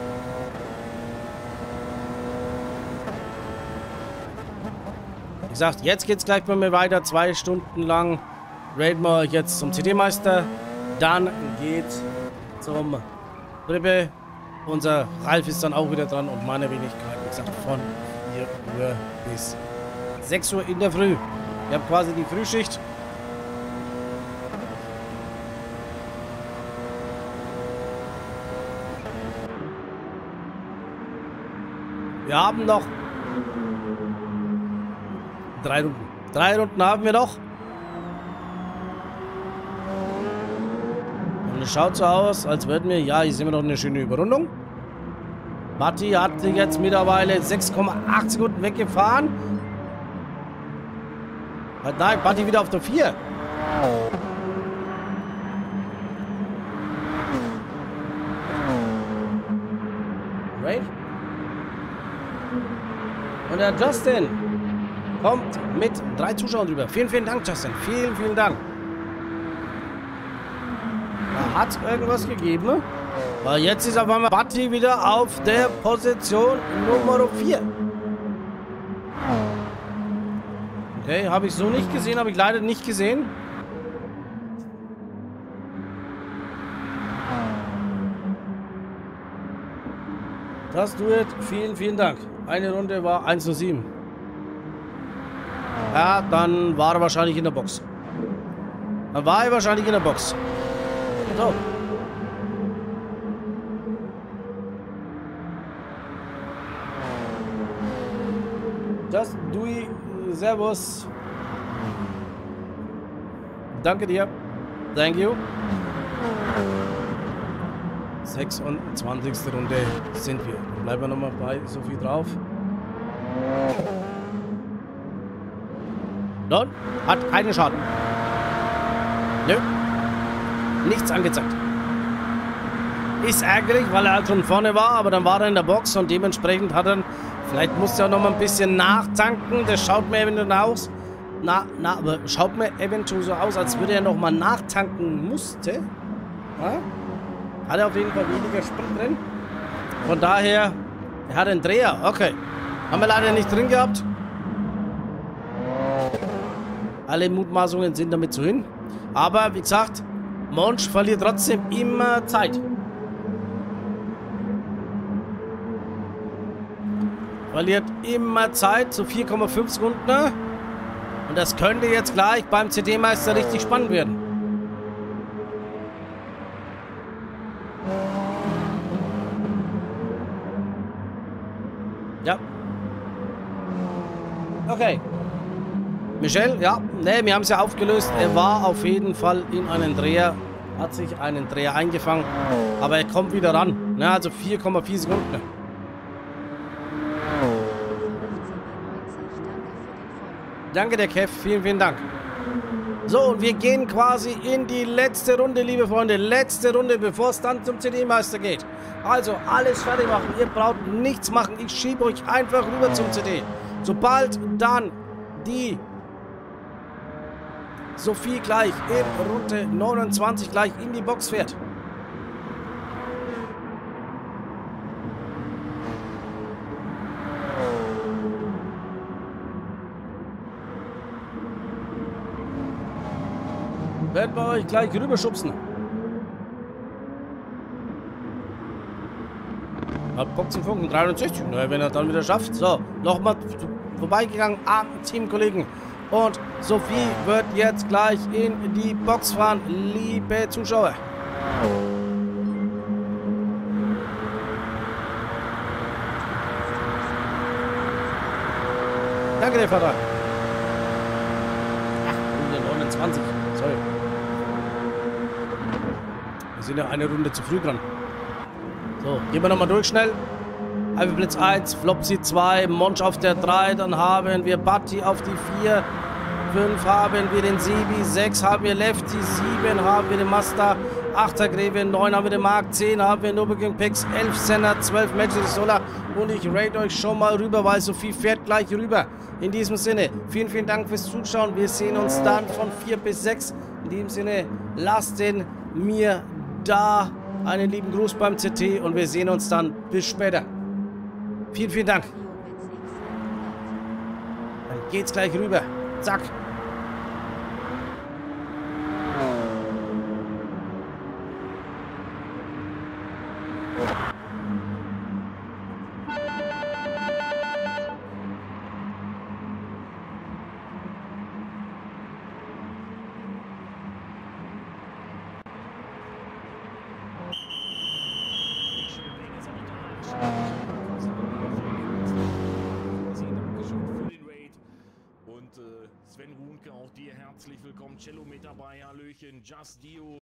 Wie gesagt, jetzt geht es gleich bei mir weiter. Zwei Stunden lang raten wir euch jetzt zum C D-Meister. Dann geht's zum Rippe. Unser Ralf ist dann auch wieder dran und meine Wenigkeit, wie gesagt, von vier Uhr bis sechs Uhr in der Früh. Wir haben quasi die Frühschicht. Wir haben noch drei Runden. Drei Runden haben wir noch. Und es schaut so aus, als würden wir... Ja, hier sehen wir noch eine schöne Überrundung. Matti hat jetzt mittlerweile sechs Komma acht Sekunden weggefahren. Nein, Matti wieder auf der vier. Right? Und der Justin kommt mit drei Zuschauern drüber. Vielen, vielen Dank, Justin. Vielen, vielen Dank. Da hat es irgendwas gegeben. Weil jetzt ist auf einmal Batti wieder auf der Position Nummer vier. Okay, habe ich so nicht gesehen. Habe ich leider nicht gesehen. Das Duett. Vielen, vielen Dank. Eine Runde war eins zu sieben. Ja, dann war er wahrscheinlich in der Box. Dann war er wahrscheinlich in der Box. So. Das Dui, Servus. Danke dir. Thank you. sechsundzwanzigste Runde sind wir. Dann bleiben wir nochmal bei Sophie drauf. Nun, hat keinen Schaden. Nö. Nichts angezeigt. Ist ärgerlich, weil er halt schon vorne war, aber dann war er in der Box und dementsprechend hat er... Vielleicht musste er auch noch mal ein bisschen nachtanken. Das schaut mir eventuell aus. Na, na, aber schaut mir eventuell so aus, als würde er noch mal nachtanken musste. Ja? Hat er auf jeden Fall weniger Sprit drin. Von daher, er hat einen Dreher. Okay. Haben wir leider nicht drin gehabt. Alle Mutmaßungen sind damit zu hin. Aber wie gesagt, Monch verliert trotzdem immer Zeit. Verliert immer Zeit, so vier Komma fünf Sekunden. Und das könnte jetzt gleich beim C D-Meister richtig spannend werden. Ja. Okay. Michel, ja. Ne, wir haben es ja aufgelöst. Er war auf jeden Fall in einen Dreher. Hat sich einen Dreher eingefangen. Aber er kommt wieder ran. Ne, also vier Komma vier Sekunden. Danke, der Kev. Vielen, vielen Dank. So, und wir gehen quasi in die letzte Runde, liebe Freunde. Letzte Runde, bevor es dann zum C D-Meister geht. Also, alles fertig machen. Ihr braucht nichts machen. Ich schiebe euch einfach rüber zum C D. Sobald dann die Sophie gleich in Runde neunundzwanzig gleich in die Box fährt. Werden wir euch gleich rüberschubsen. Hat Bock zum Funken, dreiundsechzig. Na, wenn er dann wieder schafft. So, nochmal vorbeigegangen am Teamkollegen. Und Sophie wird jetzt gleich in die Box fahren, liebe Zuschauer. Danke, der Vater. Ach, neunundzwanzig. Sorry. Wir sind ja eine Runde zu früh dran. So, gehen wir nochmal durch schnell. Blitz eins, Flopsy zwei, Monch auf der drei, dann haben wir Batti auf die vier, fünf haben wir den Sebi, sechs haben wir Lefty, sieben haben wir den Master, achter Greve, neun haben wir den Mark, zehn haben wir Nürburgring Pex, elf Senna, zwölf Magic Solar und ich rate euch schon mal rüber, weil Sophie fährt gleich rüber. In diesem Sinne, vielen, vielen Dank fürs Zuschauen. Wir sehen uns dann von vier bis sechs. In diesem Sinne, lasst den mir da einen lieben Gruß beim C T und wir sehen uns dann. Bis später. Vielen, vielen Dank. Dann geht's gleich rüber. Zack. Sven Runke, auch dir herzlich willkommen. Cello mit dabei, Hallöchen, Just Dio.